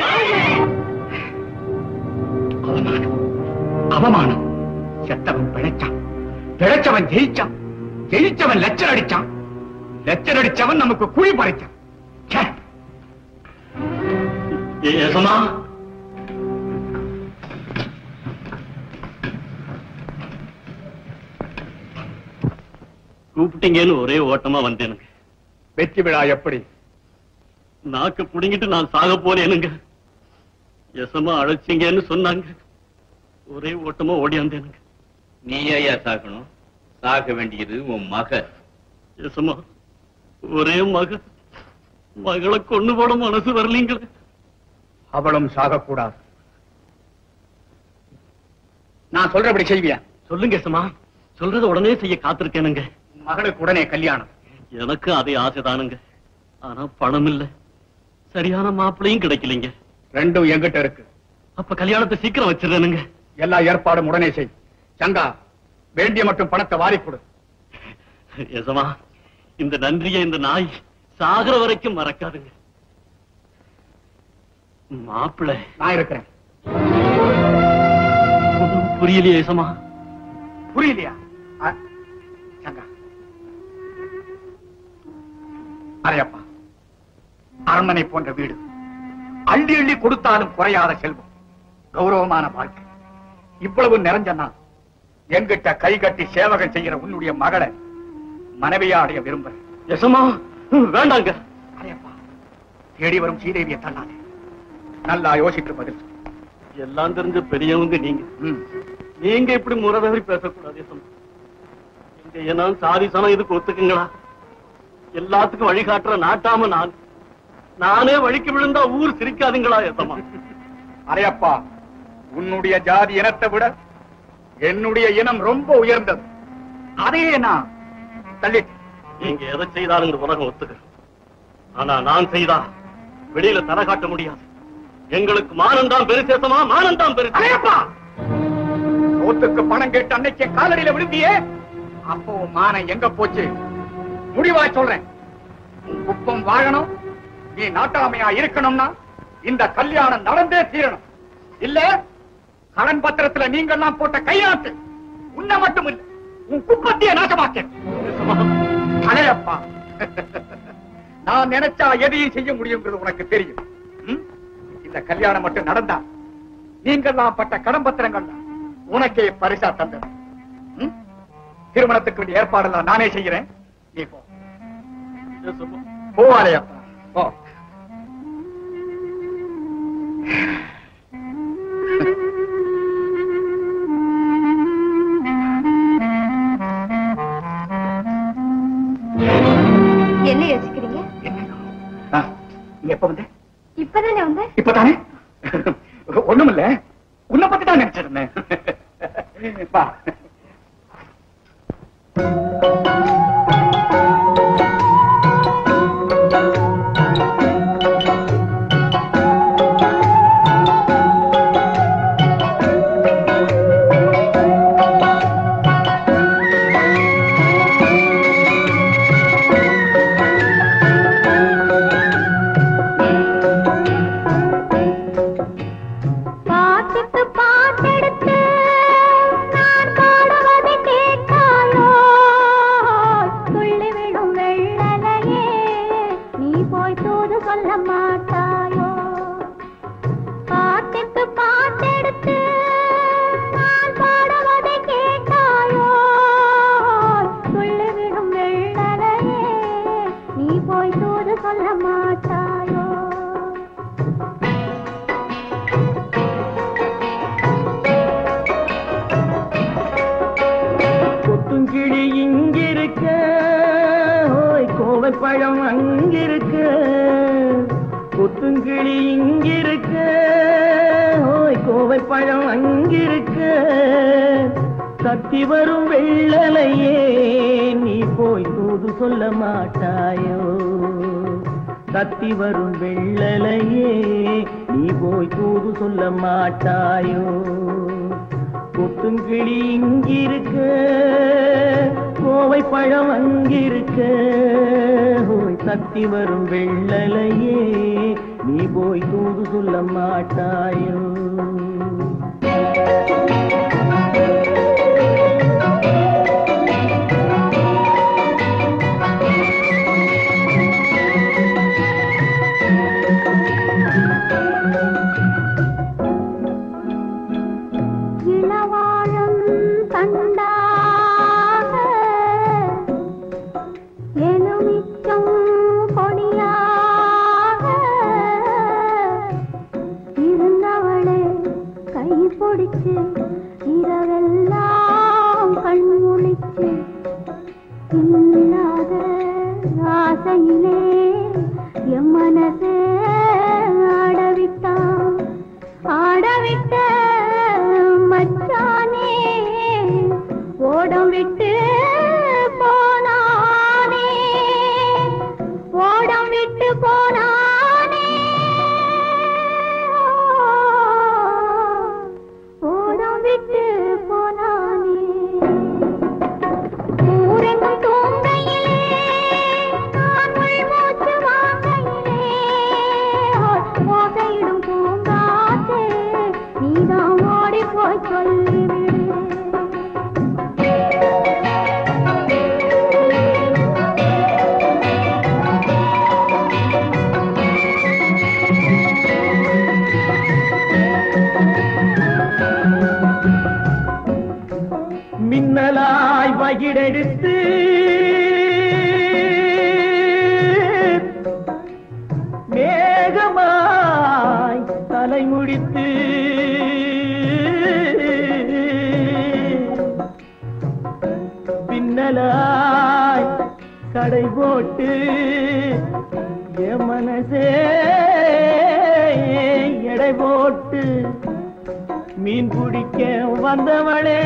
அவமானம். செத்தவன் பிழைச்சான், பிழைச்சவன் ஜெயிச்சான், ஜெயிச்சவன் லட்சம் அடிச்சான், லட்சம் அடிச்சவன் நமக்கு குழி பறிச்சான். ஏசமா கூப்பிட்டீங்கன்னு ஒரே ஓட்டமா வந்தேனுங்க. வெற்றி விழா எப்படி? நாக்கு புடுங்கிட்டு நான் சாக போனேனுங்க. எசமா அழைச்சிங்கன்னு சொன்னாங்க. ஒரே ஓட்டமா ஓடியாந்தேனுங்க. நீ ஐயா சாகணும்? சாக வேண்டியது உன் மக. எசமா ஒரே மக, மகளை கொண்டு போட மனசு வரலீங்களே. அவளும் சாகக்கூடாது. நான் சொல்றபடி செய்வியா? சொல்லுங்க எசமா. சொல்றது உடனே செய்ய காத்திருக்கேனுங்க. மகளுக்கு உடனே கல்யாணம். எனக்கு அதே ஆசைதானுங்க. ஆனா பணம் இல்ல, சரியான மாப்பிளையும் கிடைக்கலீங்க. ரெண்டும் எங்கிட்ட இருக்கு. அப்ப கல்யாணத்தை சீக்கிரம் வச்சிருந்தேனுங்க. எல்லா ஏற்பாடும் உடனே செய். சங்கா, வேண்டிய மட்டும் பணத்தை வாரி கொடு. எசமா, இந்த நன்றியை இந்த நாய் சாகர வரைக்கும் மறக்காதுங்க. மாப்பிள்ளை நான் இருக்கிறேன். புரியலையே எசமா? புரியலையா? சங்கா, அரையப்பா, அரண்மனை போன்ற வீடு, அள்ளி அள்ளி கொடுத்தாலும் குறையாத செல்வம், கௌரவமான வாழ்க்கை, இவ்வளவு நிறைஞ்சனா எங்கிட்ட கை கட்டி சேவகம் செய்கிற உன்னுடைய மகளை மனைவியா அடைய விரும்புறேன். எசமா வேண்டாங்க. அரையப்பா, தேடி வரும் சீதேவியை தள்ளாதே. நல்லா யோசித்து பதில். எல்லாம் தெரிஞ்ச பெரியவங்க நீங்க. நீங்க இப்படி முறதவரி பேசக்கூடாது. எங்க ஏன்னா சாதி சனம் இதுக்கு ஒத்துக்குங்களா? எல்லாத்துக்கும் வழிகாட்டுற நாட்டாம நான் நானே வழிக்கு விழுந்தா ஊர் சிரிக்காதுங்களா? எசமா, அரையப்பா, உன்னுடைய ஜாதி இனத்தை விட என்னுடைய இனம் ரொம்ப உயர்ந்தது. அதையே நான் தள்ளிட்டு. நீங்க எதை செய்தாலும் இந்த உலகம் ஒத்துக்கிறேன். ஆனா நான் செய்தா வெளியில தர காட்ட முடியாது. எங்களுக்கு மானந்தான் பெருசேசமா, மானந்தான் பெருசு. அரையப்பா, சோத்துக்கு பணம் கேட்டு அன்னைக்கு காலடியில விழுந்தியே, அப்போ மானம் எங்க போச்சு? முடிவா சொல்றேன். உன் குப்பம் வாழணும், நீ நாட்டாமையா இருக்கணும்னா இந்த கல்யாணம் நடந்தே தீரணும். இல்ல கடன் பத்திரத்துல நீங்கெல்லாம் போட்ட கையாட்டு உன்னை மட்டும் இல்ல, உன் குப்பத்தையே நாசமாக்க. அடையப்பா, நான் நினைச்சா எதையும் செய்ய முடியுங்கிறது உனக்கு தெரியும். இந்த கல்யாணம் மட்டும் நடந்தா நீங்கெல்லாம் பட்ட கடன் பத்திரங்கள் உனக்கே பரிசா தந்தது. திருமணத்துக்கு வேண்டிய ஏற்பாடெல்லாம் நானே செய்கிறேன். நீ போ. போவாலையப்பா, போ. என்ன யோசிக்கிறீங்க? நீ எப்ப வந்த? இப்பதானே வந்த. இப்பதானே? ஒண்ணுமில்ல, உன்னை பத்தி தான் நினைச்சிருந்தேன். வா. சக்தி வரும் வெள்ளலையே நீ போய் தூது சொல்ல மாட்டாயோ, சக்தி வரும் வெள்ளலையே நீ போய் தூது சொல்ல மாட்டாயோ. கொத்துங்கிளி இங்கிருக்க கோவை பழம் அங்கிருக்க, சக்தி வரும் வெள்ளலையே நீ போய் தூது சொல்ல மாட்டாயோ. பகிடெடுத்து மேகமாய் தலை முடித்து பின்னலாய் கடை போட்டு என் மனசே எடை போட்டு மீன் பிடிக்க வந்தவளே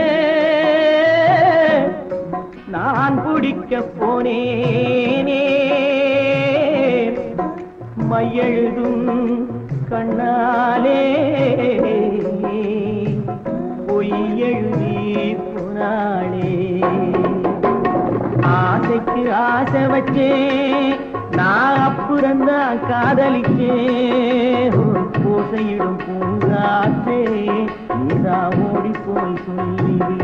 நான் பிடிக்க போனேனே மையெழுதும் கண்ணாலே பொய் எழுதி போனாளே. ஆசைக்கு ஆசை வச்சேன் நான் அப்புறந்தான் காதலிச்சேன். பூசையிடும் பூங்காத்தே நீதான் ஓடி போய் சொல்லிவிடு.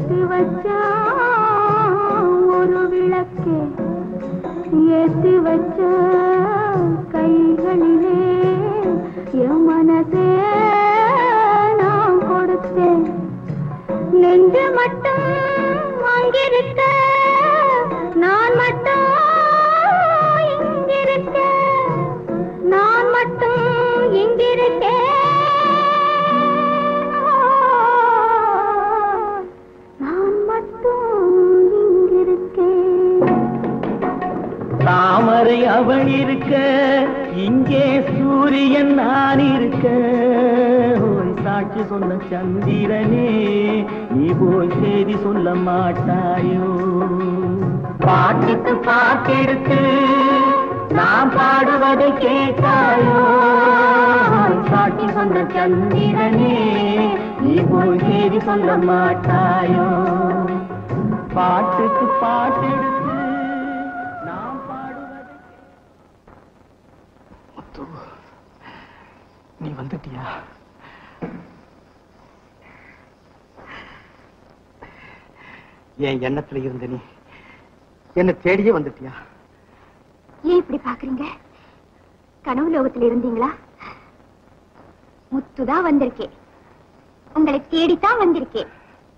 ஏத்தி வச்சா ஒரு விளக்கே ஏத்தி வச்ச கைகளிலே என் மனசே நான் கொடுத்தேன். நெஞ்சு மட்டும் அங்கிருக்க நான் மட்டும் இங்கிருக்க நான் மட்டும் இங்கிருக்கேன் நான் மட்டும் இங்கிருக்கேன். தாமரை அவள் இருக்க இங்கே சூரியன் நான் இருக்க சாட்சி சொன்ன சந்திரனே நீ போய் செய்தி சொல்ல மாட்டாயோ. பாட்டுக்கு பாட்டெடுத்து நான் பாடுவதை கேட்டாயோ. சாட்சி சொன்ன சந்திரனே நீ போய் செய்தி சொல்ல மாட்டாயோ. பாட்டுக்கு பாட்டெடுத்து நான் பாடுவதை. நீ வந்துட்டியா? என் எண்ணத்துல இருந்த நீ என்ன தேடியே வந்துட்டியா? ஏன் இப்படி பாக்குறீங்க? கனவு லோகத்துல இருந்தீங்களா? முத்துதான் வந்திருக்கேன், உங்களை தேடித்தான் வந்திருக்கேன்.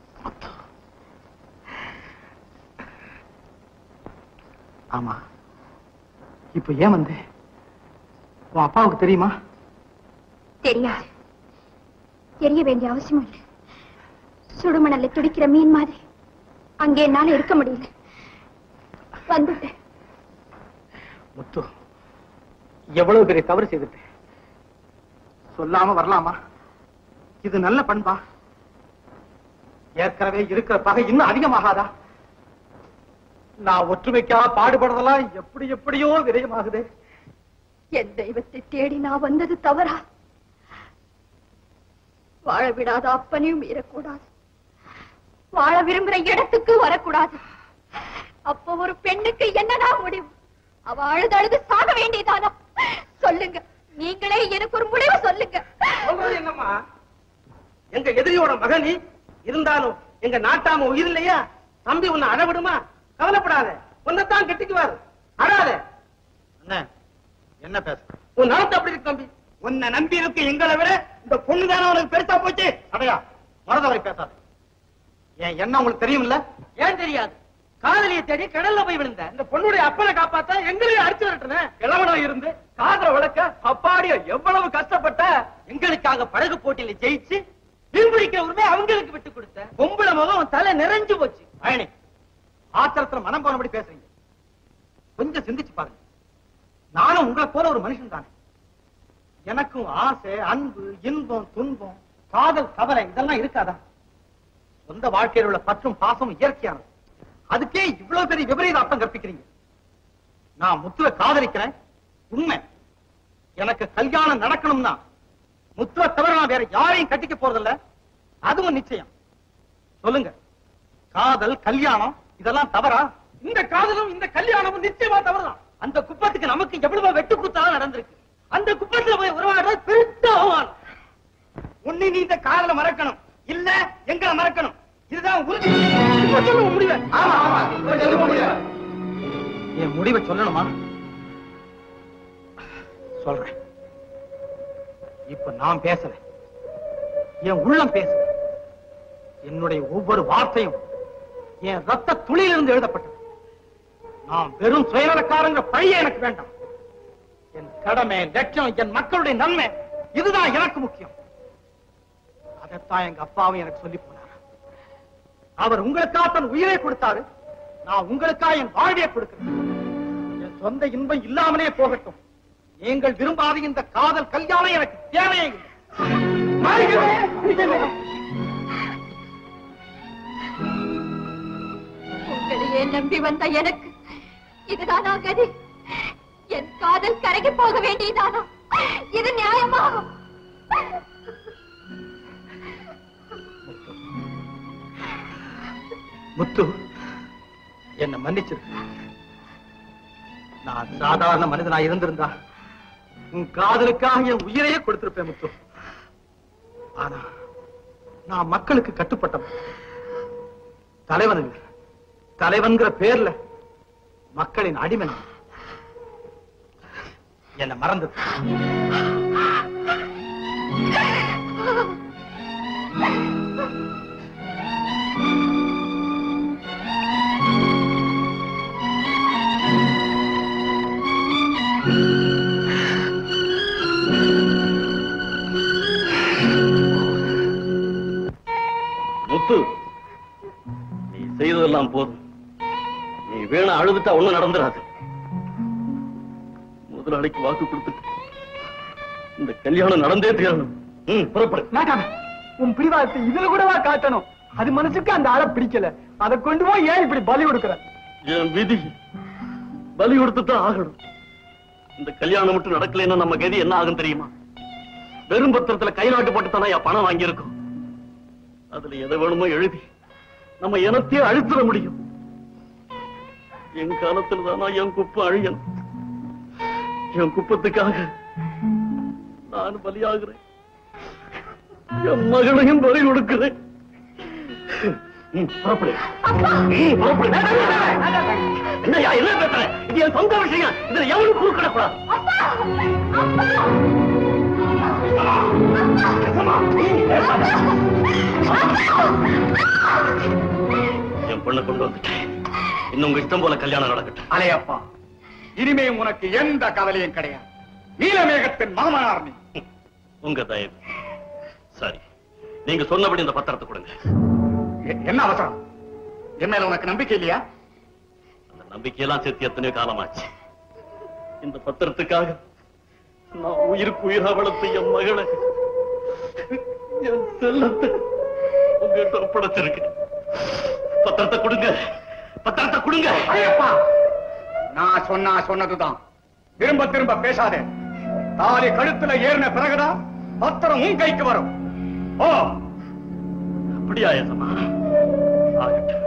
ஆமா, இப்ப ஏன் வந்த? உன் அப்பாவுக்கு தெரியுமா? தெரியாது, தெரிய வேண்டிய அவசியம் இல்லை. சுடுமணல்ல துடிக்கிற மீன் மாதிரி அங்கே என்னால இருக்க முடியல, வந்துட்டேன். முத்து, எவ்வளவு பெரிய தவறு செய்துட்டேன். சொல்லாம வரலாமா? இது நல்ல பண்பா? ஏற்கனவே இருக்கிற பகை இன்னும் அதிகமாகாதா? நான் ஒற்றுமைக்காக பாடுபடுறதெல்லாம் எப்படி எப்படியோ விரயமாகுது. என் தெய்வத்தை தேடி நான் வந்தது தவறா? வாழ விடாத அப்பனையும் மீறக்கூடாது, வாழ விரும்புற இடத்துக்கு வரக்கூடாது. அப்ப ஒரு பெண்ணுக்கு என்னதான் முடிவு? அவ அழுது அழுது சாக வேண்டியதானா? சொல்லுங்க, நீங்களே எனக்கு ஒரு முடிவு சொல்லுங்க. என்னம்மா, எங்க எதிரியோட மகனி இருந்தாலும் எங்க நாட்டாம உயிர் இல்லையா? தம்பி உன்னை அழவிடுமா? கவலைப்படாத, உன்னைத்தான் கட்டிக்குவாரு, அழாத. என்ன பேச? உன் நாட்டு அப்படி இருக்கு தம்பி. உன்னை நம்பி இருக்கு எங்களை விட இந்த பொண்ணுதானே உனக்கு பெருசா போச்சு. அடையா, மறந்தவரை பேசாத. என் என்ன உங்களுக்கு தெரியும்ல? ஏன் தெரியாது? காதலியை தேடி கடல்ல போய் விழுந்த இந்த பொண்ணுடைய அப்பனை காப்பாத்த எங்களையும் அடிச்சு வரட்டுன கிழவனா இருந்து காதல வளர்க்க அப்பாடிய எவ்வளவு கஷ்டப்பட்ட. எங்களுக்காக படகு போட்டியில ஜெயிச்சு மீன்பிடிக்கிற உரிமை அவங்களுக்கு விட்டு கொடுத்த பொம்பளை முகம் தலை நிறைஞ்சு போச்சு. பயணி, ஆத்திரத்துல மனம் போனபடி பேசுறீங்க. கொஞ்சம் சிந்திச்சு பாருங்க. நானும் உங்களை போல ஒரு மனுஷன் தானே. எனக்கும் ஆசை, அன்பு, இன்பம், துன்பம், காதல், கவலை இதெல்லாம் இருக்காதா? சொந்த வாழ்க்கையில் உள்ள பற்றும் பாசமும் இயற்கையானது. அதுக்கே இவ்வளவு பெரிய விபரீத அர்த்தம் கற்பிக்கிறீங்க. நான் முத்துவை காதலிக்கிறேன், உண்மை. எனக்கு கல்யாணம் நடக்கணும்னா முத்துவை தவிர நான் வேற யாரையும் கட்டிக்க போறதில்ல, அதுவும் நிச்சயம். சொல்லுங்க, காதல், கல்யாணம் இதெல்லாம் தவறா? இந்த காதலும் இந்த கல்யாணமும் நிச்சயமா தவறுதான். அந்த குப்பத்துக்கு நமக்கு எவ்வளவு வெட்டு குத்தாலும் நடந்திருக்கு. அந்த குப்பத்துல போய் உருவாடுறது பெருத்த அவமானம். ஒண்ணு நீ இந்த காதலை மறக்கணும், இல்ல எங்களை மறக்கணும். இதுதான் உறுதி. முடிவு. என் முடிவை சொல்லணுமா? சொல்றேன். இப்ப நான் பேசல, என் உள்ளம் பேசல. என்னுடைய ஒவ்வொரு வார்த்தையும் என் ரத்த துளியிலிருந்து எழுதப்பட்டது. நான் வெறும் சுயநலக்காரங்க பழிய எனக்கு வேண்டாம். என் கடமை, லட்சியம், என் மக்களுடைய நன்மை இதுதான் எனக்கு முக்கியம். அதைத்தான் எங்க அப்பாவும் எனக்கு சொல்லி போனார். அவர் உங்களுக்காக தன் உயிரை கொடுத்தாரு, நான் உங்களுக்காக என் வாழ்வையை கொடுக்கிறேன். என் சொந்த இன்பம் இல்லாமலே போகட்டும். நீங்கள் விரும்பாத இந்த காதல் கல்யாணம் எனக்கு தேவையே இல்லை. உங்களையே நம்பி வந்த எனக்கு இதுதானா கதி? என் காதல் கரைக்கு போக வேண்டியதானா? இது நியாயமா? முத்து, என்ன மன்னிச்சிரு. நான் சாதாரண மனிதனா இருந்திருந்தா உன் காதலுக்காக என் உயிரையே கொடுத்திருப்பேன் முத்து. ஆனா நான் மக்களுக்கு கட்டுப்பட்டவன். தலைவன் இல்ல, தலைவன்கிற பேர்ல மக்களின் அடிமை. என்ன மறந்தது. முத்து, நீ செய்ததெல்லாம் போதும். நீ வேணா அழுதுட்டா ஒண்ணும் நடந்துராது. முதலாளிக்கு வாக்கு கொடுத்துட்டு இந்த கல்யாணம் நடந்தே தீரணும். புறப்படு. உன் பிடிவாதத்தை இதுல கூடவா காட்டணும்? அது மனசுக்கு அந்த ஆளை பிடிக்கல. அதை கொண்டு போய் ஏன் இப்படி பலி கொடுக்கற? என் விதி பலி கொடுத்துதான் ஆகணும். இந்த கல்யாணம் மட்டும் நடக்கலைன்னா நம்ம கதி என்ன ஆகும் தெரியுமா? வெறும் பத்திரத்துல கைநாட்டு போட்டு தானே என் பணம் வாங்கியிருக்கோம். அதுல எதை வேணுமோ எழுதி நம்ம இனத்தையே அழித்துட முடியும். என் காலத்துல தானா என் குப்பை அழியணும். என் குப்பத்துக்காக நான் பலியாகிறேன். என் மகளையும் பலி கொடுக்கிறேன். என்னையா என்ன பேசுற? இது என் சொந்த விஷயம். இதுல எவனும் குறுக்கிடக்கூடாது. என் பொண்ணை கொண்டு வந்துட்டேன். இன்னும் உங்க இஷ்டம் போல கல்யாணம் நடக்கட்டும். அலையப்பா, இனிமே உனக்கு எந்த கவலையும் கிடையாது. நீலமேகத்தின் மாமனார் நீ. உங்க தயவு. சரி, நீங்க சொன்னபடி இந்த பத்திரத்தை கொடுங்க. என்ன அவசரம்? என் மேல உனக்கு நம்பிக்கை இல்லையா? அந்த நம்பிக்கையெல்லாம் சேர்த்து எத்தனையோ காலமாச்சு. இந்த பத்திரத்துக்காக நான் உயிருக்கு உயிரா வளர்த்த என் மகளை, என் செல்லத்தை உங்ககிட்ட ஒப்படைச்சிருக்கேன். பத்திரத்தை கொடுங்க, பத்திரத்தை கொடுங்க. ஐயப்பா, நான் சொன்னா சொன்னதுதான். திரும்ப திரும்ப பேசாதே. தாலி கழுத்துல ஏறின பிறகுதான் பத்திரம் உன் கைக்கு வரும். ஓ, அப்படியா ஏசமா? ஆகட்டும்.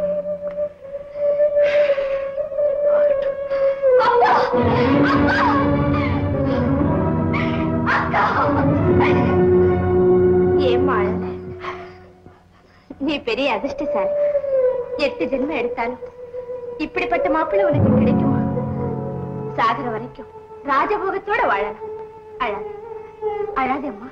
ஏம்மா அழற? நீ பெரிய அதிர்ஷ்டசாலி. எட்டு ஜென்மம் எடுத்தாலும் இப்படிப்பட்ட மாப்பிள்ளை உனக்கு கிடைக்குமா? சாகர வரைக்கும் ராஜபோகத்தோட வாழணும். அழாது, அழாதேம்மா.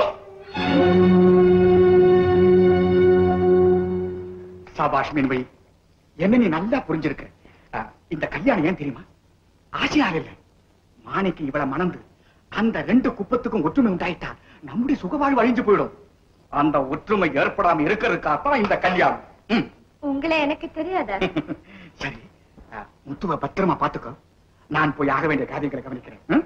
சாபாஷ் மீன்வை, என்ன நீ நல்லா புரிஞ்சிருக்க. இந்த கல்யாணம் ஏன் தெரியுமா? ஆசையாக இல்ல, மாணிக்கு இவ்வளவு மணந்து அந்த ரெண்டு குப்பத்துக்கும் ஒற்றுமை உண்டாயிட்டா நம்முடைய சுகவாழ்வு அழிஞ்சு போயிடும். அந்த ஒற்றுமை ஏற்படாம இருக்கிறதுக்காகத்தான் இந்த கல்யாணம். உங்களை எனக்கு தெரியாதா? சரி, முத்துவ பத்திரமா பாத்துக்கோ. நான் போய் ஆக வேண்டிய காரியங்களை கவனிக்கிறேன்.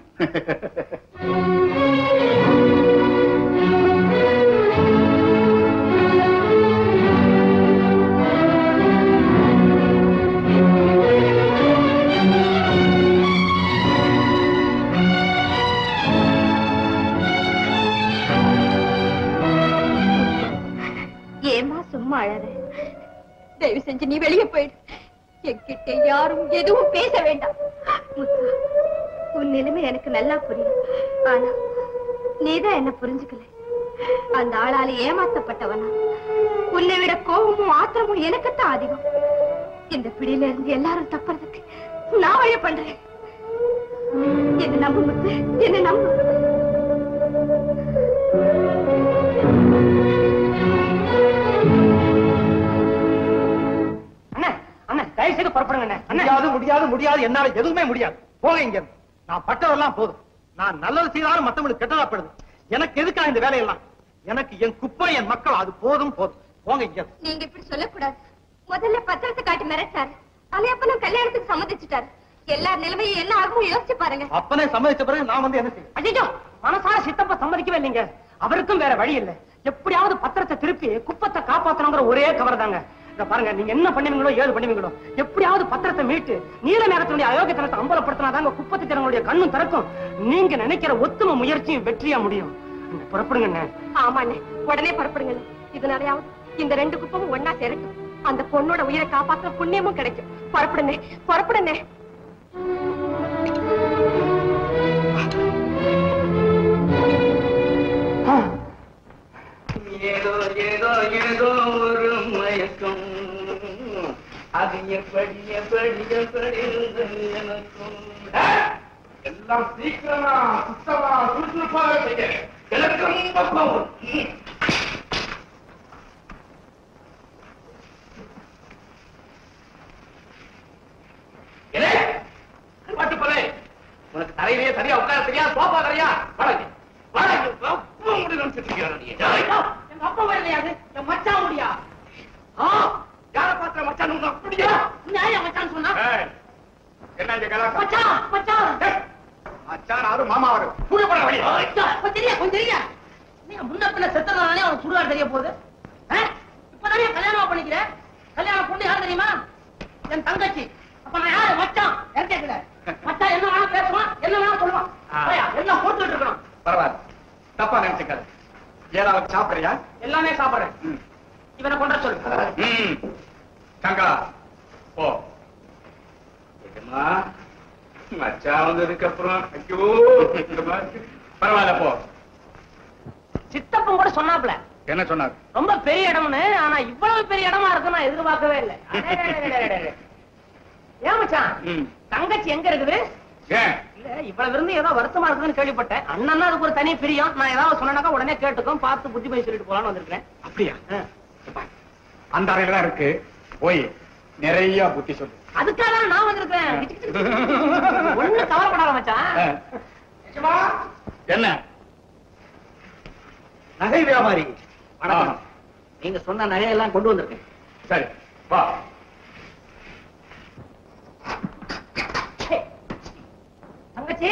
ஏமா சும்மா அழற? தயவு செஞ்சு நீ வெளியே போயிடு. என்கிட்ட யாரும் எதுவும் பேச வேண்டாம். முத்து, உன் நிலைமை எனக்கு நல்லா புரியும். ஆனா நீதான் என்ன புரிஞ்சுக்கல. அந்த ஆளால ஏமாத்தப்பட்டவனா? உன்னை விட கோபமும் ஆத்திரமும் எனக்குத்தான் அதிகம். இந்த பிடியில இருந்து எல்லாரும் தப்புறதுக்கு நான் வழி பண்றேன். என்ன நம்பு முத்து, என்ன நம்பு. முடியாது முடியாது முடியாது, என்னால எதுவுமே முடியாது. போங்க இங்க. நான் பட்டதெல்லாம் போதும். நான் நல்லது செய்தாலும் மத்தவங்களுக்கு கெட்டதாப்படுது. எனக்கு எதுக்கா இந்த வேலையெல்லாம்? எனக்கு என் குப்பை, என் மக்கள், அது போதும் போதும். போங்க இங்க. நீங்க இப்படி சொல்லக்கூடாது. முதல்ல பத்திரத்தை காட்டி மிரட்டாரு. அலையப்பனும் கல்யாணத்துக்கு சம்மதிச்சுட்டாரு. எல்லார் நிலைமையும் என்ன ஆகும் யோசிச்சு பாருங்க. அப்பனே சம்மதிச்ச பிறகு நான் வந்து என்ன செய்ய? அஜிஜோ, மனசார சித்தப்ப சம்மதிக்கவே இல்லைங்க. அவருக்கும் வேற வழி இல்லை. எப்படியாவது பத்திரத்தை திருப்பி குப்பத்தை காப்பாத்தணுங்கிற ஒரே கவலை தாங்க. பாருங்க, நீங்க என்ன பண்ணுவீங்களோ ஏது பண்ணுவீங்களோ, எப்படியாவது பத்திரத்தை மீட்டு நீலமேகத்தினுடைய அயோக்கியத்தனத்தை அம்பலப்படுத்தினாதாங்க குப்பத்து ஜனங்களுடைய கண்ணும் திறக்கும். நீங்க நினைக்கிற ஒத்துமை முயற்சியும் வெற்றியா முடியும். புறப்படுங்க. ஆமாண்ணே, உடனே புறப்படுங்க. இதனாலயாவது இந்த ரெண்டு குப்பமும் ஒன்னா சேரட்டும். அந்த பொண்ணோட உயிரை காப்பாற்ற புண்ணியமும் கிடைக்கும். புறப்படுங்க, புறப்படுங்க. ஏதோ ஏதோ ஏதோ ஒரு மயக்கம் அது எப்படி எப்படி எப்படி எல்லாம் சீக்கிரமா சுத்தமா சுறுசுறுப்பா செய்ய எனக்கு ரொம்ப கோவம். பாட்டு போல உனக்கு தலையிலேயே சரியா உட்கார தெரியா சோபா தெரியா வாடகை வாடகை எங்க அப்பா வரலையாது என் மச்சான் முடியா யார பாத்திர மச்சான் அப்படியா யார் மச்சான் சொன்னா என்ன கலாட்டா மச்சான் மச்சான் மச்சான் ஆறு மாமா ஆறு புரிய போற வழி கொஞ்சம் தெரியா கொஞ்சம் தெரியா நீங்க முன்ன பின்ன செத்தனாலே அவனுக்கு சுடுகாடு தெரிய போகுது இப்பதானே கல்யாணம் பண்ணிக்கிறேன் கல்யாணம் பொண்ணு யாரு தெரியுமா என் தங்கச்சி அப்ப நான் யாரு மச்சான் யார் கேட்கல மச்சான் என்ன வேணா பேசுவான் என்ன வேணா சொல்லுவான் எல்லாம் போட்டுட்டு இருக்கணும் பரவாயில்ல தப்பா நினைச்சுக்காது ஏதாவது சாப்பிடுறியா எல்லாமே சாப்பிடுறேன் இவனை கொண்ட சொல்லு சங்கா போ மச்சான் வந்ததுக்கு அப்புறம் ஐயோ பரவாயில்ல போ சித்தப்பன் கூட சொன்னாப்ல என்ன சொன்னார் ரொம்ப பெரிய இடம்னு ஆனா இவ்வளவு பெரிய இடமா இருக்கு நான் எதிர்பார்க்கவே இல்லை ஏன் மச்சான் தங்கச்சி எங்க இருக்குது இல்ல இவ்வளவு இருந்து ஏதோ வருத்தமா இருக்குதுன்னு கேள்விப்பட்டேன் அண்ணன்னா அதுக்கு ஒரு தனி பிரியம் நான் ஏதாவது சொன்னாக்கா உடனே கேட்டுக்கும் பார்த்து புத்தி போய் சொல்லிட்டு போலான்னு வந்திருக்கேன் அப்படியா அந்த அறையில தான் இருக்கு போய் நிறைய புத்தி சொல்லு அதுக்காக நான் வந்திருக்கேன் ஒண்ணு கவலைப்படாத மச்சான் என்ன நகை வியாபாரி வணக்கம் நீங்க சொன்ன நகையெல்லாம் கொண்டு வந்திருக்கேன் சரி வா தங்கச்சி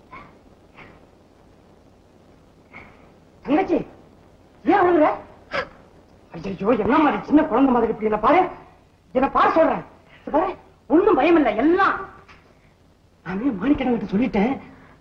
தங்கச்சி ஏன் அழுகுற ஐயோ என்ன மாதிரி சின்ன குழந்தை மாதிரி இப்படி என்ன பாரு என்ன பாரு சொல்றேன் பாரு ஒண்ணும் பயம் இல்லை எல்லாம் நானே மாணிக்கடன் சொல்லிட்டேன்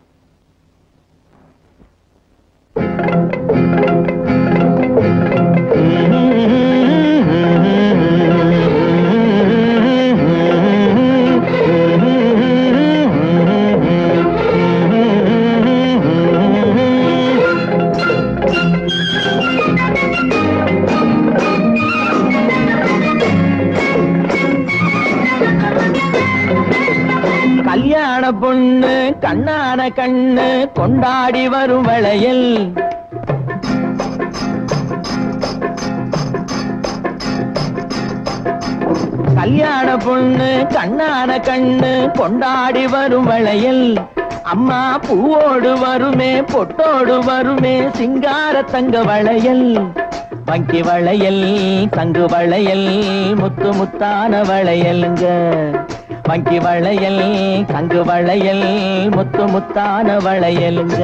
கல்யாண பொண்ணு கண்ணான கண்ணு கொண்டாடி வரும் வளையல் கல்யாண பொண்ணு கண்ணான கண்ணு கொண்டாடி வரும் வளையல் அம்மா பூவோடு வருமே பொட்டோடு வருமே சிங்கார தங்க வளையல் வங்கி வளையல் தங்கு வளையல் முத்து முத்தான வளையலுங்க வங்கி வளையல் தங்கு வளையல் முத்து முத்தான வளையலுங்க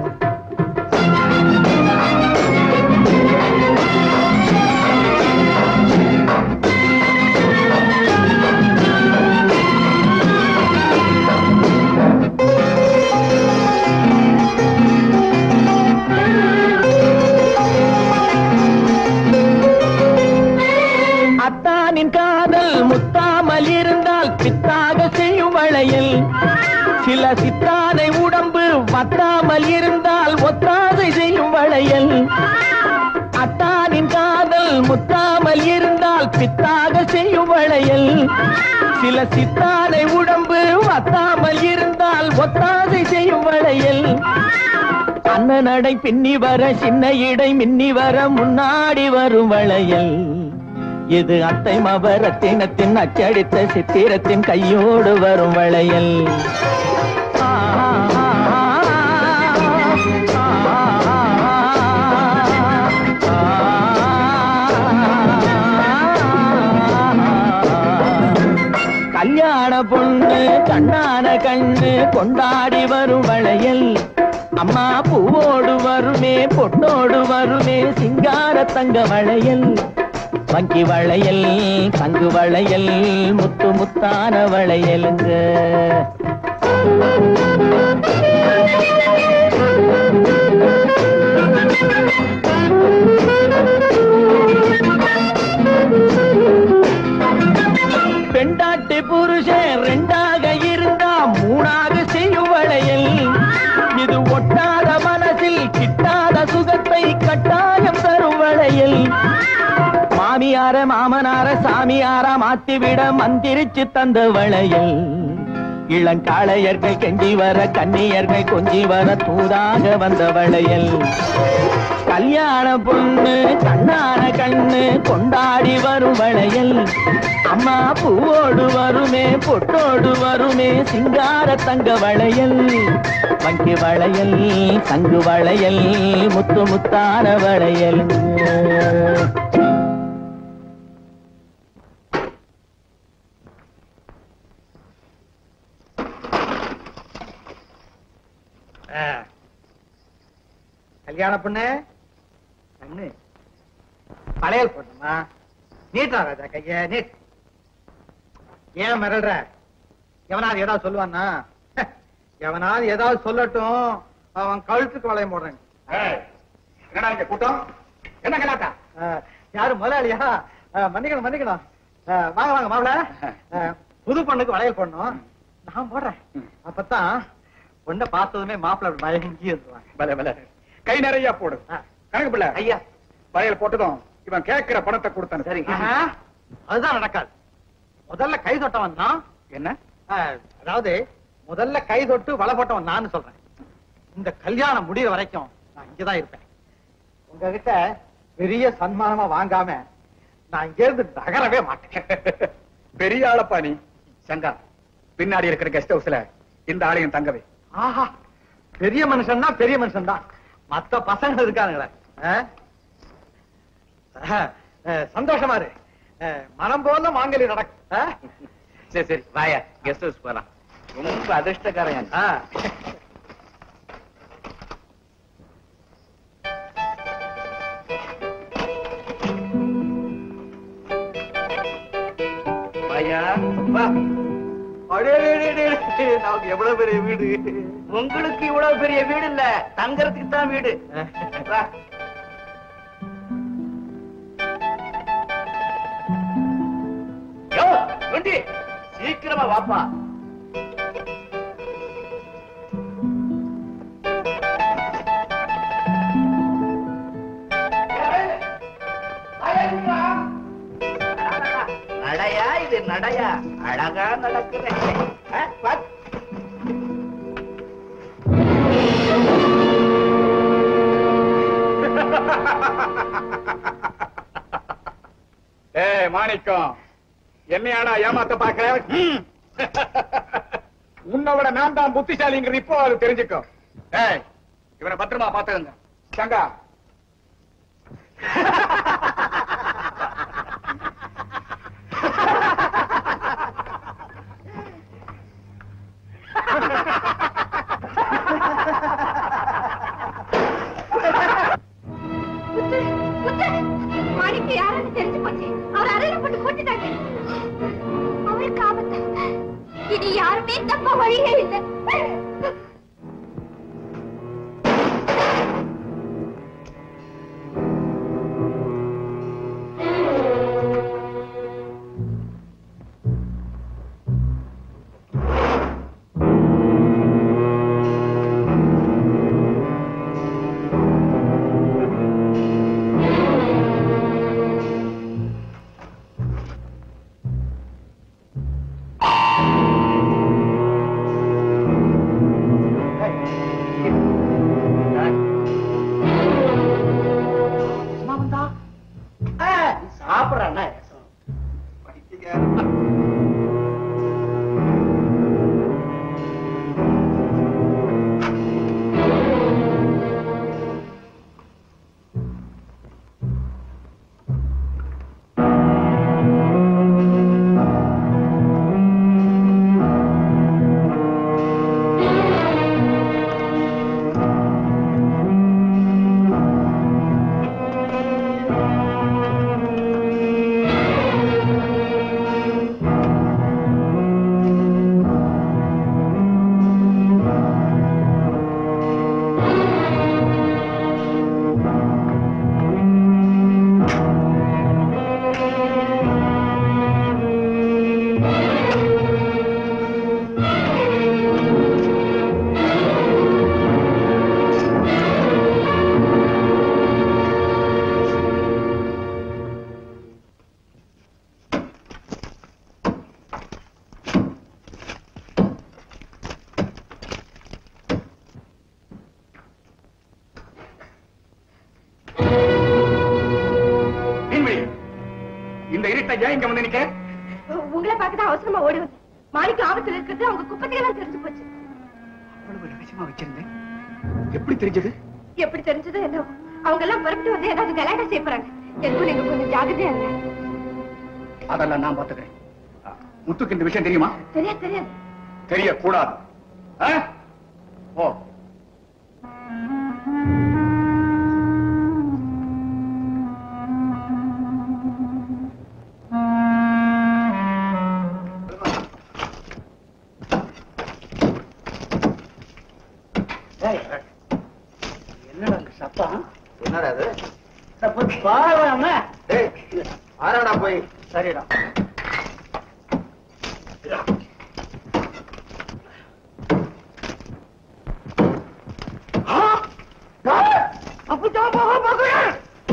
அத்தானின் காதல் முத்தாமல் இருந்தால் பித்தாக செய்யும் வளையல் சில சித்தானை உடம்பு வத்தாமல் இருந்தால் ஒத்தாதை செய்யும் வளையல் அத்தானின் காதல் முத்தாமல் இருந்தால் பித்தாக செய்யும் வளையல் சில சித்தானை உடம்பு வத்தாமல் இருந்தால் ஒத்தாதை செய்யும் வளையல் அண்ண நடை பின்னி வர சின்ன இடை மின்னி வர முன்னாடி வரும் வளையல் இது அத்தை மபரத்தினத்தின் அச்சடித்த சித்திரத்தின் கையோடு வரும் வளையல் கல்யாண பொண்ணு கண்ணான கண்ணு கொண்டாடி வரும் வளையல் அம்மா பூவோடு வருமே பொட்டோடு வருமே சிங்கார தங்க வளையல் வங்கி வளையல் தங்கு வளையல் முத்து முத்தான வளையலுங்க பெண்டாட்டி புருஷன் ரெண்டாக இருந்தா மூணாக செய்யும் வளையல் இது ஒட்டாத மனசில் கிட்டாத சுகத்தை கட்டாயம் தரும் வளையல் மாமியா மாமியார மாமனார சாமியாரா மாத்திவிட மந்திரிச்சு தந்த வளையல். இளங்காளையர்கள் கெஞ்சி வர கன்னியர்கள் கொஞ்சி வர தூதாக வந்த வளையல். கல்யாண பொண்ணு கண்ணான கண்ணு கொண்டாடி வரும் வளையல். அம்மா பூவோடு வருமே பொட்டோடு வருமே சிங்கார தங்க வளையல். வங்கி வளையல் தங்கு வளையல் முத்து முத்தான வளையல். கல்யாண பொண்ணு கண்ணு வளையல் போட்டுமா நீட்டா ராஜா கைய நீட். ஏன் மிரள்ற? எவனாவது ஏதாவது சொல்லுவான்னா? எவனாவது ஏதாவது சொல்லட்டும், அவன் கழுத்துக்கு வளையம் போடுறேன். என்னடா இங்க கூட்டம்? என்ன கலாட்டா? யாரு முதலாளியா? மன்னிக்கணும் மன்னிக்கணும். வாங்க வாங்க மாப்பிள, புது பொண்ணுக்கு வளையல் போடணும். நான் போடுறேன். அப்பதான் பொண்ணை பார்த்ததுமே மாப்பிள பயங்கி வந்துருவாங்க. பல பல கை நிறைய போடு. கணக்கு பிள்ளை ஐயா, வளையல் போட்டதும் இவன் கேட்கிற பணத்தை கொடுத்தானு. சரி, அதுதான் நடக்காது. முதல்ல கை தொட்டவன் தான். என்ன? அதாவது முதல்ல கை தொட்டு வலை போட்டவன் நான் சொல்றேன். இந்த கல்யாணம் முடிய வரைக்கும் நான் இங்கதான் இருப்பேன். உங்ககிட்ட பெரிய சன்மானமா வாங்காம நான் இங்க இருந்து நகரவே மாட்டேன். பெரிய ஆளப்பா நீ. சங்கா, பின்னாடி இருக்கிற கெஸ்ட் ஹவுஸ்ல இந்த ஆலயம் தங்கவே. ஆஹா, பெரிய மனுஷன் தான் பெரிய மனுஷன் தான். மத்த பசங்க இருக்கானுங்களே, சந்தோஷமா இரு. மனம் போல மாங்கலி நடக்கும். சரி சரி வாயா, கெஸ்ட் ஹவுஸ் போலாம். ரொம்ப அதிர்ஷ்டக்காரன். வாயா வா. நமக்கு எவ்வளவு பெரிய வீடு. உங்களுக்கு இவ்வளவு பெரிய வீடு இல்ல, தங்கறதுக்கு தான் வீடு. சீக்கிரமா வாப்பா. நடையா இது நடையா? அழகா நடக்கிறேன். ஏ மாணிக்கம், என்னையாடா ஏமாத்த பாக்குற? உன்னோட நான் தான் புத்திசாலிங்கிற இப்போ அது தெரிஞ்சுக்கோ. ஏய், இவனை பத்திரமா பாத்துக்கங்க. சங்கா, மாணிக்கு யாருன்னு தெரிஞ்சு போச்சு. அவர் அறையில போட்டு கொண்டுட்டாங்க. அவருக்கு ஆபத்து. இனி யாருமே தப்ப வழியே இல்லை. ஏன் இங்க வந்து நிக்க? உங்களை பார்க்கதான் அவசரமா ஓடி வந்து மாணிக்கு ஆபத்துல இருக்கிறது அவங்க குப்பத்தையெல்லாம் தெரிஞ்சு போச்சு. அவ்வளவு ரகசியமா வச்சிருந்தேன். எப்படி தெரிஞ்சது? எப்படி தெரிஞ்சது என்ன? அவங்க எல்லாம் புறப்பட்டு வந்து ஏதாவது கலாட்டா செய்ய போறாங்க. எனக்கும் நீங்க கொஞ்சம் ஜாகிரதையா இருங்க. அதெல்லாம் நான் பாத்துக்கிறேன். முத்துக்கு இந்த விஷயம் தெரியுமா? தெரியாது தெரியாது. தெரியக்கூடாது. ஓ என்னடா சப்பா? என்னடா அது? பாருங்க. ஆறாடா போய். சரிடா. அப்படித்தான் போக பார்க்கிறேன்.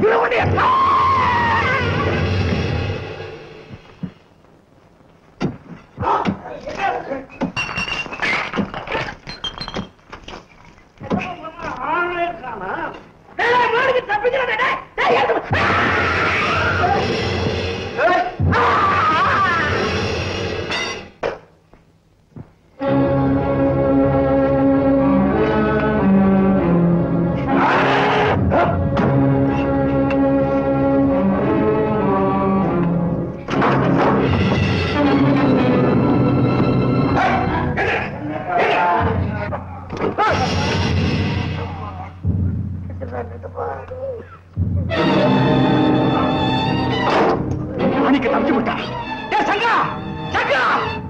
மாணிக்க தப்பிச்சு விட்டா. சங்கா சங்கா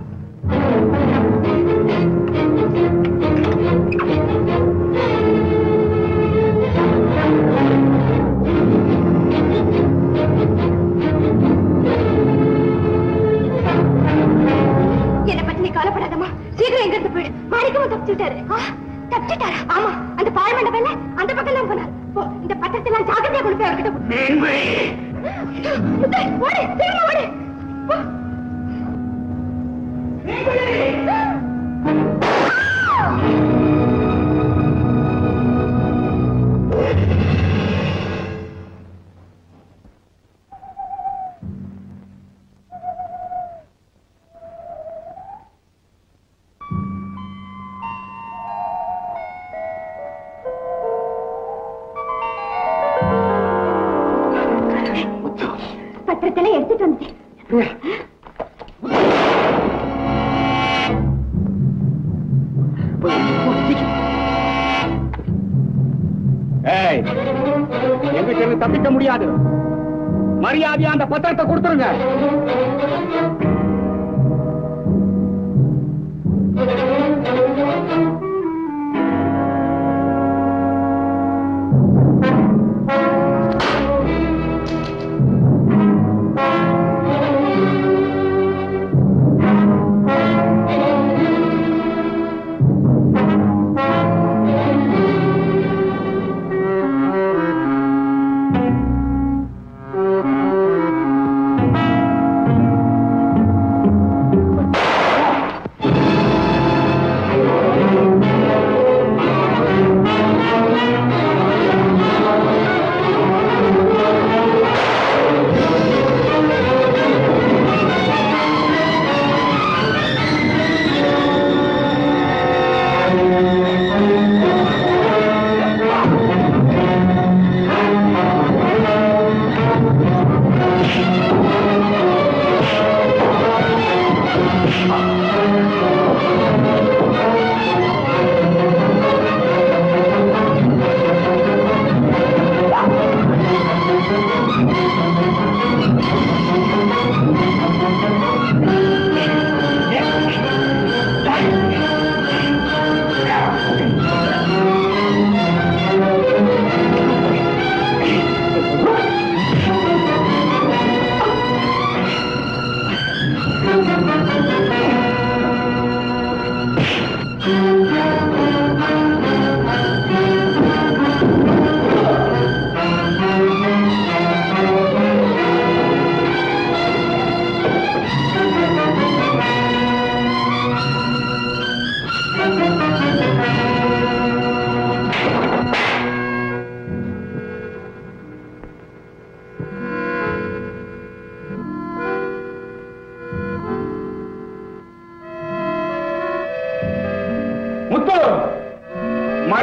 என்ன பத்தி நீ கவலைப்படாதம்மா. சீக்கிரம் எங்க இருந்து போயிடு. மாணிக்கமும் தப்பிச்சுட்டாரு. தப்பிச்சுட்டாரா? ஆமா, அந்த பால் மண்டபம் அந்த பக்கம் தான் போனார். இந்த பட்டத்தெல்லாம் ஜாகிரதையா கொண்டு போய் அவர்கிட்ட ஓடு. சீக்கிரம் ஓடு. பத்திரத்தெல்லாம் எடுத்துட்டு வந்துட்டேன். எங்க சேர்ந்து தப்பிக்க முடியாது. மரியாதையா அந்த பத்திரத்தை கொடுத்துருங்க.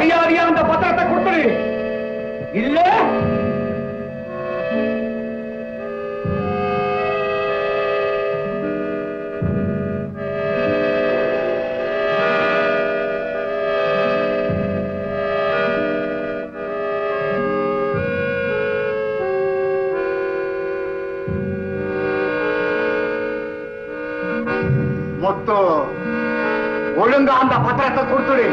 மரியாதையா அந்த பத்திரத்தை கொடுத்துரு. இல்ல முத்து ஒழுங்கா அந்த பத்திரத்தை கொடுத்துடு.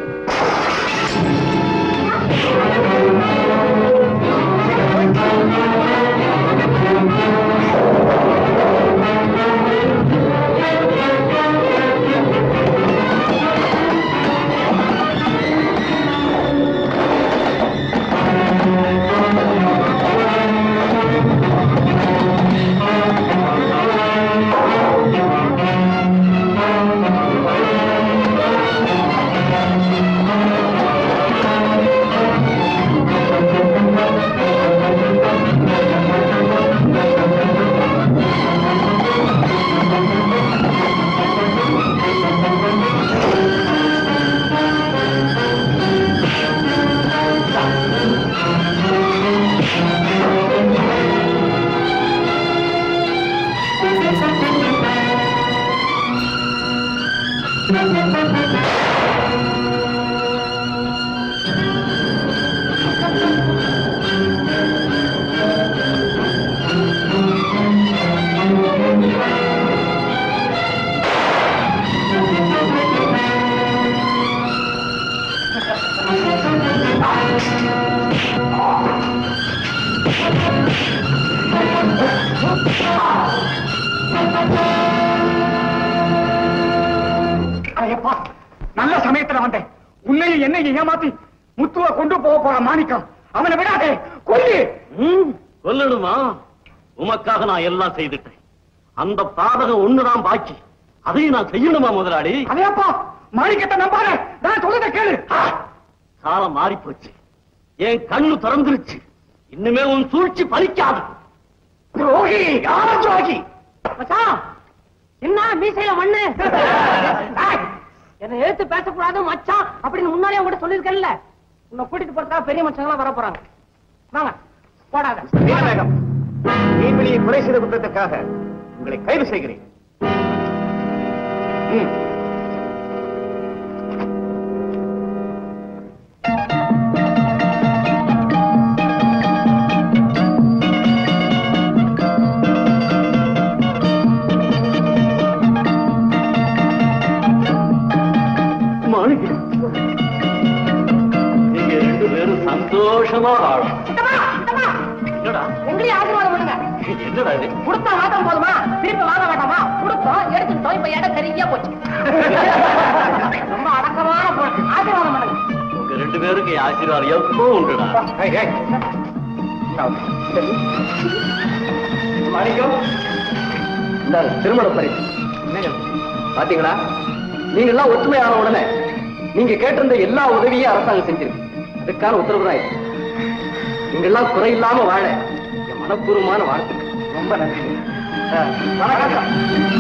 நல்ல சமயத்துல வந்தேன். உன்னையும் என்னையும் ஏமாத்தி முத்துவ கொண்டு போக போற மாணிக்கம். அவனை விடாதே, கொல்லு. கொல்லணுமா? உமக்காக நான் எல்லாம் செய்துட்டேன். அந்த பாதகம் ஒண்ணுதான் பாக்கி. அதையும் நான் செய்யணுமா முதலாளி? அதேப்பா, மாணிக்கத்தை நம்பாத. நான் சொல்றத கேளு. காலம் மாறி போச்சு. என் கண்ணு திறந்துருச்சு. இன்னுமே உன் சூழ்ச்சி பலிக்காது. துரோகி, யார துரோகி? மச்சான், என்ன மீசையில மண்ணு? என்ன எழுத்து பேசக்கூடாது மச்சான் அப்படின்னு முன்னாலே உங்ககிட்ட சொல்லிருக்கேன்ல. உன்னை கூட்டிட்டு போறதுக்காக பெரிய மச்சங்களாம் வர போறாங்க. வாங்க, போடாத. மீன்வெளியை கொலை செய்த குற்றத்திற்காக உங்களை கைது செய்கிறேன். நீங்க ரெண்டு பேரும் சந்தோஷமா வாழும். எங்களையும் ஆசீர்வாதம் பண்ணுங்க. என்னடா இது? கொடுத்தா மாத்தம் போதுமா? திருப்பி வாங்க வேண்டாமா? கொடுத்தோம், எடுத்துட்டோம், இப்ப இடம் சரியா போச்சு. ரொம்ப அடக்கமான பொண்ணு. ஆசீர்வாதம் பண்ணுங்க. உங்க ரெண்டு பேருக்கு ஆசீர்வாதம் எப்போ உண்டுடா. மாணிக்கம், இந்த திருமண பரிசு பாத்தீங்களா? நீங்க எல்லாம் ஒற்றுமையான உடனே நீங்க கேட்டிருந்த எல்லா உதவியும் அரசாங்கம் செஞ்சிருக்கு. அதுக்கான உத்தரவு தான் இது. நீங்க எல்லாம் குறையில்லாம வாழ என் மனப்பூர்வமான வாழ்த்துக்கள். ரொம்ப நன்றி. வணக்கம்.